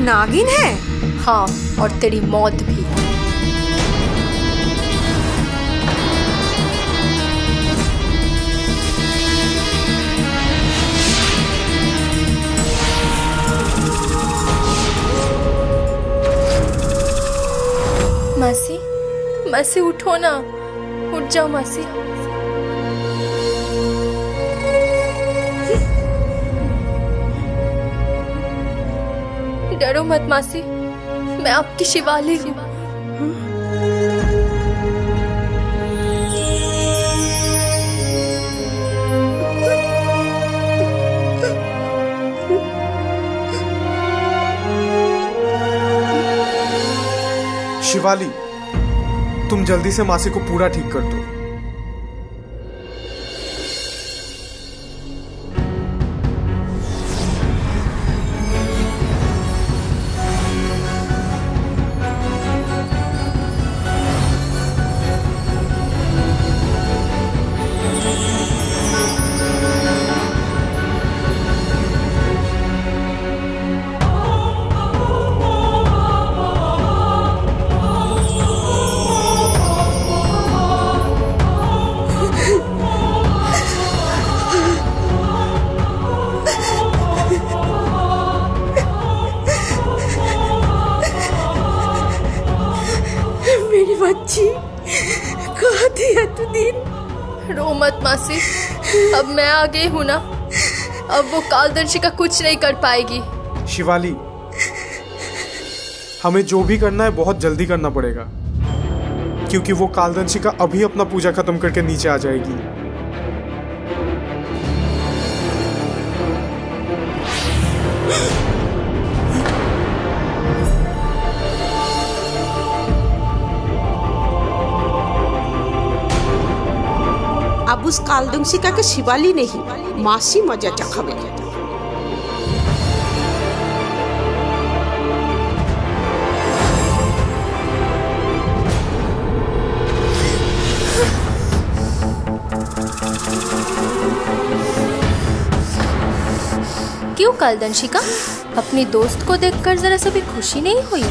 नागिन है? हाँ, और तेरी मौत भी। मासी, मासी उठो ना, उठ जाओ मासी। डरो मत मासी, मैं आपकी शिवाली हूँ। शिवाली, तुम जल्दी से मासी को पूरा ठीक कर दो। कहाँ थी दिन? रो मत मासी, अब मैं आ गई हूँ ना, अब वो कालदंशिका कुछ नहीं कर पाएगी। शिवाली, हमें जो भी करना है बहुत जल्दी करना पड़ेगा, क्योंकि वो कालदंशिका अभी अपना पूजा खत्म करके नीचे आ जाएगी। अब उस कालदंशिका के शिवाली नहीं, मासी मजा चखावे। क्यों कालदंशिका, अपनी दोस्त को देखकर जरा सा भी खुशी नहीं हुई?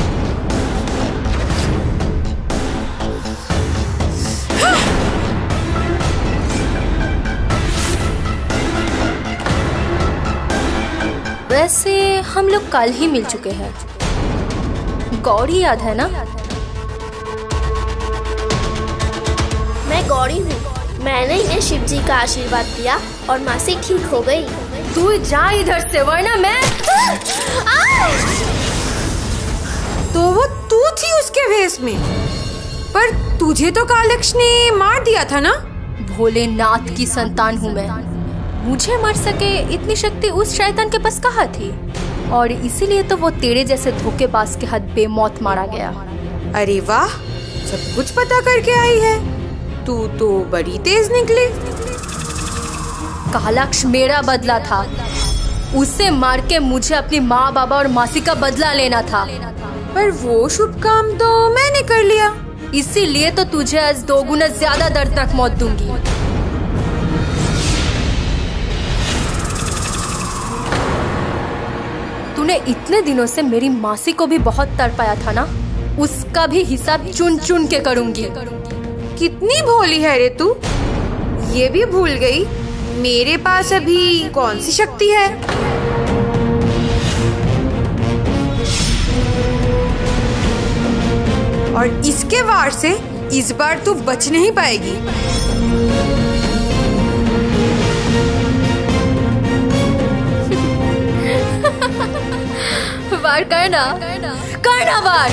वैसे हम लोग कल ही मिल चुके हैं, गौरी याद है ना? मैं गौरी हूँ, मैंने इन्हें शिव जी का आशीर्वाद दिया और मासी ठीक हो गई। तू जा इधर से, वरना मैं। तो वो तू थी उसके भेष में, पर तुझे तो कालयक्ष ने मार दिया था ना? भोलेनाथ की संतान हूँ मैं, मुझे मार सके इतनी शक्ति उस शैतान के पास कहाँ थी? और इसीलिए तो वो तेरे जैसे धोखेबाज के हाथ बेमौत मारा गया। अरे वाह, सब कुछ पता करके आई है, तू तो बड़ी तेज निकली। कालयक्ष मेरा बदला था, उसे मार के मुझे अपनी माँ, बाबा और मासी का बदला लेना था। पर वो शुभ काम तो मैंने कर लिया, इसीलिए तो तुझे आज 2 गुना ज्यादा दर्दनाक मौत दूंगी। तूने इतने दिनों से मेरी मासी को भी बहुत तड़पाया था ना, उसका भी हिसाब चुन चुन के करूंगी। कितनी भोली है रे तू, ये भी भूल गई मेरे पास अभी कौन सी शक्ति है। और इसके वार से इस बार तू बच नहीं पाएगी। वार करना, करना वार।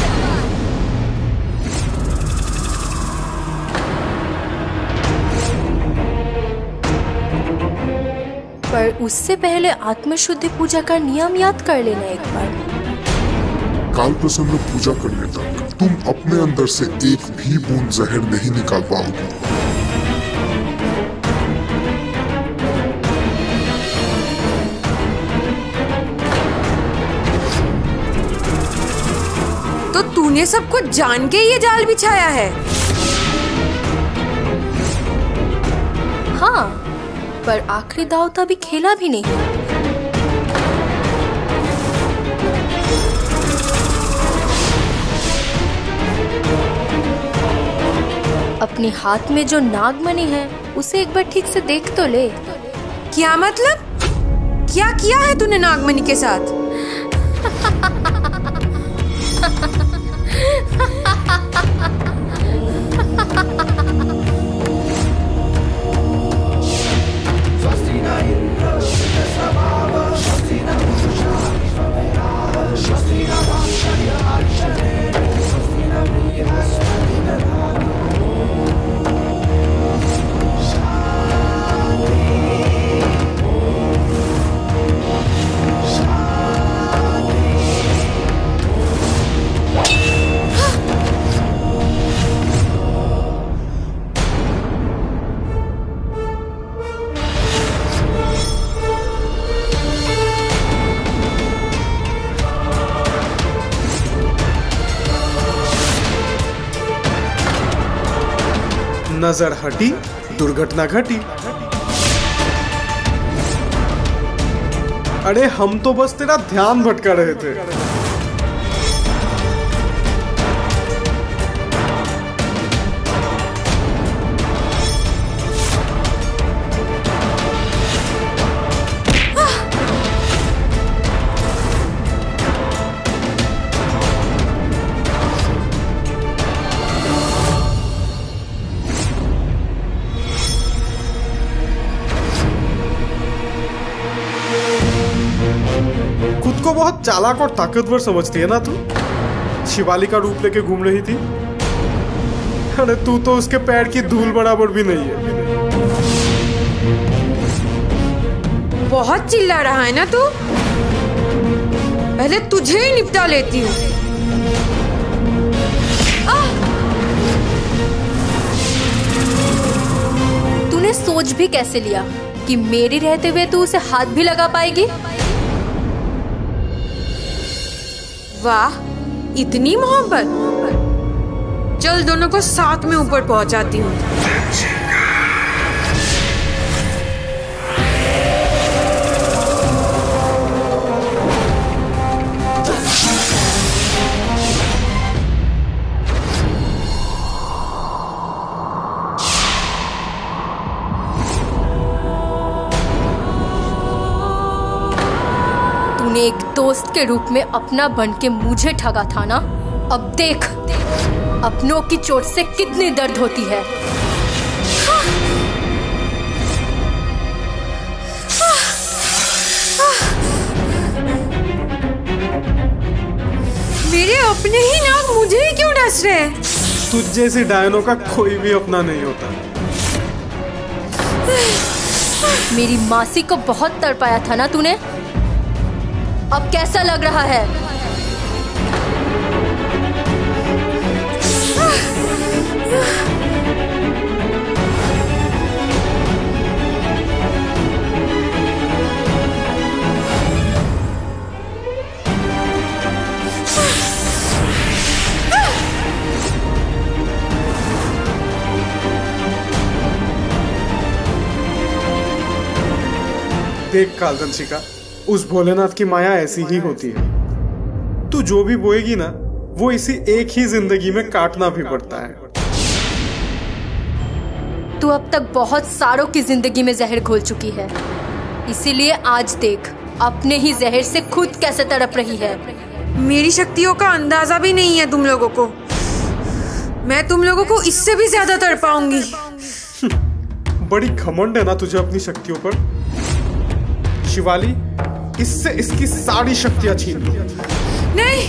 पर उससे पहले आत्मशुद्धि पूजा का नियम याद कर लेना एक बार। काल प्रसन्न पूजा करने तक तुम अपने अंदर से एक भी बूंद जहर नहीं निकाल पाओगे। तो तूने सब कुछ जान के ये जाल बिछाया है? हाँ, पर आखिरी दांव तो अभी खेला भी नहीं। अपने हाथ में जो नागमणि है उसे एक बार ठीक से देख तो ले। क्या मतलब? क्या किया है तूने नागमणि के साथ? नजर हटी, दुर्घटना घटी। अरे हम तो बस तेरा ध्यान भटका रहे थे। खुद को बहुत चालाक और ताकतवर समझती है ना तू? शिवाली का रूप लेके घूम रही थी। अरे तू तो उसके पैर की धूल बराबर भी नहीं है। बहुत चिल्ला रहा है ना तू? पहले तुझे ही निपटा लेती हूँ। तूने सोच भी कैसे लिया कि मेरी रहते हुए तू उसे हाथ भी लगा पाएगी? वाह, इतनी मोहब्बत। चल दोनों को साथ में ऊपर पहुंचाती हूँ। तूने एक दोस्त के रूप में अपना बन के मुझे ठगा था ना? अब देख अपनों की चोट से कितनी दर्द होती है। मेरे अपने ही नाग मुझे ही क्यों डस रहे हैं? तुझ जैसी डायनों का कोई भी अपना नहीं होता। मेरी मासी को बहुत तड़पाया था ना तूने? अब कैसा लग रहा है? देख कालदंशिका, उस भोलेनाथ की माया ऐसी ही होती है। तू जो भी बोएगी ना, वो इसी एक ही जिंदगी में काटना भी पड़ता है। तू अब तक बहुत सारों की जिंदगी में जहर घोल चुकी है, इसीलिए आज देख अपने ही जहर से खुद कैसे तड़प रही है। मेरी शक्तियों का अंदाजा भी नहीं है तुम लोगों को। मैं तुम लोगों को इससे भी ज्यादा तड़पाऊंगी। बड़ी घमंड है ना तुझे अपनी शक्तियों पर। शिवाली, इससे इसकी सारी शक्तियां छीन ली। नहीं,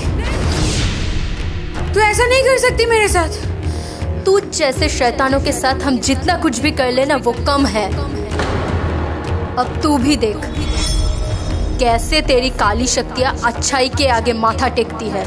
तू ऐसा नहीं कर सकती मेरे साथ। तू जैसे शैतानों के साथ हम जितना कुछ भी कर लेना वो कम है। अब तू भी देख कैसे तेरी काली शक्तियां अच्छाई के आगे माथा टेकती है।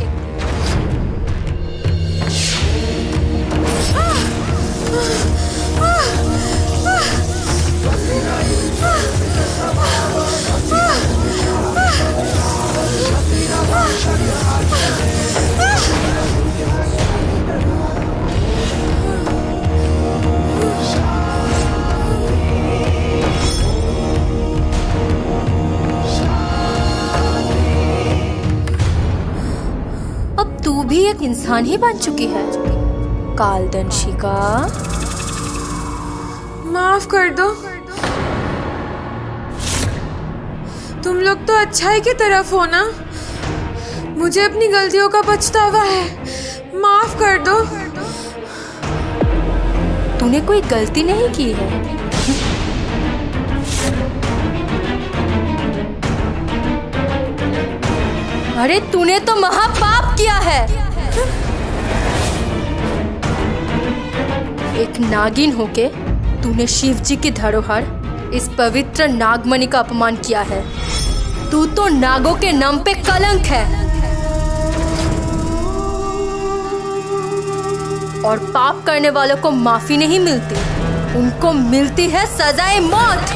अब तू भी एक इंसान ही बन चुकी है। कालदंशिका, माफ कर दो। तुम लोग तो अच्छाई की तरफ हो ना। मुझे अपनी गलतियों का पछतावा है, माफ कर दो। तूने कोई गलती नहीं की है। अरे तूने तो महापाप किया है। एक नागिन होके तूने शिव जी की धरोहर इस पवित्र नागमणि का अपमान किया है। तू तो नागों के नाम पे कलंक है और पाप करने वालों को माफी नहीं मिलती, उनको मिलती है सजाए मौत।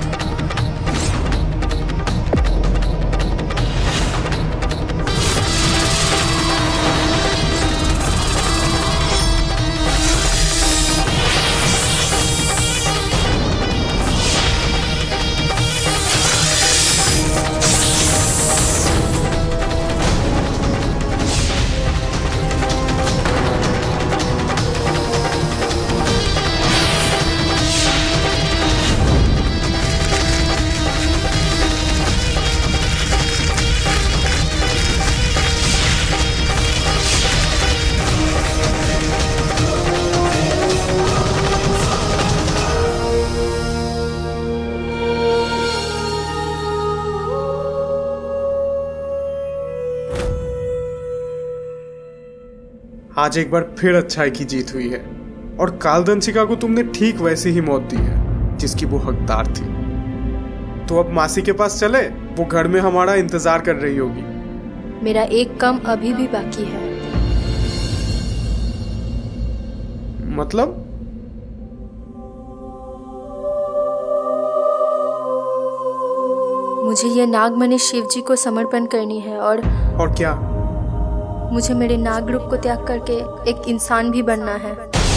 आज एक बार फिर अच्छाई की जीत हुई है और कालदंशिका को तुमने ठीक वैसी ही मौत दी है जिसकी वो हकदार थी। तो अब मासी के पास चले, वो घर में हमारा इंतजार कर रही होगी। मेरा एक काम अभी भी बाकी है। मतलब? मुझे ये नागमणि शिव जी को समर्पण करनी है और क्या? मुझे मेरे नाग रूप को त्याग करके एक इंसान भी बनना है।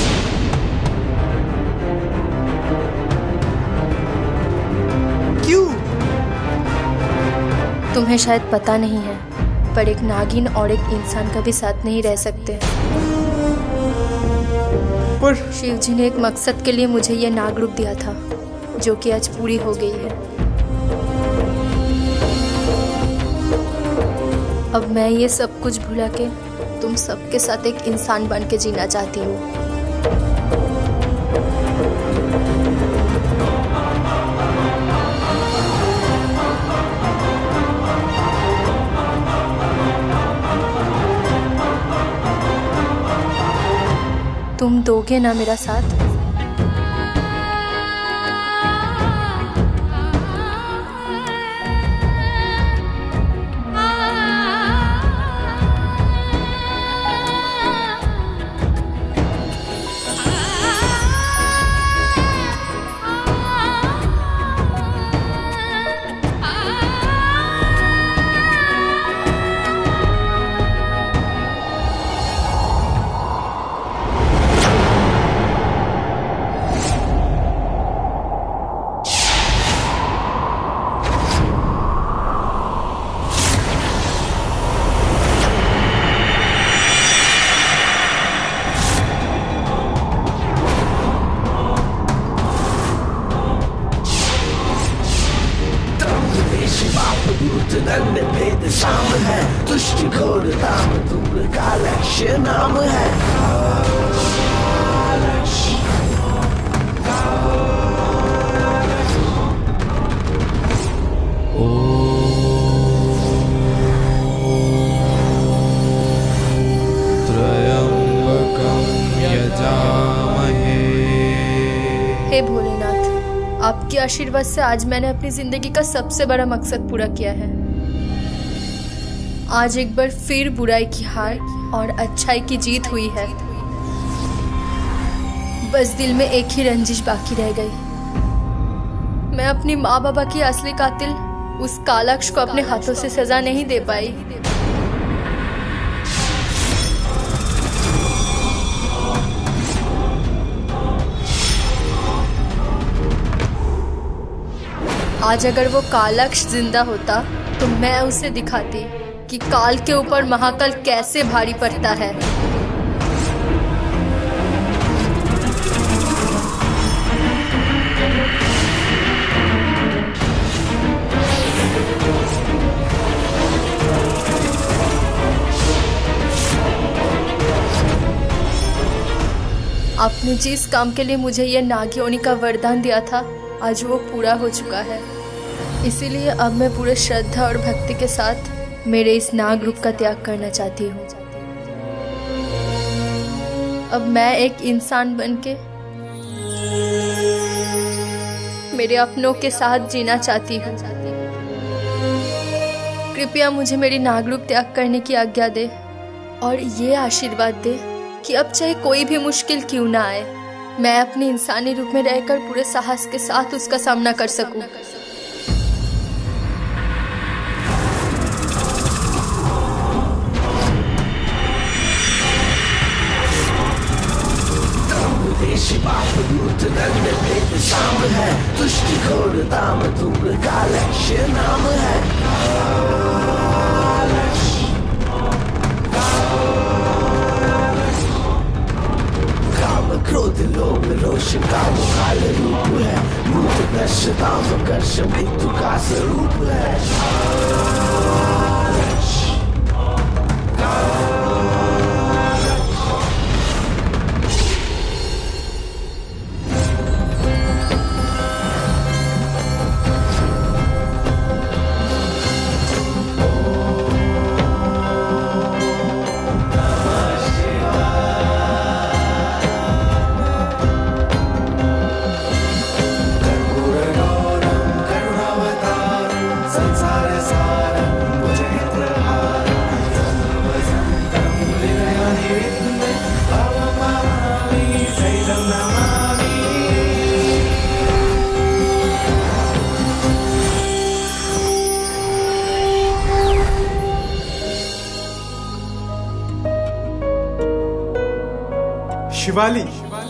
क्यों? तुम्हें शायद पता नहीं है, पर एक नागिन और एक इंसान कभी साथ नहीं रह सकते। पर शिव जी ने एक मकसद के लिए मुझे यह नाग रूप दिया था, जो कि आज पूरी हो गई है। अब मैं ये सब कुछ भुला के तुम सबके साथ एक इंसान बन के जीना चाहती हूँ। तुम दोगे ना मेरा साथ? शाम है दुष्ट घोर धाम, तुम का लक्ष्य नाम है। हे भोलेनाथ, आपके आशीर्वाद से आज मैंने अपनी जिंदगी का सबसे बड़ा मकसद पूरा किया है। आज एक बार फिर बुराई की हार और अच्छाई की जीत हुई है। बस दिल में एक ही रंजिश बाकी रह गई। मैं अपनी माँ बाबा की असली कातिल उस कालक्ष को अपने हाथों से सजा नहीं दे पाई। आज अगर वो कालक्ष जिंदा होता तो मैं उसे दिखाती कि काल के ऊपर महाकाल कैसे भारी पड़ता है। आपने जिस काम के लिए मुझे यह नागयोनि का वरदान दिया था, आज वो पूरा हो चुका है। इसीलिए अब मैं पूरे श्रद्धा और भक्ति के साथ मेरे इस नाग रूप का त्याग करना चाहती हूँ। अब मैं एक इंसान बनके मेरे अपनों के साथ जीना चाहती हूँ। कृपया मुझे मेरी नाग रूप त्याग करने की आज्ञा दे और ये आशीर्वाद दे कि अब चाहे कोई भी मुश्किल क्यों ना आए, मैं अपने इंसानी रूप में रहकर पूरे साहस के साथ उसका सामना कर सकूं। शाम है तुष्टि घोर दाम तुम का लक्ष्य नाम है। काम क्रोध लोभ रोष का वो काल रूप है। मूत दर्श दाम कर्ष मृत्यु का स्वरूप है। शिवाली,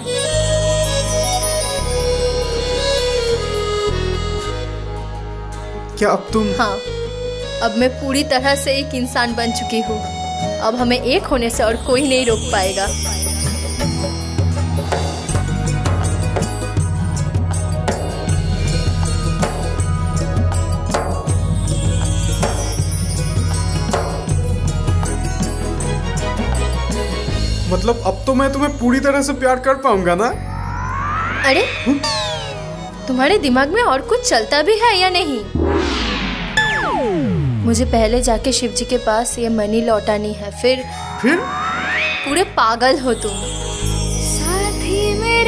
क्या अब तुम? हाँ, अब मैं पूरी तरह से एक इंसान बन चुकी हूँ। अब हमें एक होने से और कोई नहीं रोक पाएगा। मतलब अब तो मैं तुम्हें पूरी तरह से प्यार कर पाऊंगा ना? अरे तुम्हारे दिमाग में और कुछ चलता भी है या नहीं? मुझे पहले जाके शिव जी के पास ये मनी लौटानी है, फिर पूरे पागल हो तुम। साथी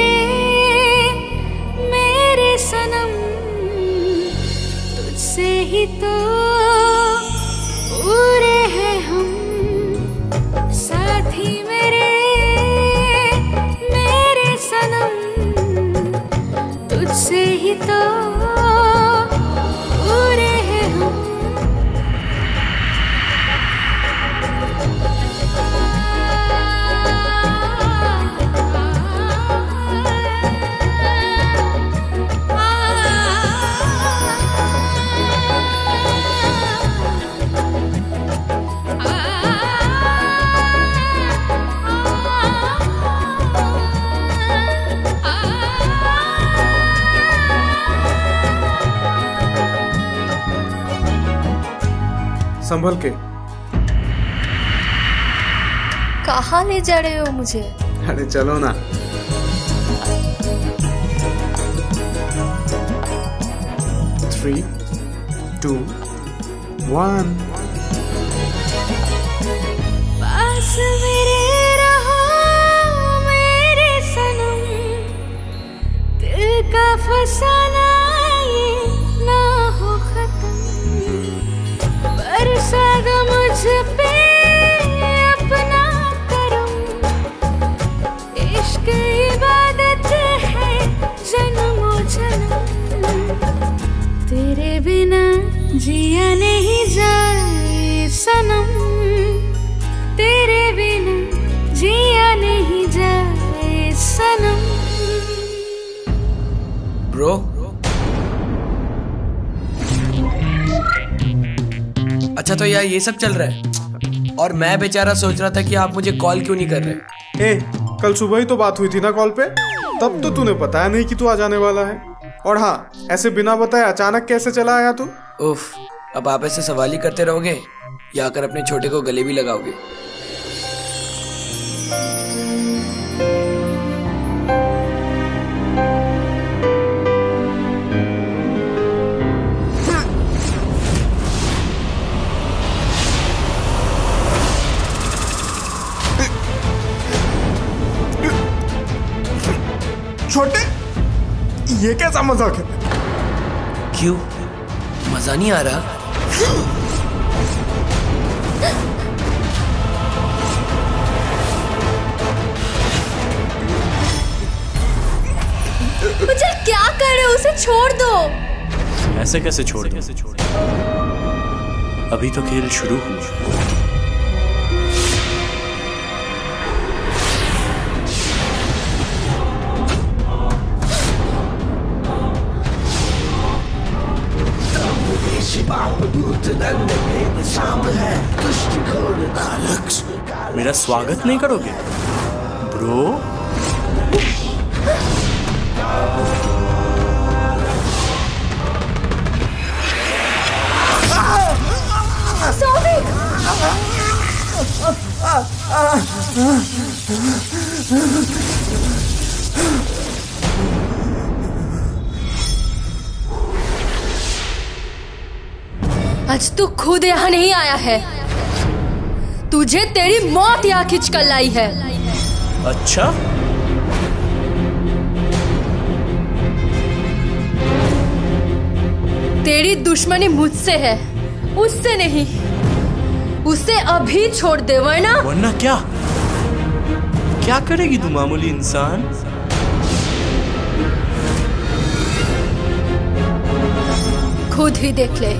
मेरे सनम, तुझसे ही तो पूरे हैं हम। साथी मेरे सनम, तुझसे ही तो पूरे हैं हम। संभल के। कहाँ ले जा रहे हो मुझे? अरे चलो ना। Three, 2, 1। पास मेरे रहो मेरे सनम, दिल का फसाना ये ना हो खत्म। बरसा दो मुझ पे अपना करम, इश्क इबादत है जन्मों जन्म। तेरे बिना जिया नहीं जाए सनम, तेरे बिना जिया नहीं जाए सनम। ब्रो, अच्छा तो यार ये सब चल रहा है और मैं बेचारा सोच रहा था कि आप मुझे कॉल क्यों नहीं कर रहे। कल सुबह ही तो बात हुई थी ना कॉल पे, तब तो तूने बताया नहीं कि तू आ जाने वाला है। और हाँ, ऐसे बिना बताए अचानक कैसे चला आया तू? उफ, अब आप ऐसे सवाल ही करते रहोगे या आकर अपने छोटे को गले भी लगाओगे? बर्थडे? ये कैसा मजाक है? क्यों, मजा नहीं आ रहा? उज्जवल क्या कर रहे हो? उसे छोड़ दो। ऐसे कैसे छोड़ दूं? अभी तो खेल शुरू हुआ। मेरा स्वागत नहीं करोगे ब्रो? आज तू खुद यहाँ नहीं आया है, तुझे तेरी मौत यहाँ खींच कर लाई है। अच्छा, तेरी दुश्मनी मुझसे है, उससे नहीं। उसे अभी छोड़ दे, वरना क्या? क्या करेगी तू मामूली इंसान? खुद ही देख ले।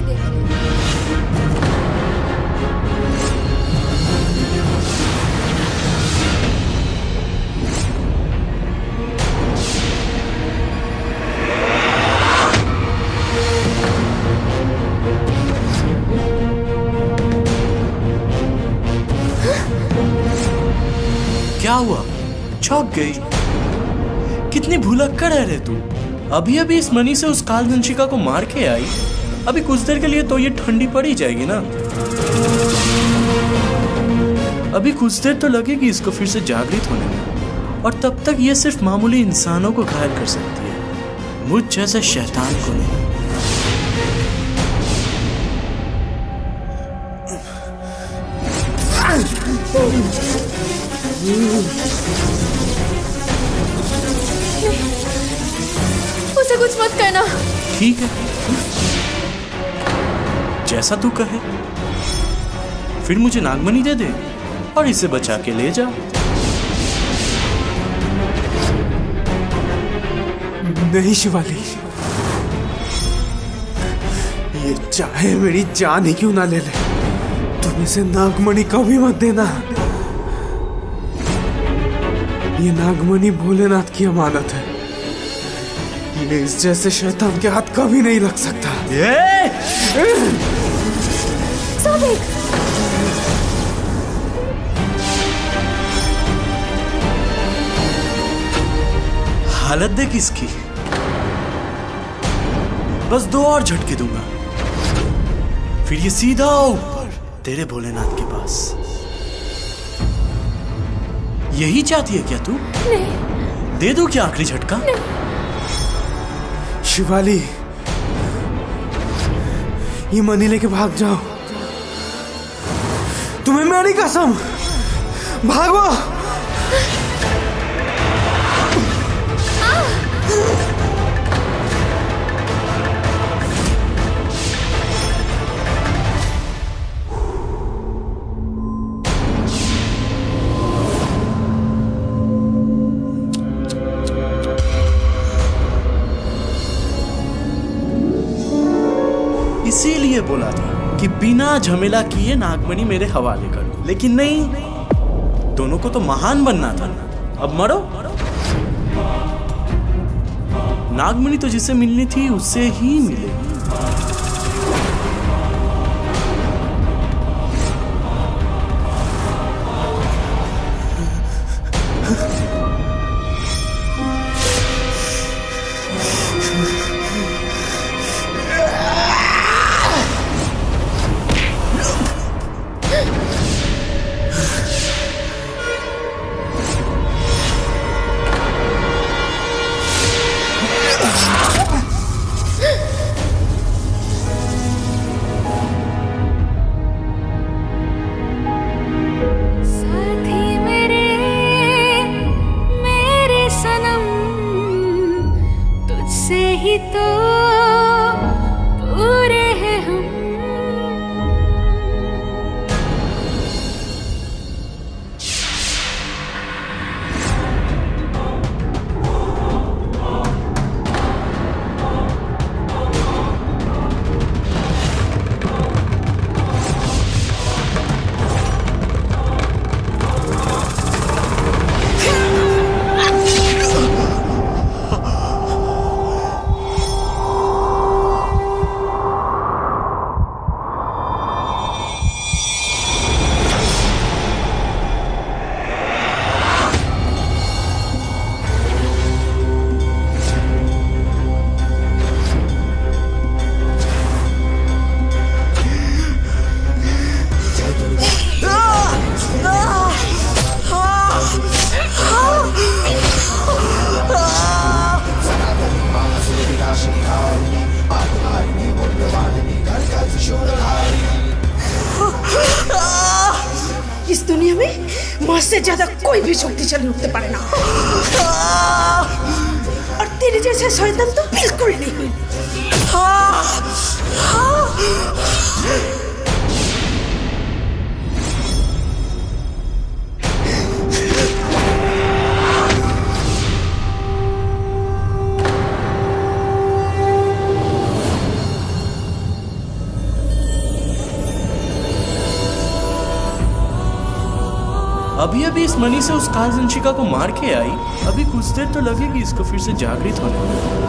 क्या हुआ? चौंक गई? कितनी भुलक्कड़ है रे तू। अभी अभी इस मनी से उस कालदंशिका को मार के आई, अभी कुछ देर के लिए तो ये ठंडी पड़ी जाएगी ना। अभी कुछ देर तो लगेगी इसको फिर से जागृत होने में, और तब तक ये सिर्फ मामूली इंसानों को घायल कर सकती है, मुझ जैसे शैतान को नहीं। उसे कुछ मत करना। ठीक है, जैसा तू कहे। फिर मुझे नागमणि दे दे और इसे बचा के ले जा। नहीं शिवाली, ये चाहे मेरी जान ही क्यों ना ले ले, तुम इसे नागमणि कभी मत देना। ये नागमणि भोलेनाथ की अमानत है, ये इस जैसे शैतान के हाथ कभी नहीं लग सकता। हालत देख इसकी, बस 2 और झटके दूंगा, फिर ये सीधा ऊपर तेरे भोलेनाथ के पास। यही चाहती है क्या तू? नहीं। दे दो क्या आखिरी झटका? शिवाली, ये मनी लेके भाग जाओ, तुम्हें मेरी कसम, भागो। इसीलिए बोला था कि बिना झमेला किए नागमणि मेरे हवाले कर दो, लेकिन नहीं, दोनों को तो महान बनना था। अब मरो। नागमणि तो जिसे मिलनी थी उससे ही मिलेगी। साथी मेरे, मेरे सनम, ही तो पूरे हैं हम। इस दुनिया में माँ से ज्यादा कोई भी शक्तिशाली उठते पारे ना, और तेरे जैसे शैतान तो बिल्कुल नहीं। अभी अभी इस मनी से उस कालवंशिका को मार के आई, अभी कुछ देर तो लगेगी इसको फिर से जागृत होने में।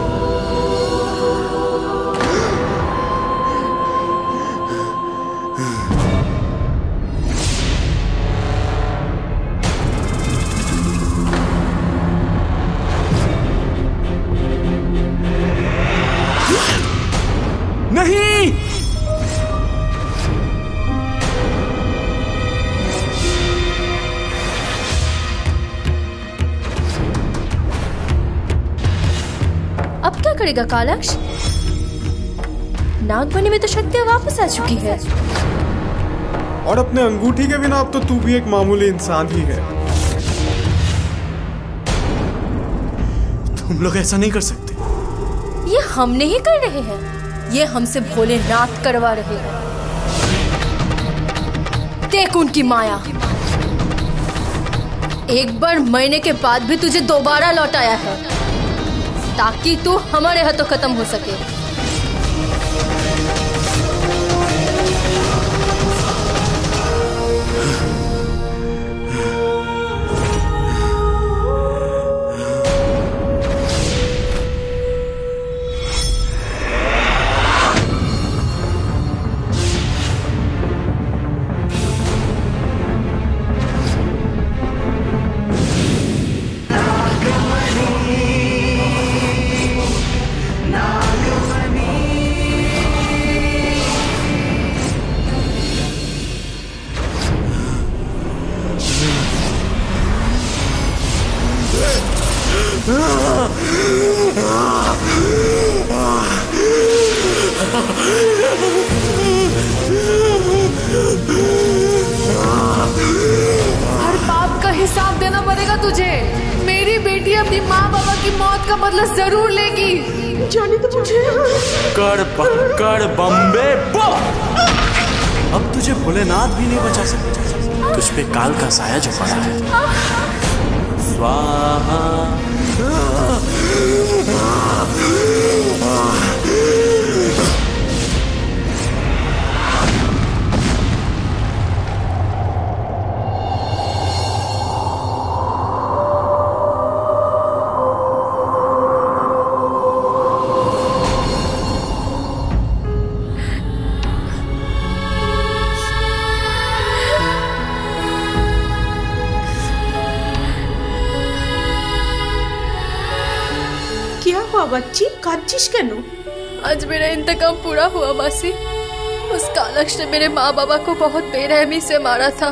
नहीं, अब क्या करेगा कालक्ष? नागमणि में तो शक्तियाँ वापस आ चुकी है। और अपने अंगूठी के बिना अब तो तू भी एक मामूली इंसान ही है। तुम लोग ऐसा नहीं कर सकते। ये हम नहीं कर रहे हैं, ये हमसे भोलेनाथ करवा रहे हैं। देख उनकी माया, एक बार मरने के बाद भी तुझे दोबारा लौटाया है ताकि तू हमारे हाथों खत्म हो सके। हर पाप का हिसाब देना पड़ेगा तुझे। मेरी बेटी अपनी माँ बाबा की मौत का बदला जरूर लेगी। जाने तो मुझे कर पकड़ बम्बे बो। अब तुझे भोलेनाथ भी नहीं बचा सकते। तुझ पे काल का साया जो पड़ा है। स्वाहा। क्या हुआ बच्ची, कांचिस केनो? आज मेरा इंतकाम पूरा हुआ मासी। उस कालक्ष ने मेरे माँ बाबा को बहुत बेरहमी से मारा था।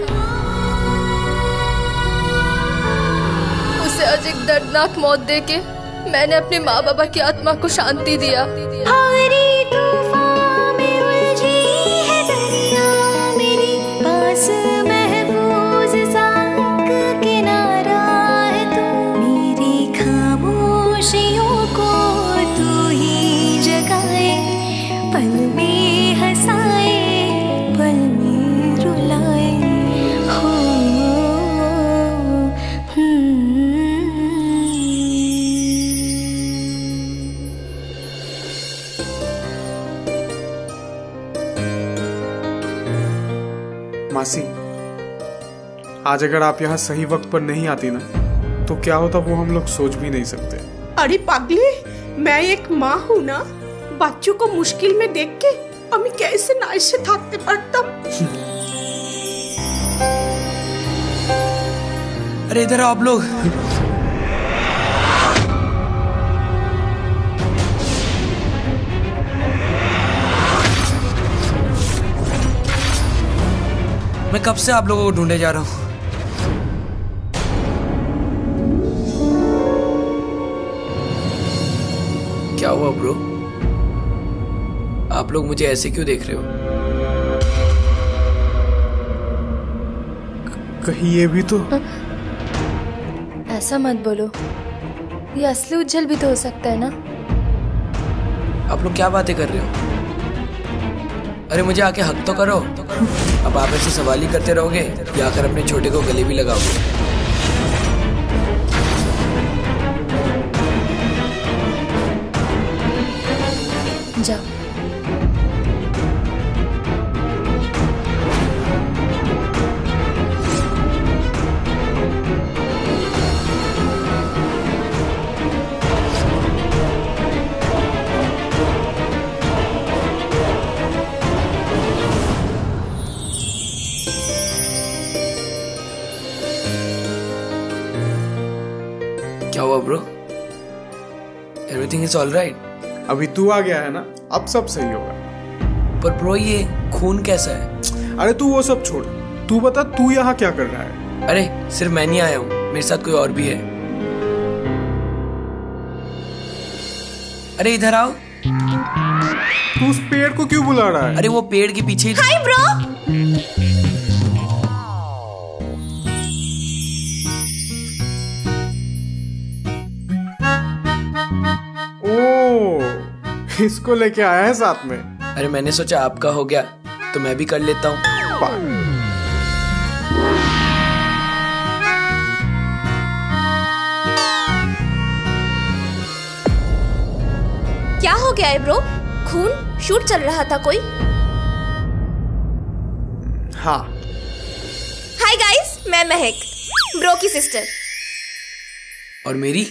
उसे आज एक दर्दनाक मौत देके मैंने अपने माँ बाबा की आत्मा को शांति दिया। भारी तूफान में उलझी है दरिया मेरे पास महफूज सा एक किनारा है तू। मेरी खामोशियों को तू मासी, आज अगर आप यहाँ सही वक्त पर नहीं आती ना, तो क्या होता वो हम लोग सोच भी नहीं सकते। अरे पागले, मैं एक माँ हूँ ना, बच्चों को मुश्किल में देख के আমি कैसे ना ऐसे থাকতে পারতাম। अरे इधर आओ आप लोग। मैं कब से आप लोगों को ढूंढे जा रहा हूं। क्या हुआ ब्रो? आप लोग मुझे ऐसे क्यों देख रहे हो? कहीं ये भी तो। ऐसा मत बोलो, ये असली उज्जवल भी तो हो सकता है ना। आप लोग क्या बातें कर रहे हो? अरे मुझे आके हक तो करो। अब आप ऐसे सवाल ही करते रहोगे या आकर अपने छोटे को गले भी लगाओगे? जाओ। क्या हुआ bro? Everything is all right? अभी तू आ गया है ना, अब सब सही होगा। पर ब्रो ये खून कैसा है? अरे तू वो सब छोड़, तू बता तू यहाँ क्या कर रहा है? अरे सिर्फ मैं नहीं आया हूँ, मेरे साथ कोई और भी है। अरे इधर आओ। तू उस पेड़ को क्यों बुला रहा है? अरे वो पेड़ के पीछे ही। Hi bro. इसको लेके आया है साथ में। अरे मैंने सोचा आपका हो गया तो मैं भी कर लेता हूँ। क्या हो गया है ब्रो? खून शूट चल रहा था कोई? हाँ। हाय गाइस, मैं महक, ब्रो की सिस्टर। और मेरी?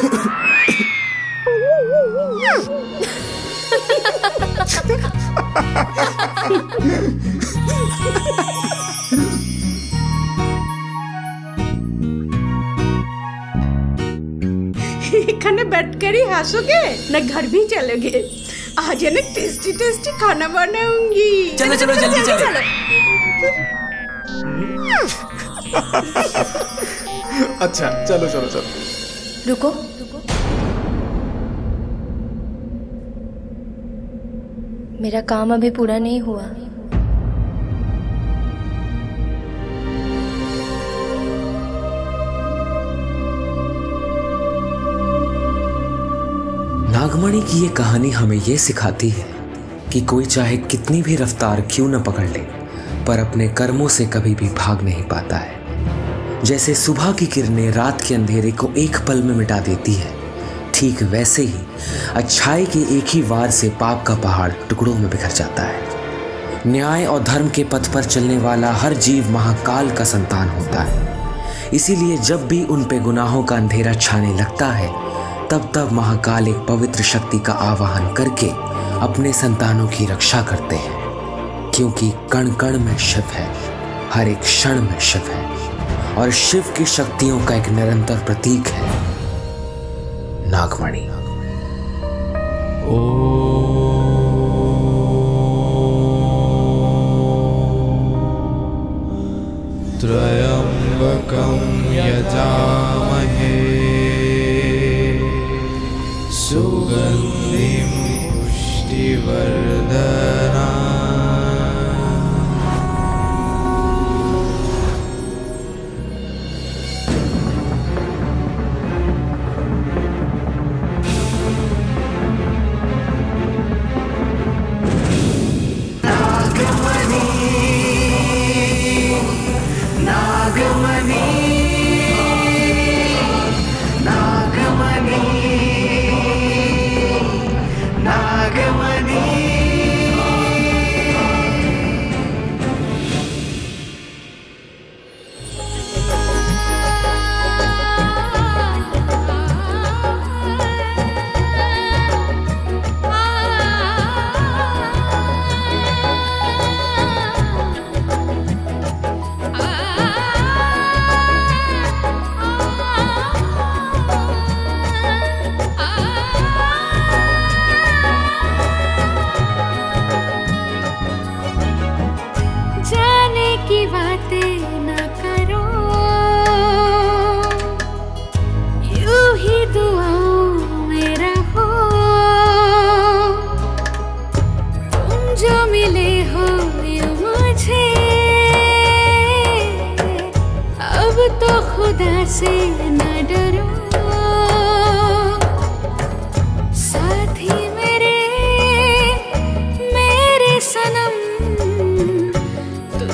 এখানে बैठकर ही हंसोगे ना घर भी चलोगे? आज है ना टेस्टी टेस्टी खाना बनाऊंगी। चलो चलो जल्दी चलो। अच्छा चलो चलो चलो। रुको, मेरा काम अभी पूरा नहीं हुआ। नागमणि की ये कहानी हमें ये सिखाती है कि कोई चाहे कितनी भी रफ्तार क्यों न पकड़ ले, पर अपने कर्मों से कभी भी भाग नहीं पाता है। जैसे सुबह की किरणें रात के अंधेरे को एक पल में मिटा देती है, ठीक वैसे ही अच्छाई के एक ही वार से पाप का पहाड़ टुकड़ों में बिखर जाता है। न्याय और धर्म के पथ पर चलने वाला हर जीव महाकाल का संतान होता है। इसीलिए जब भी उन पे गुनाहों का अंधेरा छाने लगता है, तब तब महाकाल एक पवित्र शक्ति का आवाहन करके अपने संतानों की रक्षा करते हैं, क्योंकि कण कण में शिव है, हर एक क्षण में शिव है, और शिव की शक्तियों का एक निरंतर प्रतीक है नागमणि। त्र्यंबकं यजामहे सुगंधिं पुष्टिवर्धना।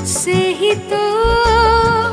तुझसे ही तो